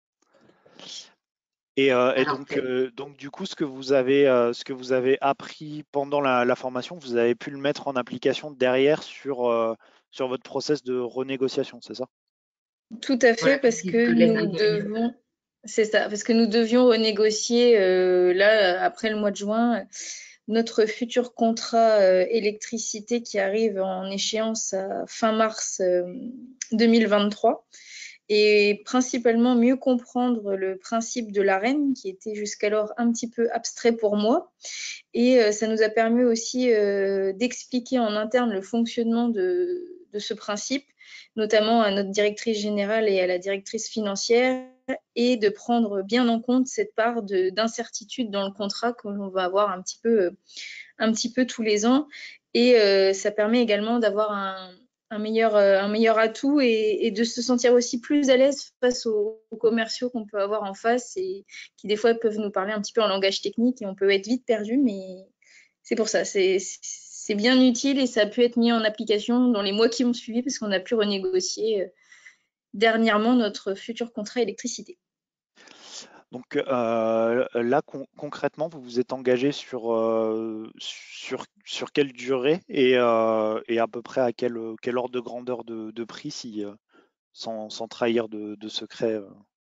Et, euh, et donc, euh, donc, du coup, ce que vous avez, euh, ce que vous avez appris pendant la, la formation, vous avez pu le mettre en application derrière sur, euh, sur votre process de renégociation, c'est ça? Tout à fait, voilà, parce que nous devons, c'est ça, parce que nous devions renégocier euh, là après le mois de juin notre futur contrat euh, électricité qui arrive en échéance à fin mars euh, deux mille vingt-trois. Et principalement mieux comprendre le principe de l'ARENH qui était jusqu'alors un petit peu abstrait pour moi. Et euh, ça nous a permis aussi euh, d'expliquer en interne le fonctionnement de, de ce principe, notamment à notre directrice générale et à la directrice financière, et de prendre bien en compte cette part d'incertitude dans le contrat que l'on va avoir un petit peu, un petit peu tous les ans. Et euh, ça permet également d'avoir un Un meilleur, un meilleur atout et, et de se sentir aussi plus à l'aise face aux, aux commerciaux qu'on peut avoir en face et qui des fois peuvent nous parler un petit peu en langage technique et on peut être vite perdu, mais c'est pour ça, c'est bien utile et ça a pu être mis en application dans les mois qui ont suivi parce qu'on a pu renégocier dernièrement notre futur contrat électricité. Donc euh, là, con concrètement, vous vous êtes engagé sur, euh, sur, sur quelle durée et, euh, et à peu près à quel, quel ordre de grandeur de, de prix, si, euh, sans, sans trahir de, de secret euh.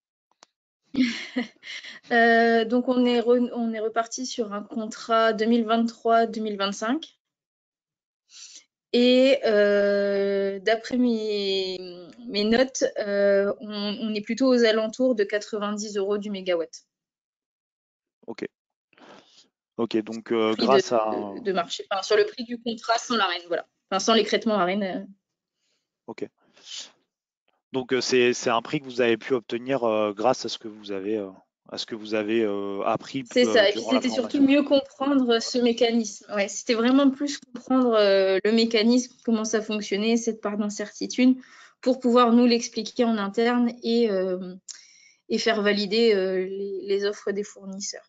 euh, Donc on est, re, on est reparti sur un contrat deux mille vingt-trois deux mille vingt-cinq. Et euh, d'après mes, mes notes, euh, on, on est plutôt aux alentours de quatre-vingt-dix euros du mégawatt. Ok. Ok, donc euh, Prix grâce de, à... de marché, enfin, sur le prix du contrat sans l'Arenh, voilà. Enfin, sans l'écrêtement Arenh. Euh. Ok. Donc c'est c'est un prix que vous avez pu obtenir euh, grâce à ce que vous avez euh, à ce que vous avez euh, appris C'est euh, ça. Et puis durant la c'était surtout formation. mieux comprendre ce mécanisme. Ouais, c'était vraiment plus comprendre euh, le mécanisme, comment ça fonctionnait, cette part d'incertitude, pour pouvoir nous l'expliquer en interne et, euh, et faire valider euh, les, les offres des fournisseurs.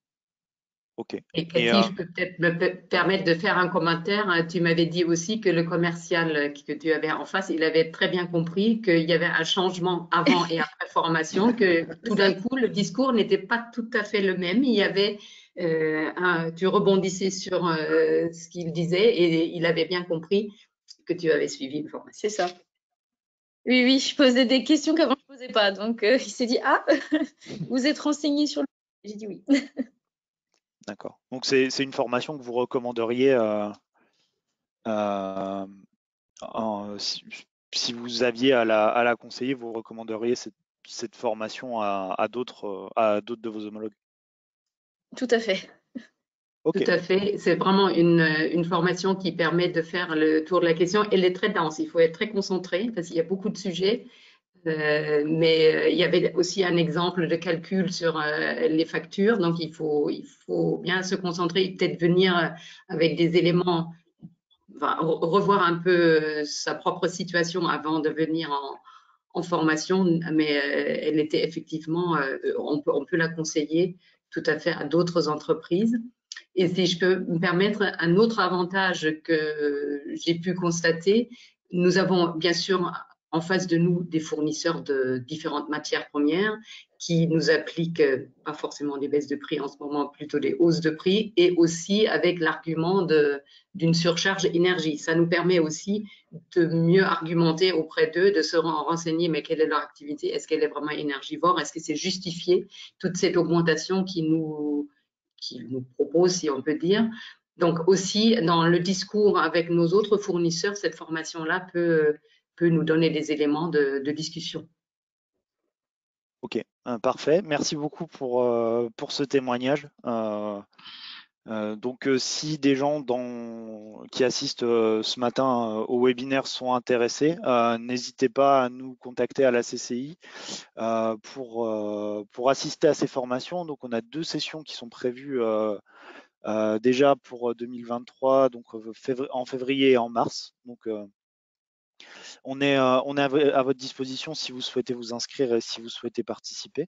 Ok. Et Cathy, Et, euh, je peux peut-être me permettre de faire un commentaire. Tu m'avais dit aussi que le commercial que tu avais en face, il avait très bien compris qu'il y avait un changement avant et après formation, que tout d'un coup, le discours n'était pas tout à fait le même. Il y avait, euh, un, tu rebondissais sur euh, ce qu'il disait et il avait bien compris que tu avais suivi une formation. C'est ça. Oui, oui, je posais des questions qu'avant je ne posais pas. Donc, euh, il s'est dit, ah, vous êtes renseigné sur le... J'ai dit oui. D'accord. Donc c'est une formation que vous recommanderiez euh, euh, en, si, si vous aviez à la, à la conseiller, vous recommanderiez cette, cette formation à, à d'autres à d'autres de vos homologues. Tout à fait. Ok. Tout à fait. C'est vraiment une, une formation qui permet de faire le tour de la question. Elle est très dense. Il faut être très concentré parce qu'il y a beaucoup de sujets. Euh, mais euh, il y avait aussi un exemple de calcul sur euh, les factures, donc il faut, il faut bien se concentrer et peut-être venir avec des éléments, enfin, revoir un peu euh, sa propre situation avant de venir en, en formation, mais euh, elle était effectivement, euh, on, peut, on peut la conseiller tout à fait à d'autres entreprises. Et si je peux me permettre, un autre avantage que j'ai pu constater, nous avons bien sûr en face de nous des fournisseurs de différentes matières premières qui nous appliquent pas forcément des baisses de prix en ce moment, plutôt des hausses de prix, et aussi avec l'argument d'une surcharge énergie. Ça nous permet aussi de mieux argumenter auprès d'eux, de se renseigner, mais quelle est leur activité? Est-ce qu'elle est vraiment énergivore? Est-ce que c'est justifié, toute cette augmentation qui nous, qui nous propose, si on peut dire? Donc aussi, dans le discours avec nos autres fournisseurs, cette formation-là peut, peut nous donner des éléments de, de discussion. Ok, euh, parfait. Merci beaucoup pour, euh, pour ce témoignage. Euh, euh, donc, euh, si des gens dans, qui assistent euh, ce matin euh, au webinaire sont intéressés, euh, n'hésitez pas à nous contacter à la C C I euh, pour, euh, pour assister à ces formations. Donc, on a deux sessions qui sont prévues euh, euh, déjà pour deux mille vingt-trois, donc février, en février et en mars. Donc, euh, on est, euh, on est à, à votre disposition si vous souhaitez vous inscrire et si vous souhaitez participer.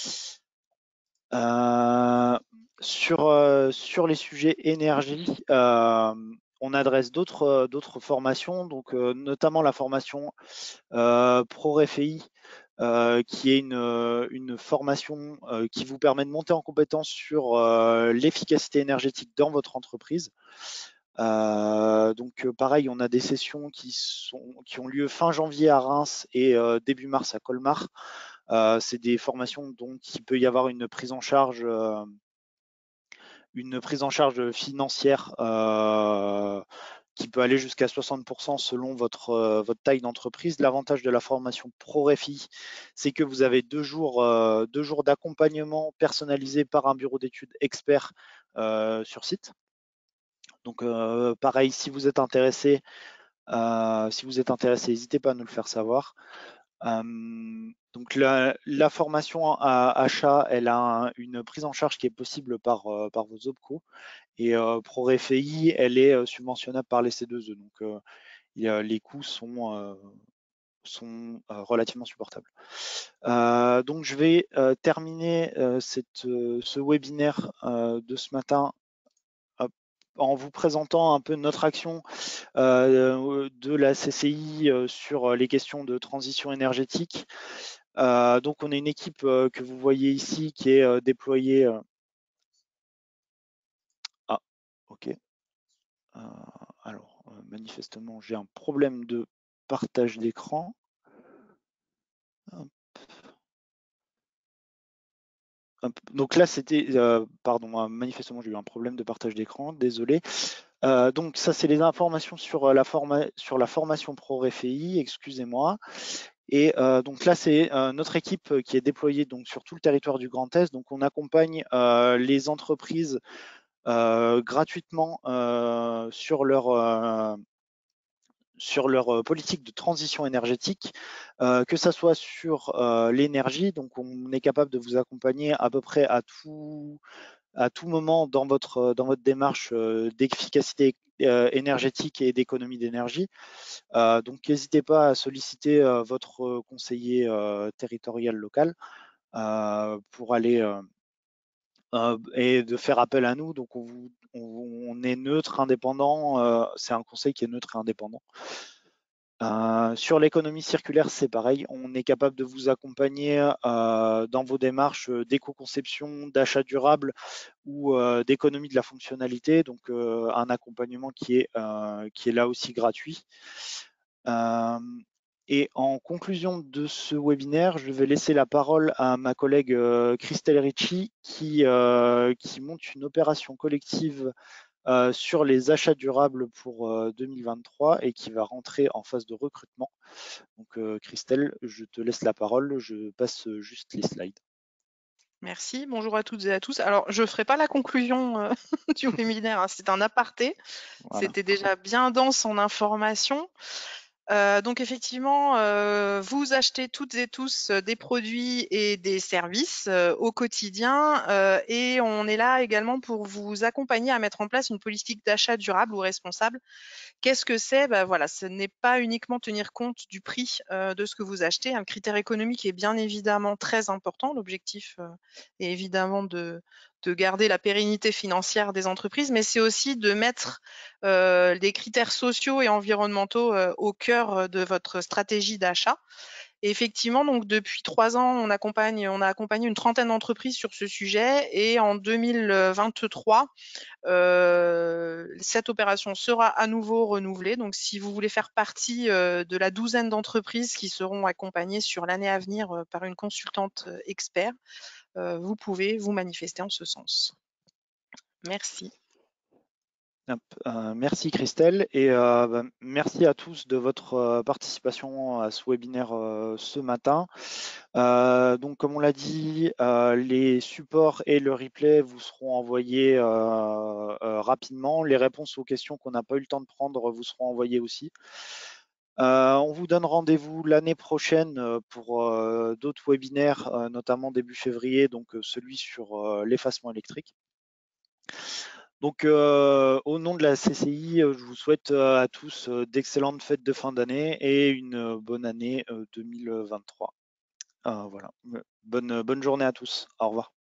Euh, sur, euh, sur les sujets énergie, euh, on adresse d'autres euh, d'autres formations, donc euh, notamment la formation euh, ProRefI, euh, qui est une, une formation euh, qui vous permet de monter en compétence sur euh, l'efficacité énergétique dans votre entreprise. Euh, donc euh, pareil, on a des sessions qui, sont, qui ont lieu fin janvier à Reims et euh, début mars à Colmar. Euh, c'est des formations dont il peut y avoir une prise en charge, euh, une prise en charge financière euh, qui peut aller jusqu'à soixante pour cent selon votre, euh, votre taille d'entreprise. L'avantage de la formation ProRefI, c'est que vous avez deux jours, euh, deux jours d'accompagnement personnalisé par un bureau d'études expert euh, sur site. Donc euh, pareil, si vous êtes intéressé, euh, si vous êtes intéressé, n'hésitez pas à nous le faire savoir. Euh, donc la, la formation à achat, elle a un, une prise en charge qui est possible par, euh, par vos OPCO. Et euh, ProRefI, elle est euh, subventionnable par les C deux E. Donc euh, il y a, les coûts sont, euh, sont euh, relativement supportables. Euh, donc je vais euh, terminer euh, cette, euh, ce webinaire euh, de ce matin. Hop, en vous présentant un peu notre action euh, de la C C I euh, sur les questions de transition énergétique. Euh, donc, on est une équipe euh, que vous voyez ici qui est euh, déployée. Euh... Ah, ok. Euh, alors, euh, manifestement, j'ai un problème de partage d'écran. Donc là, c'était, euh, pardon, euh, manifestement, j'ai eu un problème de partage d'écran, désolé. Euh, donc ça, c'est les informations sur la, forma sur la formation ProRefei, excusez-moi. Et euh, donc là, c'est euh, notre équipe qui est déployée donc, sur tout le territoire du Grand Est. Donc on accompagne euh, les entreprises euh, gratuitement euh, sur leur euh, sur leur politique de transition énergétique, euh, que ça soit sur euh, l'énergie, donc on est capable de vous accompagner à peu près à tout, à tout moment dans votre, dans votre démarche euh, d'efficacité euh, énergétique et d'économie d'énergie. Euh, donc n'hésitez pas à solliciter euh, votre conseiller euh, territorial local euh, pour aller euh, euh, et de faire appel à nous. Donc on, vous, on, on est neutre, indépendant, euh, c'est un conseil qui est neutre et indépendant. Euh, sur l'économie circulaire, c'est pareil. On est capable de vous accompagner euh, dans vos démarches d'éco-conception, d'achat durable ou euh, d'économie de la fonctionnalité. Donc, euh, un accompagnement qui est, euh, qui est là aussi gratuit. Euh, et en conclusion de ce webinaire, je vais laisser la parole à ma collègue euh, Christelle Ricci qui, euh, qui monte une opération collective Euh, sur les achats durables pour euh, deux mille vingt-trois et qui va rentrer en phase de recrutement. Donc euh, Christelle, je te laisse la parole, je passe juste les slides. Merci, bonjour à toutes et à tous. Alors, je ne ferai pas la conclusion euh, du webinaire, hein, c'est un aparté. Voilà. C'était déjà bien dense en informations. Euh, donc effectivement, euh, vous achetez toutes et tous des produits et des services euh, au quotidien euh, et on est là également pour vous accompagner à mettre en place une politique d'achat durable ou responsable. Qu'est-ce que c'est? Ben voilà, ce n'est pas uniquement tenir compte du prix euh, de ce que vous achetez. Un critère économique est bien évidemment très important. L'objectif euh, est évidemment de, de garder la pérennité financière des entreprises, mais c'est aussi de mettre euh, les critères sociaux et environnementaux euh, au cœur de votre stratégie d'achat. Et effectivement, donc depuis trois ans, on accompagne, on a accompagné une trentaine d'entreprises sur ce sujet. Et en deux mille vingt-trois, euh, cette opération sera à nouveau renouvelée. Donc, si vous voulez faire partie euh, de la douzaine d'entreprises qui seront accompagnées sur l'année à venir euh, par une consultante euh, expert, euh, vous pouvez vous manifester en ce sens. Merci. Euh, merci Christelle et euh, bah, merci à tous de votre euh, participation à ce webinaire euh, ce matin. Euh, donc comme on l'a dit, euh, les supports et le replay vous seront envoyés euh, euh, rapidement. Les réponses aux questions qu'on n'a pas eu le temps de prendre vous seront envoyées aussi. Euh, on vous donne rendez-vous l'année prochaine pour euh, d'autres webinaires, euh, notamment début février, donc euh, celui sur euh, l'effacement électrique. Donc, euh, au nom de la C C I, je vous souhaite à tous d'excellentes fêtes de fin d'année et une bonne année deux mille vingt-trois. Euh, voilà. Bonne, bonne journée à tous. Au revoir.